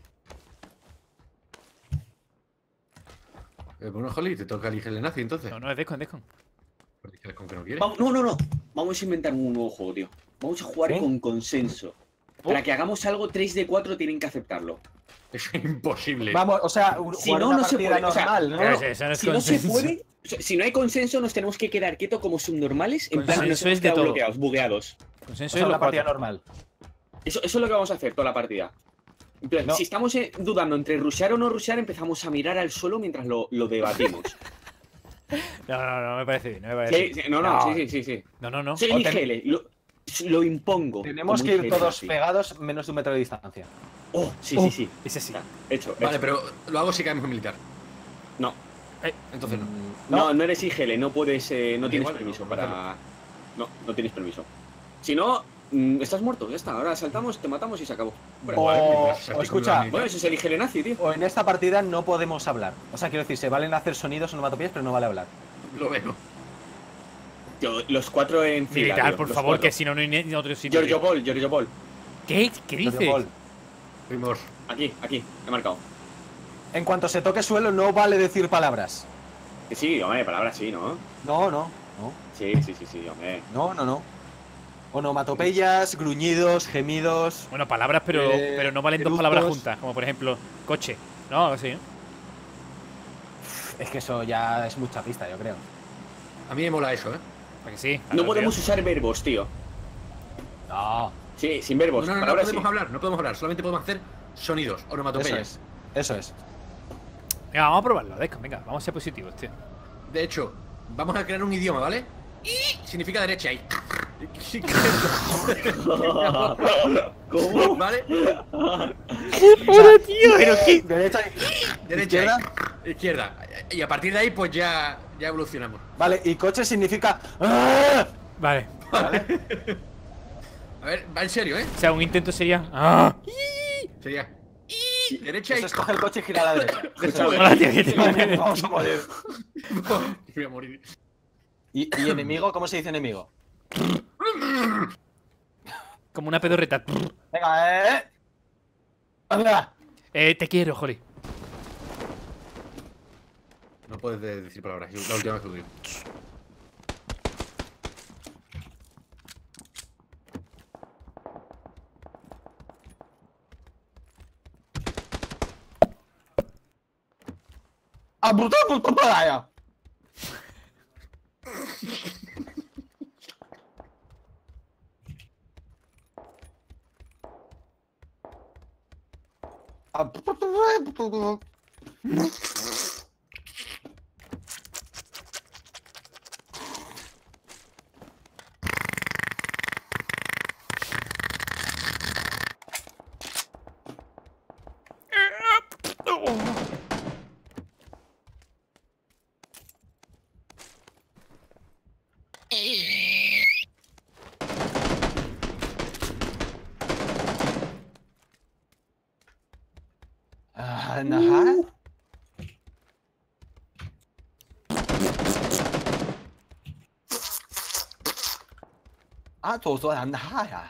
Bueno, Holly, te toca el IGL nazi entonces. No, es Defcon. Porque es con que no quiere. Vamos, no. Vamos a inventar un nuevo juego, tío. Vamos a jugar con consenso. Para que hagamos algo, 3 de 4 tienen que aceptarlo. Es imposible. Vamos, o sea, Si jugar no, una no se partida puede, o sea, normal, ¿no? Eso no es Si no se consenso. puede, o sea, si no hay consenso, nos tenemos que quedar quietos como subnormales. En plan, Consenso nos hemos es de quedado todo. bloqueados, bugueados. Consenso O sea, es una los partida 4. normal. Eso es lo que vamos a hacer toda la partida. En plan, No. si estamos dudando entre rushear o no rushear, empezamos a mirar al suelo mientras lo debatimos. No, me parece bien. No me parece Sí, bien. no, sí. No. Soy O el IGL, lo impongo. Tenemos como que ir IGL, todos sí. pegados menos de 1 metro de distancia. Oh, sí. Ese sí. Hecho. Vale, pero lo hago si caemos en militar. No, Entonces no. no eres IGL, no puedes, no tienes igual, permiso no, para... No tienes permiso. Si no, estás muerto, ya está. Ahora saltamos, te matamos y se acabó. Fuera. O escucha, Bueno, ese es el IGL nazi, tío. o en esta partida no podemos hablar. O sea, quiero decir, se valen hacer sonidos onomatopeyas, pero no vale hablar. Lo veo. Tío, los 4 en fila, Militar, tío, por los favor, 4. que si no, no hay ni otro sitio. Giorgio Paul. ¿Qué dices? Paul, Fuimos. Aquí, he marcado. en cuanto se toque suelo, no vale decir palabras. Que sí, hombre, palabras sí, ¿no? No. Sí, hombre. No. Onomatopeyas, gruñidos, gemidos. Bueno, palabras, pero no valen dos eructos. palabras juntas. Como por ejemplo, coche. No, algo así, ¿no? Es que eso ya es mucha pista, yo creo. A mí me mola eso, ¿eh? Para que sí. No podemos usar verbos, tío. No, Sí, sin verbos. No palabras sí. podemos hablar. Solamente podemos hacer sonidos, onomatopeyas. eso es. Venga, vamos a probarlo, Defcon. Venga, vamos a ser positivos, tío. De hecho, vamos a crear un idioma, ¿vale? Y significa derecha y ¿Cómo? ¿Vale? ¡Hola, tío! Pero qué. Derecha. Derecha, izquierda. Y a partir de ahí, pues ya evolucionamos. Vale, y coche significa. ¡Ah! Vale. ¿Vale? A ver, va en serio, ¿eh? O sea, un intento sería. ¡Ah! Sería. Derecha Eso y. escoge el coche y gira a la derecha. Escúchame. Hola, tío, que te Vamos a morir. Voy a morir. ¿Y enemigo? ¿Cómo se dice enemigo? Como una pedorreta. Venga, ¡Anda! Te quiero, Joli. No puedes decir palabras. La última vez que lo digo. ¡A puta playa! Nah. Ah, todo anda.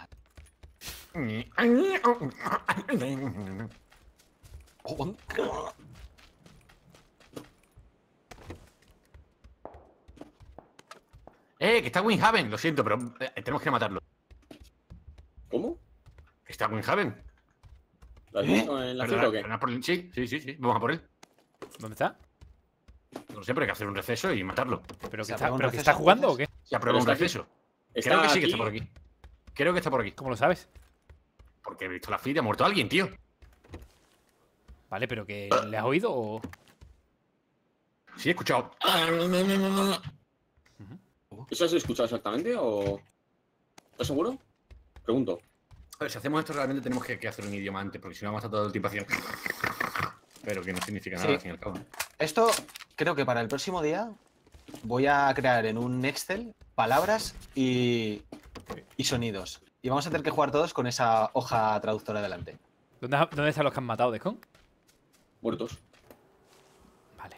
Que está Winhaven. Lo siento, pero tenemos que matarlo. ¿Cómo? Que está Winhaven. ¿Lo has visto en la cita o qué? Sí. Vamos a por él. ¿Dónde está? No sé, pero hay que hacer un receso y matarlo. ¿Pero ¿Se que está, aprueba un pero que receso, está jugando o entonces? qué? Se aprueba un Pero está receso. Está Creo que sí que aquí. está por aquí. Creo que está por aquí. ¿Cómo lo sabes? Porque he visto la feed y ha muerto alguien, tío. Vale, pero que le has oído o. Sí, he escuchado. ¿Eso has escuchado exactamente o...? ¿Estás seguro? Pregunto. A ver, si hacemos esto realmente tenemos que hacer un idioma antes, porque si no vamos a estar todo el tiempo haciendo. Pero que no significa nada, Sí. al fin y al cabo. Esto creo que para el próximo día voy a crear en un Excel palabras y sonidos. Y vamos a tener que jugar todos con esa hoja traductora delante. ¿Dónde están los que han matado, Descon? Muertos. Vale.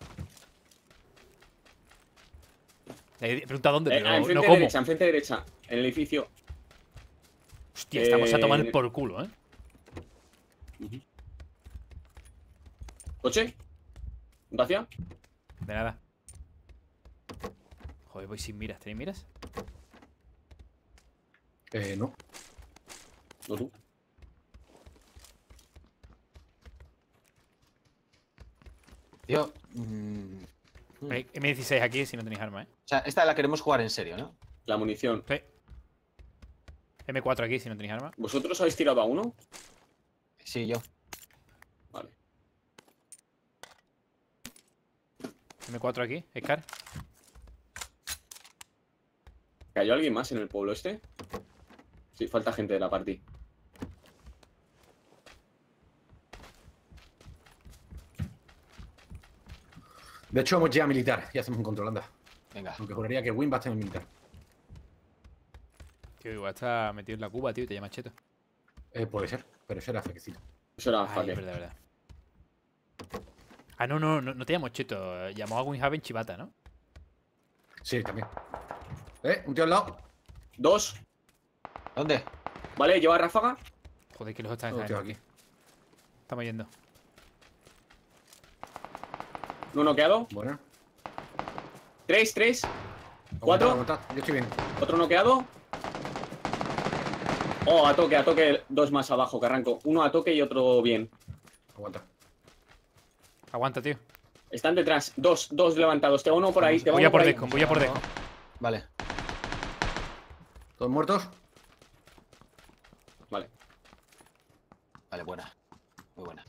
Le he preguntado dónde, pero Enfrente no cómo. derecha, enfrente derecha. En el edificio. Hostia, estamos a tomar por culo, ¿eh? ¿Coche? ¿Gracia? De nada. Joder, voy sin miras. ¿Tenéis miras? No. No tú. Tío, Hay M16 aquí si no tenéis arma, ¿eh? o sea, esta la queremos jugar en serio, ¿no? La munición. Sí. M4 aquí si no tenéis arma. ¿Vosotros habéis tirado a uno? Sí, yo. Vale. M4 aquí, Scar. ¿Cayó alguien más en el pueblo este? Sí, falta gente de la party. De hecho, hemos ya militar y hacemos un control, anda. Venga. Aunque juraría que Win va a estar en militar. Tío, igual está metido en la cuba, tío, te llama cheto. Puede ser, pero ese era fequecito. Eso era Ay, Faker. verdad. Ah, no te llamo cheto. Llamó a Winhaven chivata, ¿no? Sí, también. Un tío al lado. Dos. ¿Dónde? Vale, lleva ráfaga. Joder, que los están Otro tío aquí. aquí. Estamos yendo. Uno noqueado. Bueno. Tres. Aguantad, ¿Cuatro? aguantad. Yo estoy bien. Otro noqueado. Oh, a toque. Dos más abajo, que arranco. Uno a toque y otro bien. Aguanta. Aguanta, tío. Están detrás. Dos levantados. Te va uno por ahí. Voy a por Descon, voy a por Descon. Vale. ¿Todos muertos? Vale. Vale, buena. Muy buena.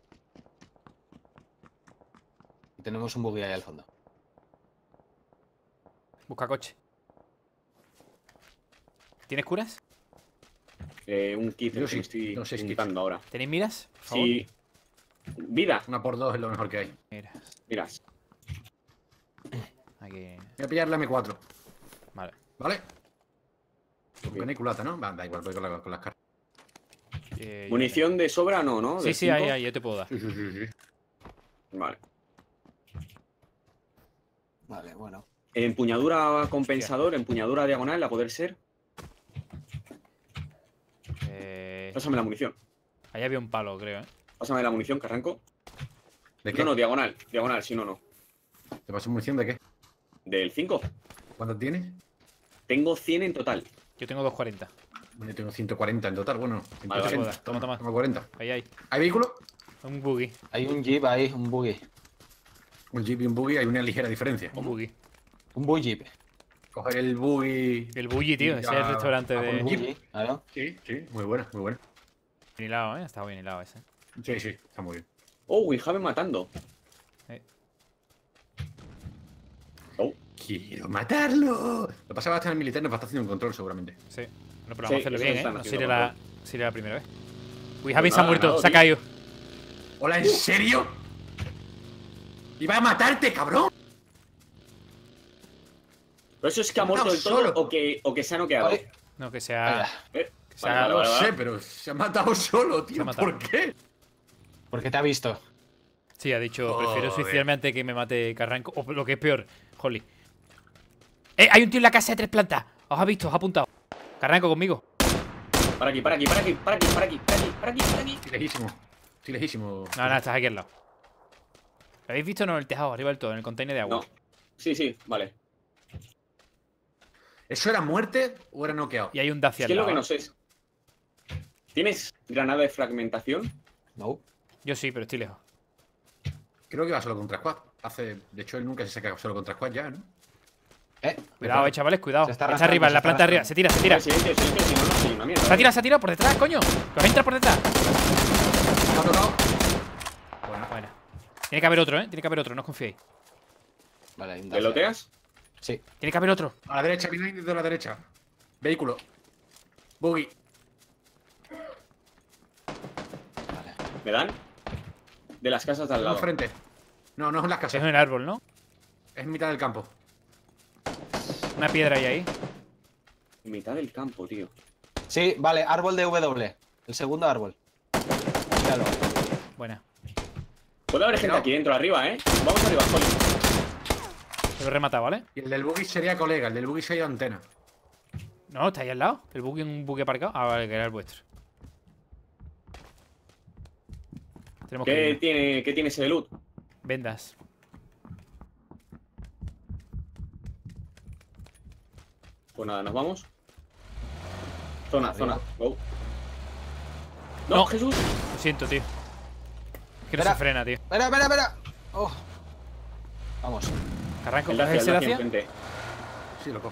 Y tenemos un buggy ahí al fondo. Busca coche. ¿Tienes curas? Un kit Yo que sí, me estoy no sé si juntando ahora. ¿Tenéis miras? Por favor. Sí. Vida. 1 por 2 es lo mejor que hay. Miras. Miras. Aquí. Voy a pillar la M4, Vale. ¿vale? Con el culata, ¿no? Va, da igual, voy con las cartas. Munición de sobra no, ¿no? Sí, ¿De sí, 5? ahí, yo te puedo dar. Sí, sí, sí, sí. Vale. Vale, bueno. Empuñadura compensador, empuñadura diagonal, a poder ser. Pásame la munición. Ahí había un palo, creo, ¿eh? Pásame la munición, que arranco. ¿De qué? No, diagonal. Diagonal, si no, no. ¿Te paso munición de qué? Del 5. ¿Cuánto tienes? Tengo 100 en total. Yo tengo 240. Bueno, yo tengo 140 en total, bueno. Vale, vale. 180. Toma, toma. Toma 40. Ahí. ¿Hay vehículo? Un buggy. Hay un jeep ahí, un buggy. Un jeep y un buggy, hay una ligera diferencia. Un buggy. Un buggy jeep. Coger el buggy. El buggy, tío. Y Ese es el ya- restaurante a por de. un Buggy, claro. Sí, sí, muy buena, muy buena. Bien hilado, ¿eh? Está bien hilado ese. Sí, sí, está muy bien. Oh, Winhaven matando. Oh, quiero matarlo. Lo pasaba hasta en el militar, nos va a estar haciendo un control seguramente. Sí. Bueno, pero vamos Sí, a hacerlo eso bien, ¿eh? están No haciendo sería la primera vez. Uy, Javi se ha nada, muerto, ganado, se ha tío. caído. ¿Hola, en serio? ¡Iba a matarte, cabrón! ¿pero eso es que ha No, muerto del todo solo. o que se ha noqueado? Vale. No, que sea. Vaya. Eh, Que sea- vale, No vale, sé, vale. pero se ha matado solo, Se ha tío. matado. ¿Por qué? ¿Por qué te ha visto? Sí, ha dicho, prefiero Joder. suicidarme antes que me mate Carranco. O lo que es peor, Holly. Hay un tío en la casa de 3 plantas. Os ha visto, os ha apuntado. Carranco conmigo. Para aquí, para aquí, para aquí, para aquí, para aquí, para aquí, para aquí, para aquí. Estoy lejísimo. Estoy lejísimo. No, no, estás aquí al lado. ¿Lo habéis visto o no? En el tejado, arriba del todo, en el container de agua. No. Sí, sí, vale. ¿Eso era muerte o era noqueado? Y hay un Dacia Es que al es lo lado. que no sé es... ¿Tienes granada de fragmentación? No. Yo sí, pero estoy lejos. Creo que va solo contra squad. De hecho, él nunca se saca solo contra squad ya, ¿no? Cuidado, chavales, cuidado. Se está Está arrastrando, arriba, en la se está planta arriba. arrastrando. Se tira. Silencio, silencio, si no, no soy una mierda. Se ha tirado por detrás, coño. Que os entra por detrás. ¿Me ha tocado? Bueno. Tiene que haber otro, ¿eh? Tiene que haber otro, no os confiéis. Vale, hay un ¿Te Dacia. loteas? Sí. Tiene que haber otro. A la derecha, viene de la derecha. Vehículo. Buggy. Vale. ¿Me dan? De las casas de al Al lado. frente. No, no es en las Es casas. en el árbol, ¿no? Es en mitad del campo. Una piedra ahí. En mitad del campo, tío. Sí, vale, árbol de W. El segundo árbol. Míralo. Buena. Puede haber gente aquí dentro, arriba, ¿eh? Vamos arriba, Holly. Lo he rematado, ¿vale? Y el del buggy sería colega. El del buggy sería antena. No, está ahí al lado. El buggy, un buggy aparcado. Ah, vale, que era el vuestro. Tenemos que ir. ¿Qué tiene ese de loot? Vendas. Pues nada, nos vamos. Zona, Arriba. zona. Go. No, No. Jesús. Lo siento, tío. Es que no Espera. se frena, tío. Espera, espera, espera. Oh. Vamos. Carranco, El ¿coges Dacia, ese el Dacia Dacia? enfrente. Sí, lo cojo.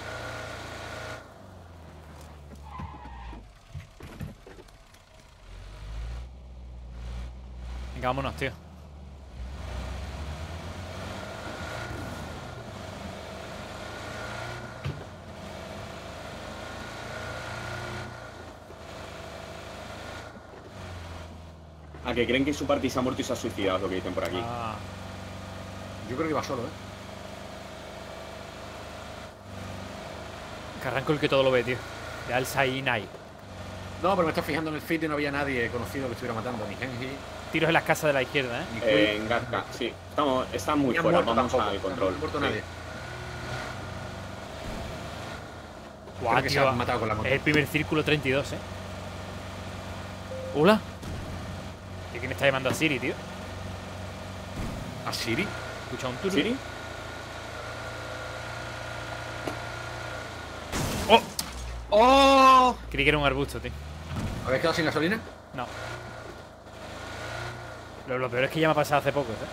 Venga, vámonos, tío. A que creen que su party se ha muerto y se ha suicidado, es lo que dicen por aquí. Ah, Yo creo que va solo, Carranco el que todo lo ve, tío. De Al Sainai. No, pero me estoy fijando en el feed y no había nadie conocido que estuviera matando. Ni Genji, Tiros en las casas de la izquierda, ¿eh? ni Quill. En Gazka, sí. Están muy Ni han fuera, muerto vamos tampoco. al control. No ha muerto Sí. nadie. Guau, Creo que se tío. han matado con la moto. Es el primer círculo 32, ¿eh? Hola. ¿Y quién está llamando a Siri, tío? ¿A Siri? Escucha un turno. ¿Siri? ¡Oh! ¡Oh! Creí que era un arbusto, tío. ¿Habéis quedado sin gasolina? No. Lo peor es que ya me ha pasado hace poco, ¿eh?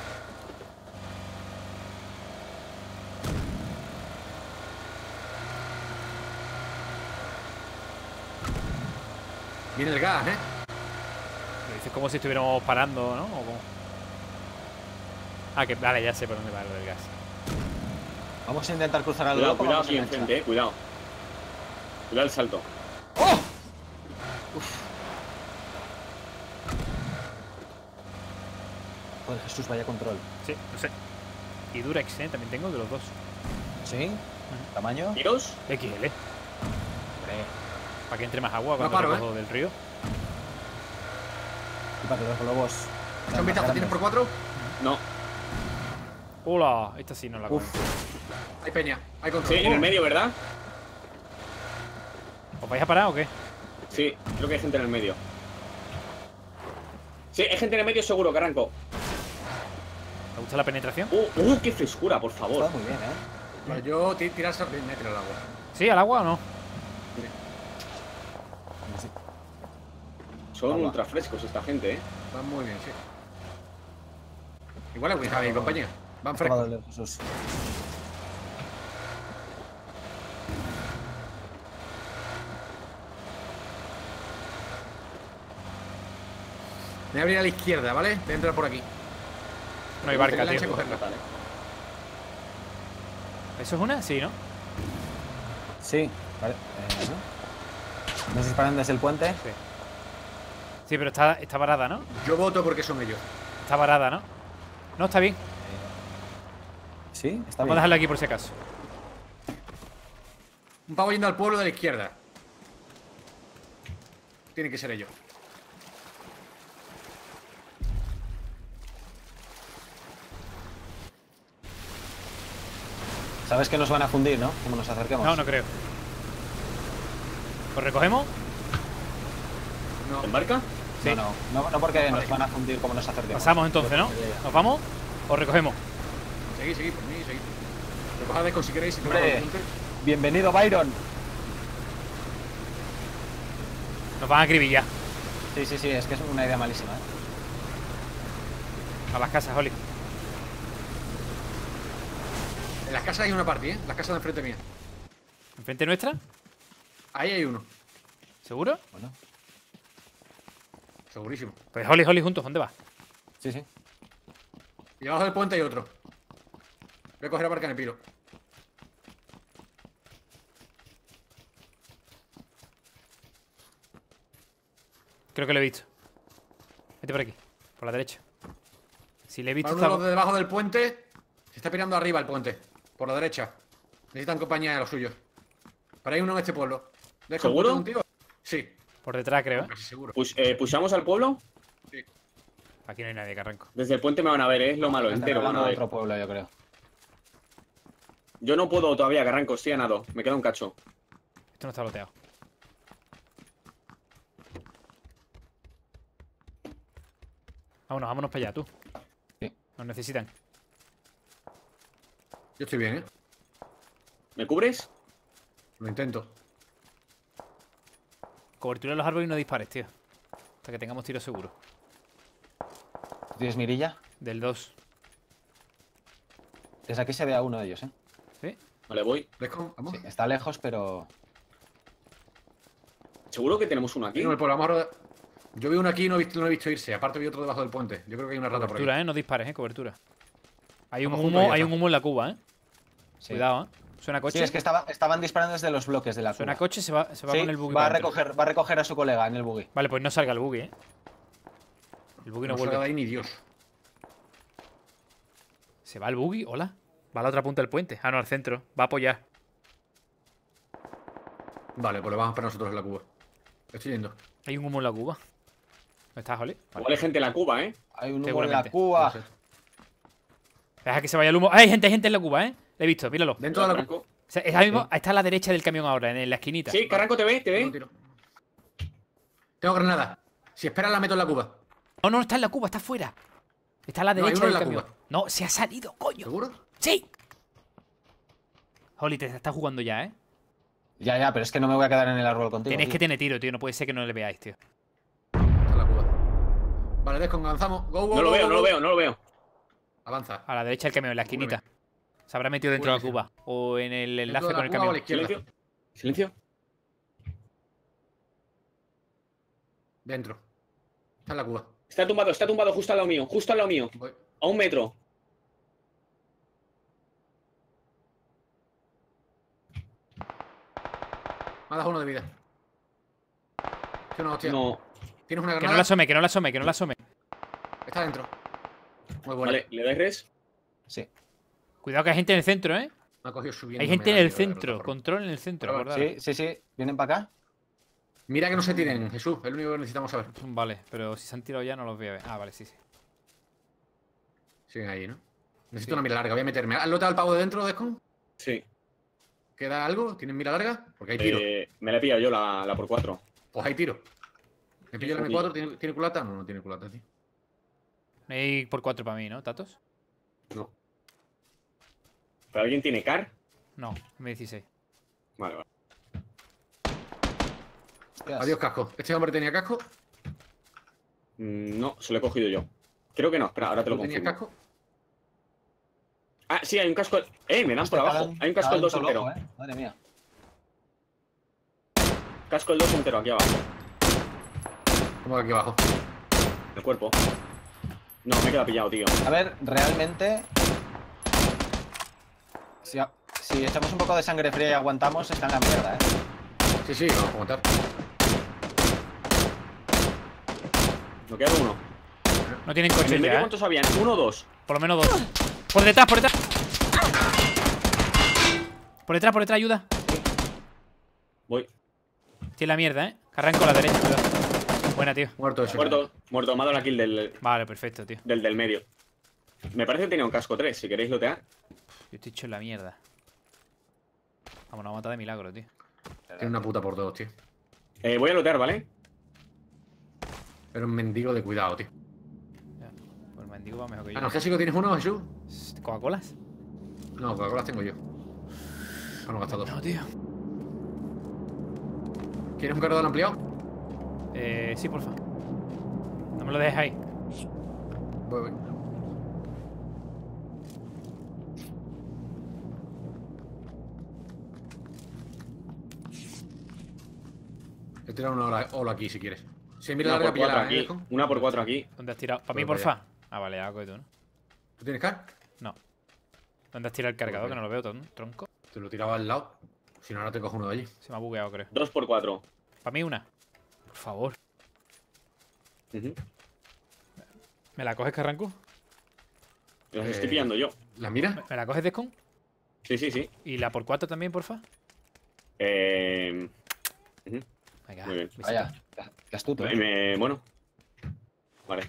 Viene el gas, ¿eh? Lo dices como si estuviéramos parando, ¿no? ¿O cómo? Ah, que vale, ya sé por dónde va lo del gas. Vamos a intentar cruzar al Cuidado, loco. cuidado vamos aquí a enganchar. enfrente, cuidado. Cuidado el salto. ¡Oh! Joder, Jesús, vaya control. Sí, no sé. Y Durex, también tengo de los dos. ¿Sí? ¿Tamaño? ¿Tiros? XL. Hombre, Para que entre más agua No cuando paro, recojo del río. y para que los globos. ¿Echa un vistazo? ¿Tienes por 4? No. ¡Hola! Esta sí no la Uf. conozco. Hay peña. Hay Sí, control. en el medio, ¿verdad? ¿Os vais a parar o qué? Sí, creo que hay gente en el medio. Sí, hay gente en el medio seguro, que arranco. ¿Te gusta la penetración? Qué frescura, por favor. Está muy bien, ¿eh? Pues yo tiras a meter al agua. ¿Sí? ¿Al agua o no? Sí. Son Agua. ultra frescos esta gente, Van muy bien, sí. Igual es Winjavi y compañía. Van Acaba de frescos. leer, Jesús. Me voy a abrir a la izquierda, ¿vale? Voy a entrar por aquí. No hay barca, Lancha y tío. cogerla. ¿Eso es una? Sí, ¿no? Sí, vale. ¿No? ¿Nos disparan desde el puente? Sí. Sí, pero está varada, ¿no? Yo voto porque son ellos. Está varada, ¿no? No, está bien. Sí, está Vamos a bien. dejarla aquí por si acaso. Un pavo yendo al pueblo de la izquierda. Tiene que ser ellos. Sabes que nos van a fundir, ¿no? Como nos acerquemos. No, no creo. ¿Os recogemos? No. ¿En barca? Sí. No porque nos van a fundir como nos acerquemos. Pasamos entonces, ¿no? ¿Nos vamos? ¿O recogemos? Seguí, por mí, seguí. Recoged con si queréis. Hombre. Bienvenido, Byron. Nos van a acribillar. Sí, es que es una idea malísima, ¿eh? A las casas, Oli. En las casas hay una party, ¿eh? Las casas de enfrente mía. ¿Enfrente nuestra? Ahí hay uno. ¿Seguro? Bueno, Segurísimo. Pues Oli, juntos, ¿dónde vas? sí. Y abajo del puente hay otro. Voy a coger a barca en el piro. Creo que lo he visto. Vete por aquí, por la derecha. Si le he visto, Uno de los está... de debajo del puente se está pirando arriba el puente. Por la derecha. Necesitan compañía de los suyos. Para ir uno en este pueblo. ¿Dejo el ¿Seguro? puente contigo? Sí, por detrás, creo, ¿eh? casi seguro. ¿Pushamos al pueblo? Aquí no hay nadie, que arranco. Desde el puente me van a ver, es lo malo, Están entero van hablando a de ver. otro pueblo, yo creo. Yo no puedo todavía, que arranco, estoy a nado. Me queda un cacho. Esto no está loteado. Vámonos para allá, tú. Sí. Nos necesitan. Yo estoy bien, ¿eh? ¿Me cubres? Lo intento. Cobertura de los árboles y no dispares, tío. Hasta que tengamos tiro seguro. ¿Tienes mirilla? Del 2. Desde aquí se ve a uno de ellos, ¿eh? ¿Sí? Vale, voy. Descom, vamos. Sí, está lejos, pero... ¿Seguro que tenemos uno aquí? Aquí no, el pueblo, vamos a rodar. Yo vi uno aquí y no he visto irse. Aparte vi otro debajo del puente. Yo creo que hay una rata por ahí. Cobertura, No dispares, cobertura. Hay un Vamos juntos y ya hay está. un humo en la cuba, Sí. Cuidado, Suena coche. Sí, es que estaban disparando desde los bloques de la Suena cuba. coche, se va Sí, con el buggy. va a para adentro. recoger a su colega en el buggy. Vale, pues no salga el buggy, El buggy no No salga de vuelve. ahí ni Dios. ¿Se va el buggy? Hola. Va a la otra punta del puente. Ah, no, al centro. Va a apoyar. Vale, pues lo vamos para nosotros en la cuba. Estoy yendo. Hay un humo en la cuba. ¿Dónde estás, Oli? Igual hay gente en la cuba, ¿eh? Hay un humo en Seguramente. la cuba. No sé. Deja que se vaya el humo. ¡Ah, hay gente en la cuba, Le he visto, míralo. Dentro de la cuba. Carranco. O sea, es ahí mismo, está a la derecha del camión ahora, en la esquinita. Sí, Carranco te ve, te Tengo ve. tiro. Tengo granada. Si esperas la meto en la cuba. No, no, está en la cuba, está fuera. Está a la No, hay derecha uno en del la camión. cuba. No, se ha salido, coño. ¿Seguro? ¡Sí! Oli, te está jugando ya, Ya, pero es que no me voy a quedar en el árbol contigo. Tenéis tío. que tener tiro, tío. No puede ser que no le veáis, tío. Está en la cuba. Vale, Descon, avanzamos. Go, go, No lo go, veo, go, no lo go. veo, no lo veo. Avanza. A la derecha del camión, en la esquinita. Se habrá metido dentro de la cuba. O en el enlace Dentro de con la el cuba o a la camión. izquierda. Silencio. Silencio. Dentro. Está en la cuba. Está tumbado justo al lado mío, justo al lado mío. Voy. A 1 metro. Me ha dado uno de vida. ¿Qué no, hostia? No. ¿Tienes una Que no granada? la asome, que no la asome, que no la asome. Está dentro. Muy buena. Vale, ¿le dais res? Sí. Cuidado que hay gente en el centro, ¿eh? Me ha cogido subiendo. Hay gente en el centro. Control en el centro, Pero, acordad. Sí, sí, sí. ¿Vienen para acá? Mira que no se tiren, Jesús. Es lo único que necesitamos saber. Vale, pero si se han tirado ya no los voy a ver. Ah, vale, sí, sí. Siguen ahí, ¿no? Necesito Sí. una mira larga. Voy a meterme. ¿Has lotado al pavo de dentro, Descon? Sí. ¿Queda algo? ¿Tienen mira larga? Porque hay tiro. Me la he pillado yo la por 4. Pues hay tiro. ¿Me pillo la Ok. M4? ¿Tiene culata? No, no tiene culata, tío. No hay por 4 para mí, ¿no, Tatos? No. ¿Pero alguien tiene car? No, M16. Vale, vale. Hostias. Adiós, casco. ¿Este hombre tenía casco? No, se lo he cogido yo. Creo que no, espera, ahora te lo ¿Tú tenías confirmo. casco? Ah, sí, hay un casco. Me dan por Hostia, abajo. Hay un casco cada el 2 solo entero. ojo, Madre mía. Casco el 2 entero aquí abajo. ¿Cómo que aquí abajo? El cuerpo. No, me he quedado pillado, tío. A ver, realmente. Si echamos un poco de sangre fría y aguantamos, está en la mierda, Sí, sí, vamos a aguantar. Me queda uno. No tienen ¿En el coches medio ya, ¿eh? cuántos habían? ¿Uno o dos? Por lo menos 2. Por detrás, por detrás. Por detrás, ayuda. Voy. Tiene la mierda, ¿eh? Que arranco a la derecha, cuidado. Buena, tío. Muerto ese. Muerto. Muerto. Me ha dado la kill Vale, perfecto, tío. del medio. Me parece que tenía un casco 3, si queréis lotear. Yo estoy hecho en la mierda. Vamos, nos ha matado de milagro, tío. Tiene una puta por todos, tío. Voy a lotear, ¿vale? Pero un mendigo de cuidado, tío. Ya. Pues el mendigo va mejor que yo. ¿Analgésico tienes uno, Jesús? ¿Coca-Colas? No, Coca-Cola tengo yo. Para no gastar dos. No, tío. ¿Quieres un cargador ampliado? Sí, porfa. No me lo dejes ahí. Voy. He tirado una ola aquí si quieres. Si mira Una larga por 4 pillada, aquí. Descon. Una por 4 aquí. ¿Dónde has tirado? ¿Para mí, Voy porfa? Ah, vale, ya coge tú, ¿no? ¿Tú tienes car? No. ¿Dónde has tirado el cargador? Pues Que no lo veo, tronco. Te lo tiraba al lado. Si no, ahora te cojo uno de allí. Se me ha bugueado, creo. 2 por 4. Para mí una. Por favor. ¿Me la coges, Carranco? Los estoy pillando yo. ¿La mira? ¿Me la coges, Descon? Sí, sí, sí. ¿Y la por 4 también, porfa? Ujú. Venga, Muy bien. besito. Vaya, qué astuto, ¿eh? Bueno. Vale.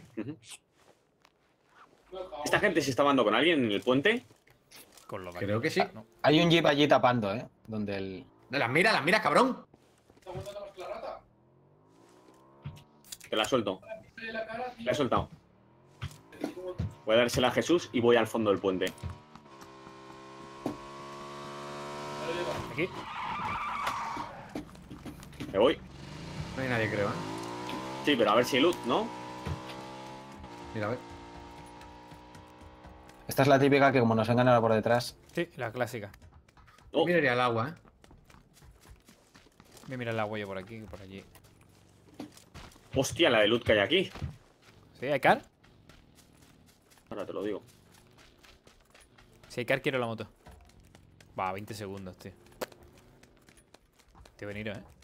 ¿Esta gente se está dando con alguien en el puente? Con los Creo que sí. No. Hay un jeep allí tapando, ¿eh? Donde el. Las miras, cabrón. Te la suelto. La he soltado. Voy a dársela a Jesús y voy al fondo del puente. Aquí. Me voy. No hay nadie, creo, ¿eh? Sí, pero a ver si hay loot, ¿no? Mira, a ver. Esta es la típica que, como nos vengan ahora por detrás. Sí, la clásica. Oh, Miraría al agua, ¿eh? Voy a mirar el agua yo por aquí, por allí. hostia, la de loot que hay aquí. ¿Sí? ¿Hay car? Ahora te lo digo. Si hay car, quiero la moto. Va, 20 segundos, tío. Te venir, ¿eh?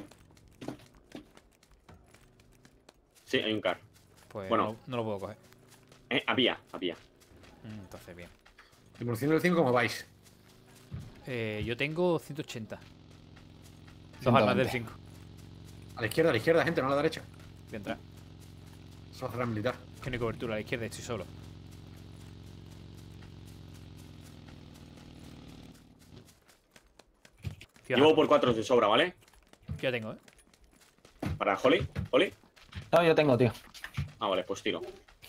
Sí, hay un car. Pues Bueno. no lo puedo coger. Había. Entonces, bien. Y por 105, ¿cómo vais? Yo tengo 180. Dos armas del 5. A la izquierda, gente, no a la derecha. Voy a entrar. Eso hace militar. Que no hay cobertura a la izquierda, estoy solo. Llevo por 4 de sobra, ¿vale? Yo tengo, ¿eh? Para Holly. Holly. No, yo tengo, tío. Ah, vale, pues tiro.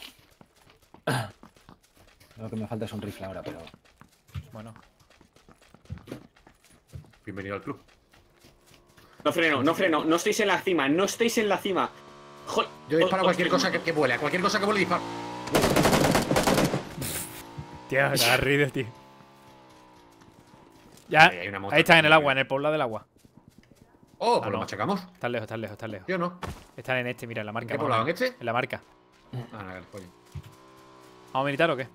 Lo que me falta es un rifle ahora, pero. Bueno. Bienvenido al club. No freno. No estáis en la cima. No estáis en la cima. Joder. Yo disparo a cualquier cosa que vuele. A cualquier cosa que vuele disparo. Tío, te has reído, tío. Ya, Ahí hay una moto ahí están en el aquí. agua, en el poblado del agua. Oh, Ah, pues lo no. machacamos. Están lejos, están lejos, están lejos. Yo no. Están en este, mira, en la ¿En marca. qué más o poblado? ¿En menos. este? En la marca. Ah, no, coño. ¿Vamos a militar o qué?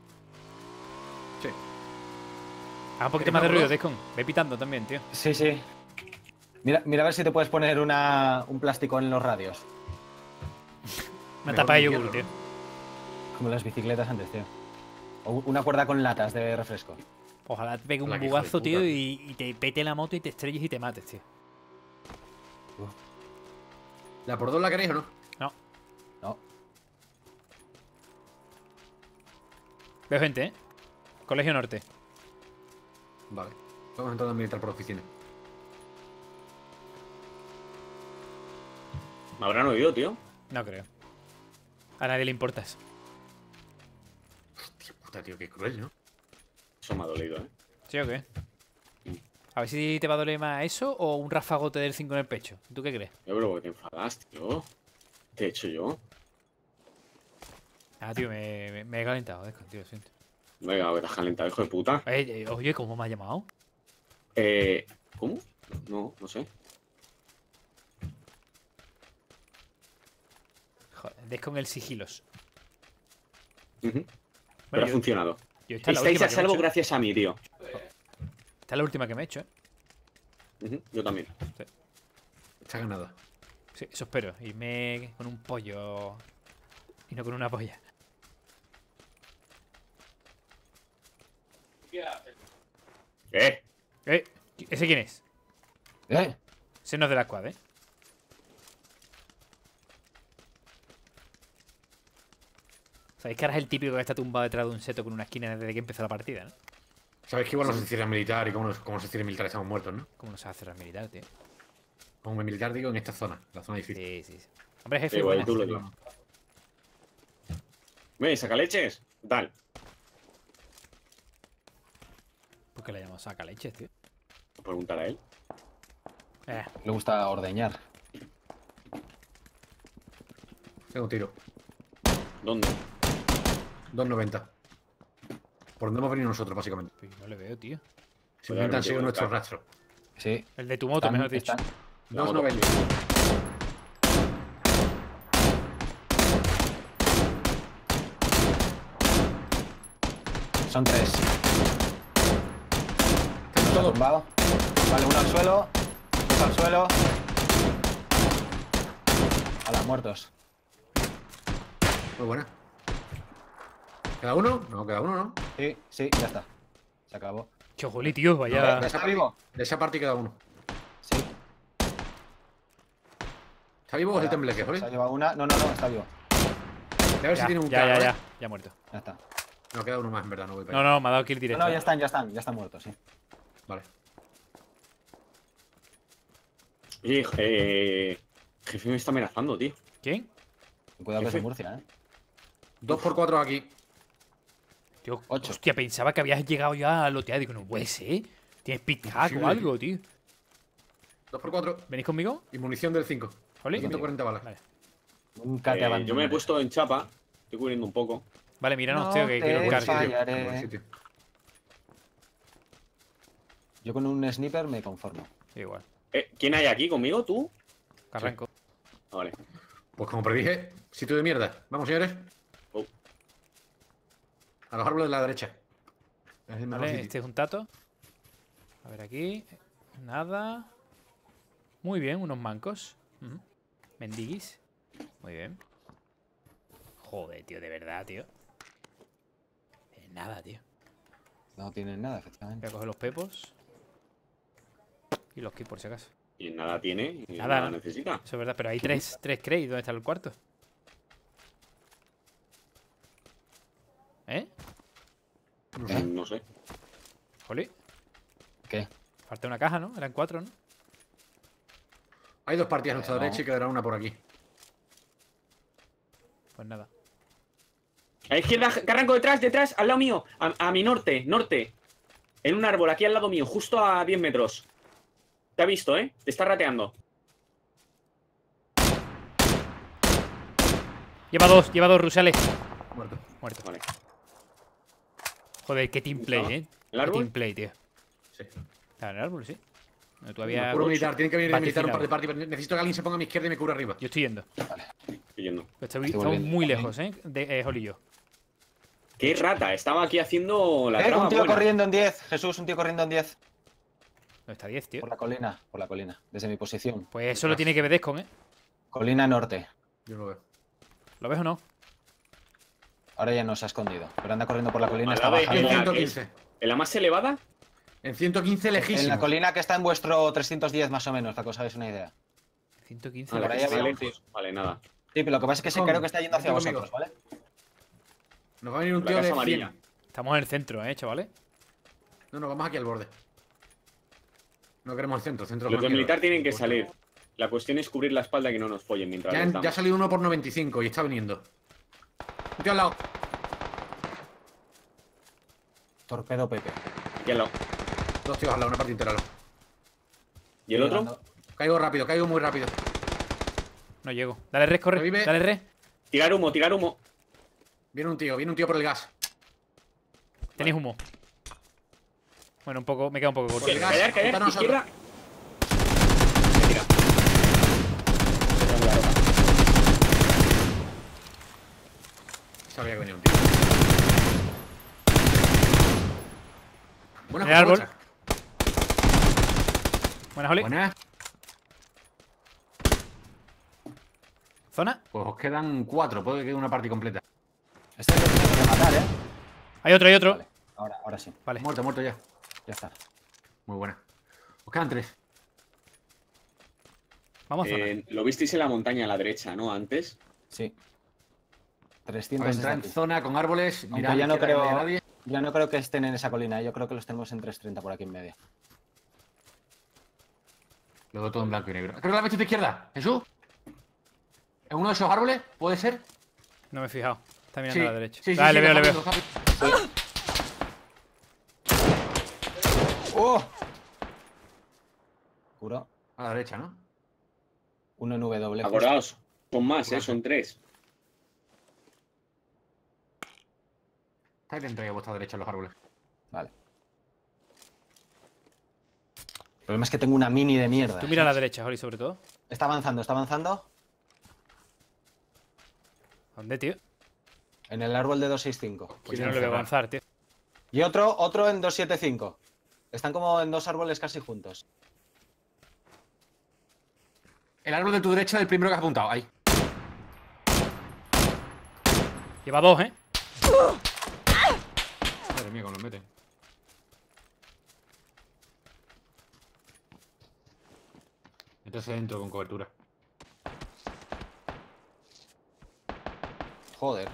Sí. Haz un poquito ¿Quieres más de más ruido, dos? Descon. Ve pitando también, tío. Sí, sí. Mira a ver si te puedes poner un plástico en los radios. Una Mejor tapa de que yogur, hierro. tío. Como las bicicletas antes, tío. O una cuerda con latas de refresco. Ojalá te pegue un Hola, qué hijo de bugazo, puta, tío, tío. y te pete la moto y te estrelles y te mates, tío. ¿La por dos la queréis o no? No. No. Veo gente, ¿eh? Colegio Norte. Vale. Estamos entrando en militar por oficina. Me habrán oído, tío. No creo. A nadie le importas. Hostia puta, tío, qué cruel, ¿no? Eso me ha dolido, ¿eh? ¿Sí o qué? A ver si te va a doler más eso o un rafagote del 5 en el pecho. ¿Tú qué crees? Yo creo que te enfadas, tío. ¿Qué he hecho yo? Ah, tío, me he calentado, tío, siento. Venga, que te has calentado, hijo de puta. Oye, ¿cómo me ha llamado? ¿Cómo? No sé. Joder, des con el sigilos. Ujú. Pero Bueno, ha funcionado. yo esta es la Estáis última a que me he salvo hecho. gracias a mí, tío. Esta es la última que me he hecho, ¿eh? Ujú, yo también. Está ganada. Sí, eso espero. Irme con un pollo y no con una polla. ¿Ese quién es? ¿Eh? Ese no es de la squad, ¿eh? Sabéis que ahora es el típico que está tumbado detrás de un seto con una esquina desde que empezó la partida, ¿no? Sabes que igual no se cierra el militar y como se cierra el militar estamos muertos, ¿no? ¿Cómo no se va a cerrar el militar, tío? Como el militar digo en esta zona, la zona difícil. Sí. Hombre, jefe, Sí, igual buenas. tú lo dices. Ve, saca leches. ¿Qué tal? ¿Por qué le llamamos saca leches, tío? Preguntar a él. Le gusta ordeñar. Tengo un tiro. ¿Dónde? 2.90. Por donde hemos venido nosotros, básicamente. Pues no le veo, tío. Simplemente han Joder, seguido me nuestro equivoco. rastro. Sí. El de tu moto, Están- mejor dicho. están- La moto. 2.90. Son tres. Están todos. Tumbado. Vale, uno al suelo. Dos al suelo. Hola, muertos. Muy buena. ¿Queda uno? No, queda uno, ¿no? Sí, ya está. Se acabó. Chojolí, tío, vaya. de, ¿Está vivo? de esa parte queda uno. Sí. ¿Está vivo o es el tembleque, Se ha joder? llevado una. No, está vivo. A ver si tiene un Ya carro, ¿eh? ha muerto. Ya está. No, queda uno más, en verdad, no voy para No, allá. no, me ha dado kill No, directo. ya están muertos, sí. Vale. Oye, jefe me está amenazando, tío. ¿Quién? Cuidado que es de Jefe. Murcia, ¿eh? 2x4 aquí. Tío, 8. hostia, pensaba que habías llegado ya a lotear. Digo, no puede ser. ¿Tienes pit hack o Imposible. algo, tío? 2x4 ¿Venís conmigo? y munición del 5. ¿Jolín? 140 balas. Vale. Nunca te abandono. Yo me he puesto en chapa. Estoy cubriendo un poco. Vale, míranos, No tío, que te quiero Buen buscar. falles. sitio, Fallaré. buen sitio. Yo con un sniper me conformo. Igual. ¿Quién hay aquí conmigo? ¿Tú? Que arranco. Ah, vale. Pues como predije, sitio de mierda. Vamos, señores. Oh. A los árboles de la derecha. Es el mejor Vale, sitio. este es un tato. A ver aquí. Nada. Muy bien, unos mancos. Ujú. Mendiguis. Muy bien. Joder, tío, de verdad, tío. Nada, tío. No tienen nada, Voy efectivamente. a coger los pepos. Y los kits por si acaso. Y nada tiene y Nada, nada ¿no? necesita. Eso es verdad, pero hay tres crates. ¿Dónde está el cuarto? ¿Eh? No sé. No sé. Jolí. ¿Qué? Falta una caja, ¿no? Eran 4, ¿no? Hay dos partidas a nuestra No. derecha y quedará una por aquí. Pues nada. A la izquierda, Carranco, detrás, al lado mío. A mi norte. En un árbol, aquí al lado mío, justo a 10 metros. Te ha visto, ¿eh? Te está rateando. Lleva dos, Rusales. Muerto. Muerto. Vale. Joder, qué team play, ¿eh? ¿El Qué árbol? team play, tío. Sí. Estaba en el árbol, sí. No, todavía... Puro militar. Tiene que venir el militar un par de vaticinado. partidas. Necesito que alguien se ponga a mi izquierda y me cubra arriba. Yo estoy yendo. Estoy yendo. Estamos volviendo. muy lejos, ¿eh? De Holly y yo. ¡Qué rata! Estaba aquí haciendo la trama Un tío buena. corriendo en 10. Jesús, un tío corriendo en 10. ¿Dónde está 10, tío? Por la colina, desde mi posición. Pues eso lo tiene que ver Descon, ¿eh? Colina norte. Yo lo veo. ¿Lo ves o no? Ahora ya no se ha escondido. Pero anda corriendo por la colina, Al está lado de- bajando. En la- 115. ¿En la más elevada? En 115 lejísimo. En la colina que está en vuestro 310 más o menos, para que os hagáis una idea. 115. Ah, Por la ahí que está había un lejos. Vale, nada. Sí, pero lo que pasa es que ese Con- creo que está yendo hacia vente vosotros, ¿vale? Nos va a venir un La tío casa de amarilla. 100. Estamos en el centro, chavales. No, vamos aquí al borde. No queremos el centro. Los de militar tienen que salir. La cuestión es cubrir la espalda y que no nos follen mientras les Ya damos. ha salido uno por 95 y está viniendo. Un tío al lado. Torpedo Pepe. Aquí al lado. Dos tíos al lado, una parte entera al lado. ¿Y el otro? Llegando. Caigo rápido, caigo muy rápido. No llego. Dale res, corre. Revive. Dale res. Tirar humo, tirar humo. Viene un tío por el gas. Tenéis humo. Bueno, un poco, me queda un poco corto. el gas. Callar, callar. Apuntanos a Izquierda. Me tira. Sabía que venía un tío. Buena En el árbol. cosecha. Buenas, Oli. Buena. ¿Zona? Pues os quedan 4, puede que quede una party completa. Este lo tenemos que matar, ¿eh? Hay otro, hay otro. Vale, ahora sí. Vale. Muerto ya. Ya está. Muy buena. Os quedan 3. Vamos a zona. Lo visteis en la montaña a la derecha, ¿no? Antes. Sí. Para 300 entrar en desde aquí. zona con árboles. Aunque Mira, ya no izquierda, que creo- no hay nadie. Ya no creo que estén en esa colina, yo creo que los tenemos en 330 por aquí en medio. Lo veo todo en blanco y negro. Creo que la has visto a tu izquierda. ¿Jesús? ¿En uno de esos árboles? ¿Puede ser? No me he fijado. Está mirando a la derecha. Sí, Vale, le veo, le veo. está viendo. ¡Oh! Curo. A la derecha, ¿no? Uno en W. Acordaos. Son más, son 3. Está ahí dentro y a vuestra derecha los árboles. Vale. El problema es que tengo una mini de mierda. Tú mira a la derecha, Oli, sobre todo. Está avanzando, está avanzando. ¿Dónde, tío? En el árbol de 265. Pues yo no le veo avanzar, tío. Y otro en 275. Están como en dos árboles casi juntos. El árbol de tu derecha del primero que has apuntado. Ahí. Lleva 2, ¿eh? Madre mía, cómo los meten. Métese dentro con cobertura. Joder.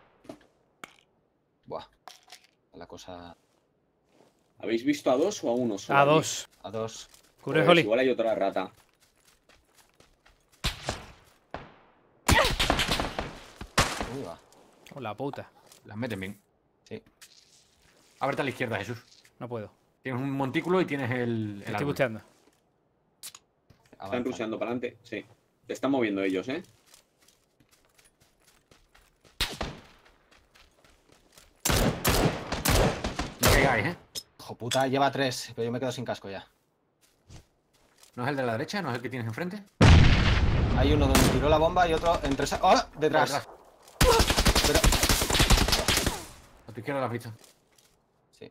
Buah. La cosa ¿Habéis visto a 2 o a 1 solo? A 2. a dos. Cubre, Pues Oli. igual hay otra rata. Uy, va. Oh, la puta. Las meten bien. Sí. Ábrete a la izquierda, Jesús. No puedo. Tienes un montículo y tienes el Estoy árbol. busteando. Están Avanza. rusheando para adelante. Sí. Te están moviendo ellos, ¿eh? No caigáis, ¿eh? Hijo puta, lleva 3, pero yo me quedo sin casco ya. ¿No es el de la derecha? ¿No es el que tienes enfrente? Hay uno donde tiró la bomba y otro entre esa. ¡Oh! Detrás. Detrás. Pero... A tu izquierda lo has visto. Sí.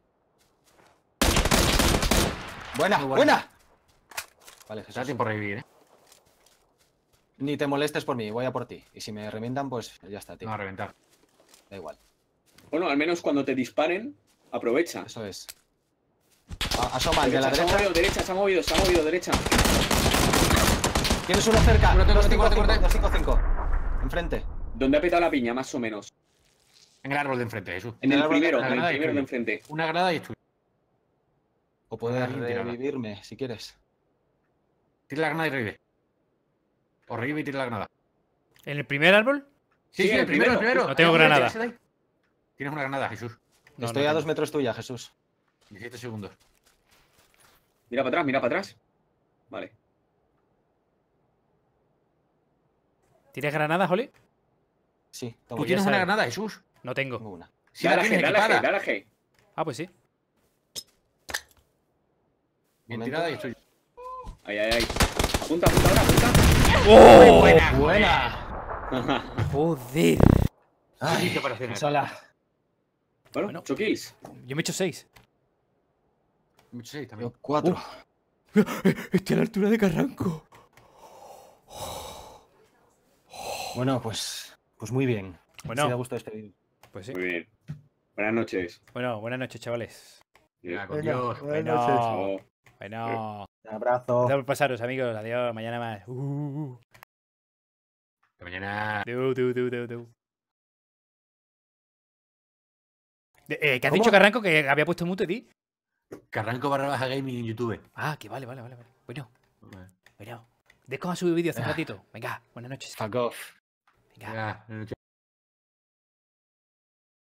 Buena, Muy buena. buena. Vale, Te da Jesús. tiempo a revivir, ¿eh? Ni te molestes por mí, voy a por ti. Y si me revientan, pues ya está, tío. No, a reventar. Da igual. Bueno, al menos cuando te disparen, aprovecha. Eso es. Asoma el de la Se ha derecha. movido derecha, se ha movido derecha. Tienes uno cerca. Cúrate, cúrate, 255. Enfrente. ¿Dónde ha petado la piña, más o menos? En el árbol de enfrente, Jesús. En El el árbol de primero, la en el granada y primero de tuyo. enfrente. Una granada y es tuyo. O puedes Ahí, tírala. revivirme si quieres. Tira la granada y revive. O revive y tira la granada. ¿En el primer árbol? Sí, el primero. el primero. No tengo Ahí, granada. ese de ahí. Tienes una granada, Jesús. No, Estoy no a tengo. 2 metros tuya, Jesús. 17 segundos. Mira para atrás, mira para atrás. Vale. ¿Tienes granadas, Oli? Sí, Tú tomo. tienes ya una sabes. granada, Jesús. No tengo. Tengo una. Si la Dale a G, tienes dale a G, equipada. dale a G. Ah, pues sí. Bien Momento. tirada y es tuyo. Ahí, ahí, ahí. Apunta, apunta ahora, apunta. ¡Oh! ¡Buena! Joder. Ay, qué operaciones. sola. Bueno, Bueno. 8 kills. Yo me he hecho 6. Mucho seis Yo también. 4. Estoy a la altura de Carranco. Bueno, pues muy bien. Bueno. Si te ha gustado este vídeo. Pues sí. Muy bien. Buenas noches. Bueno, buenas noches, chavales. Venga, con Dios. Bueno, Chao. bueno. Un abrazo. Gracias por pasaros, amigos. Adiós, mañana más. Hasta mañana. ¿Qué has ¿Cómo? dicho, Carranco? Que había puesto mute, di. Carranco / gaming en YouTube. Ah, que vale. Bueno. Descon ha subido vídeo hace un ratito. Venga, buenas noches. Fuck off. Venga. Venga, buenas noches.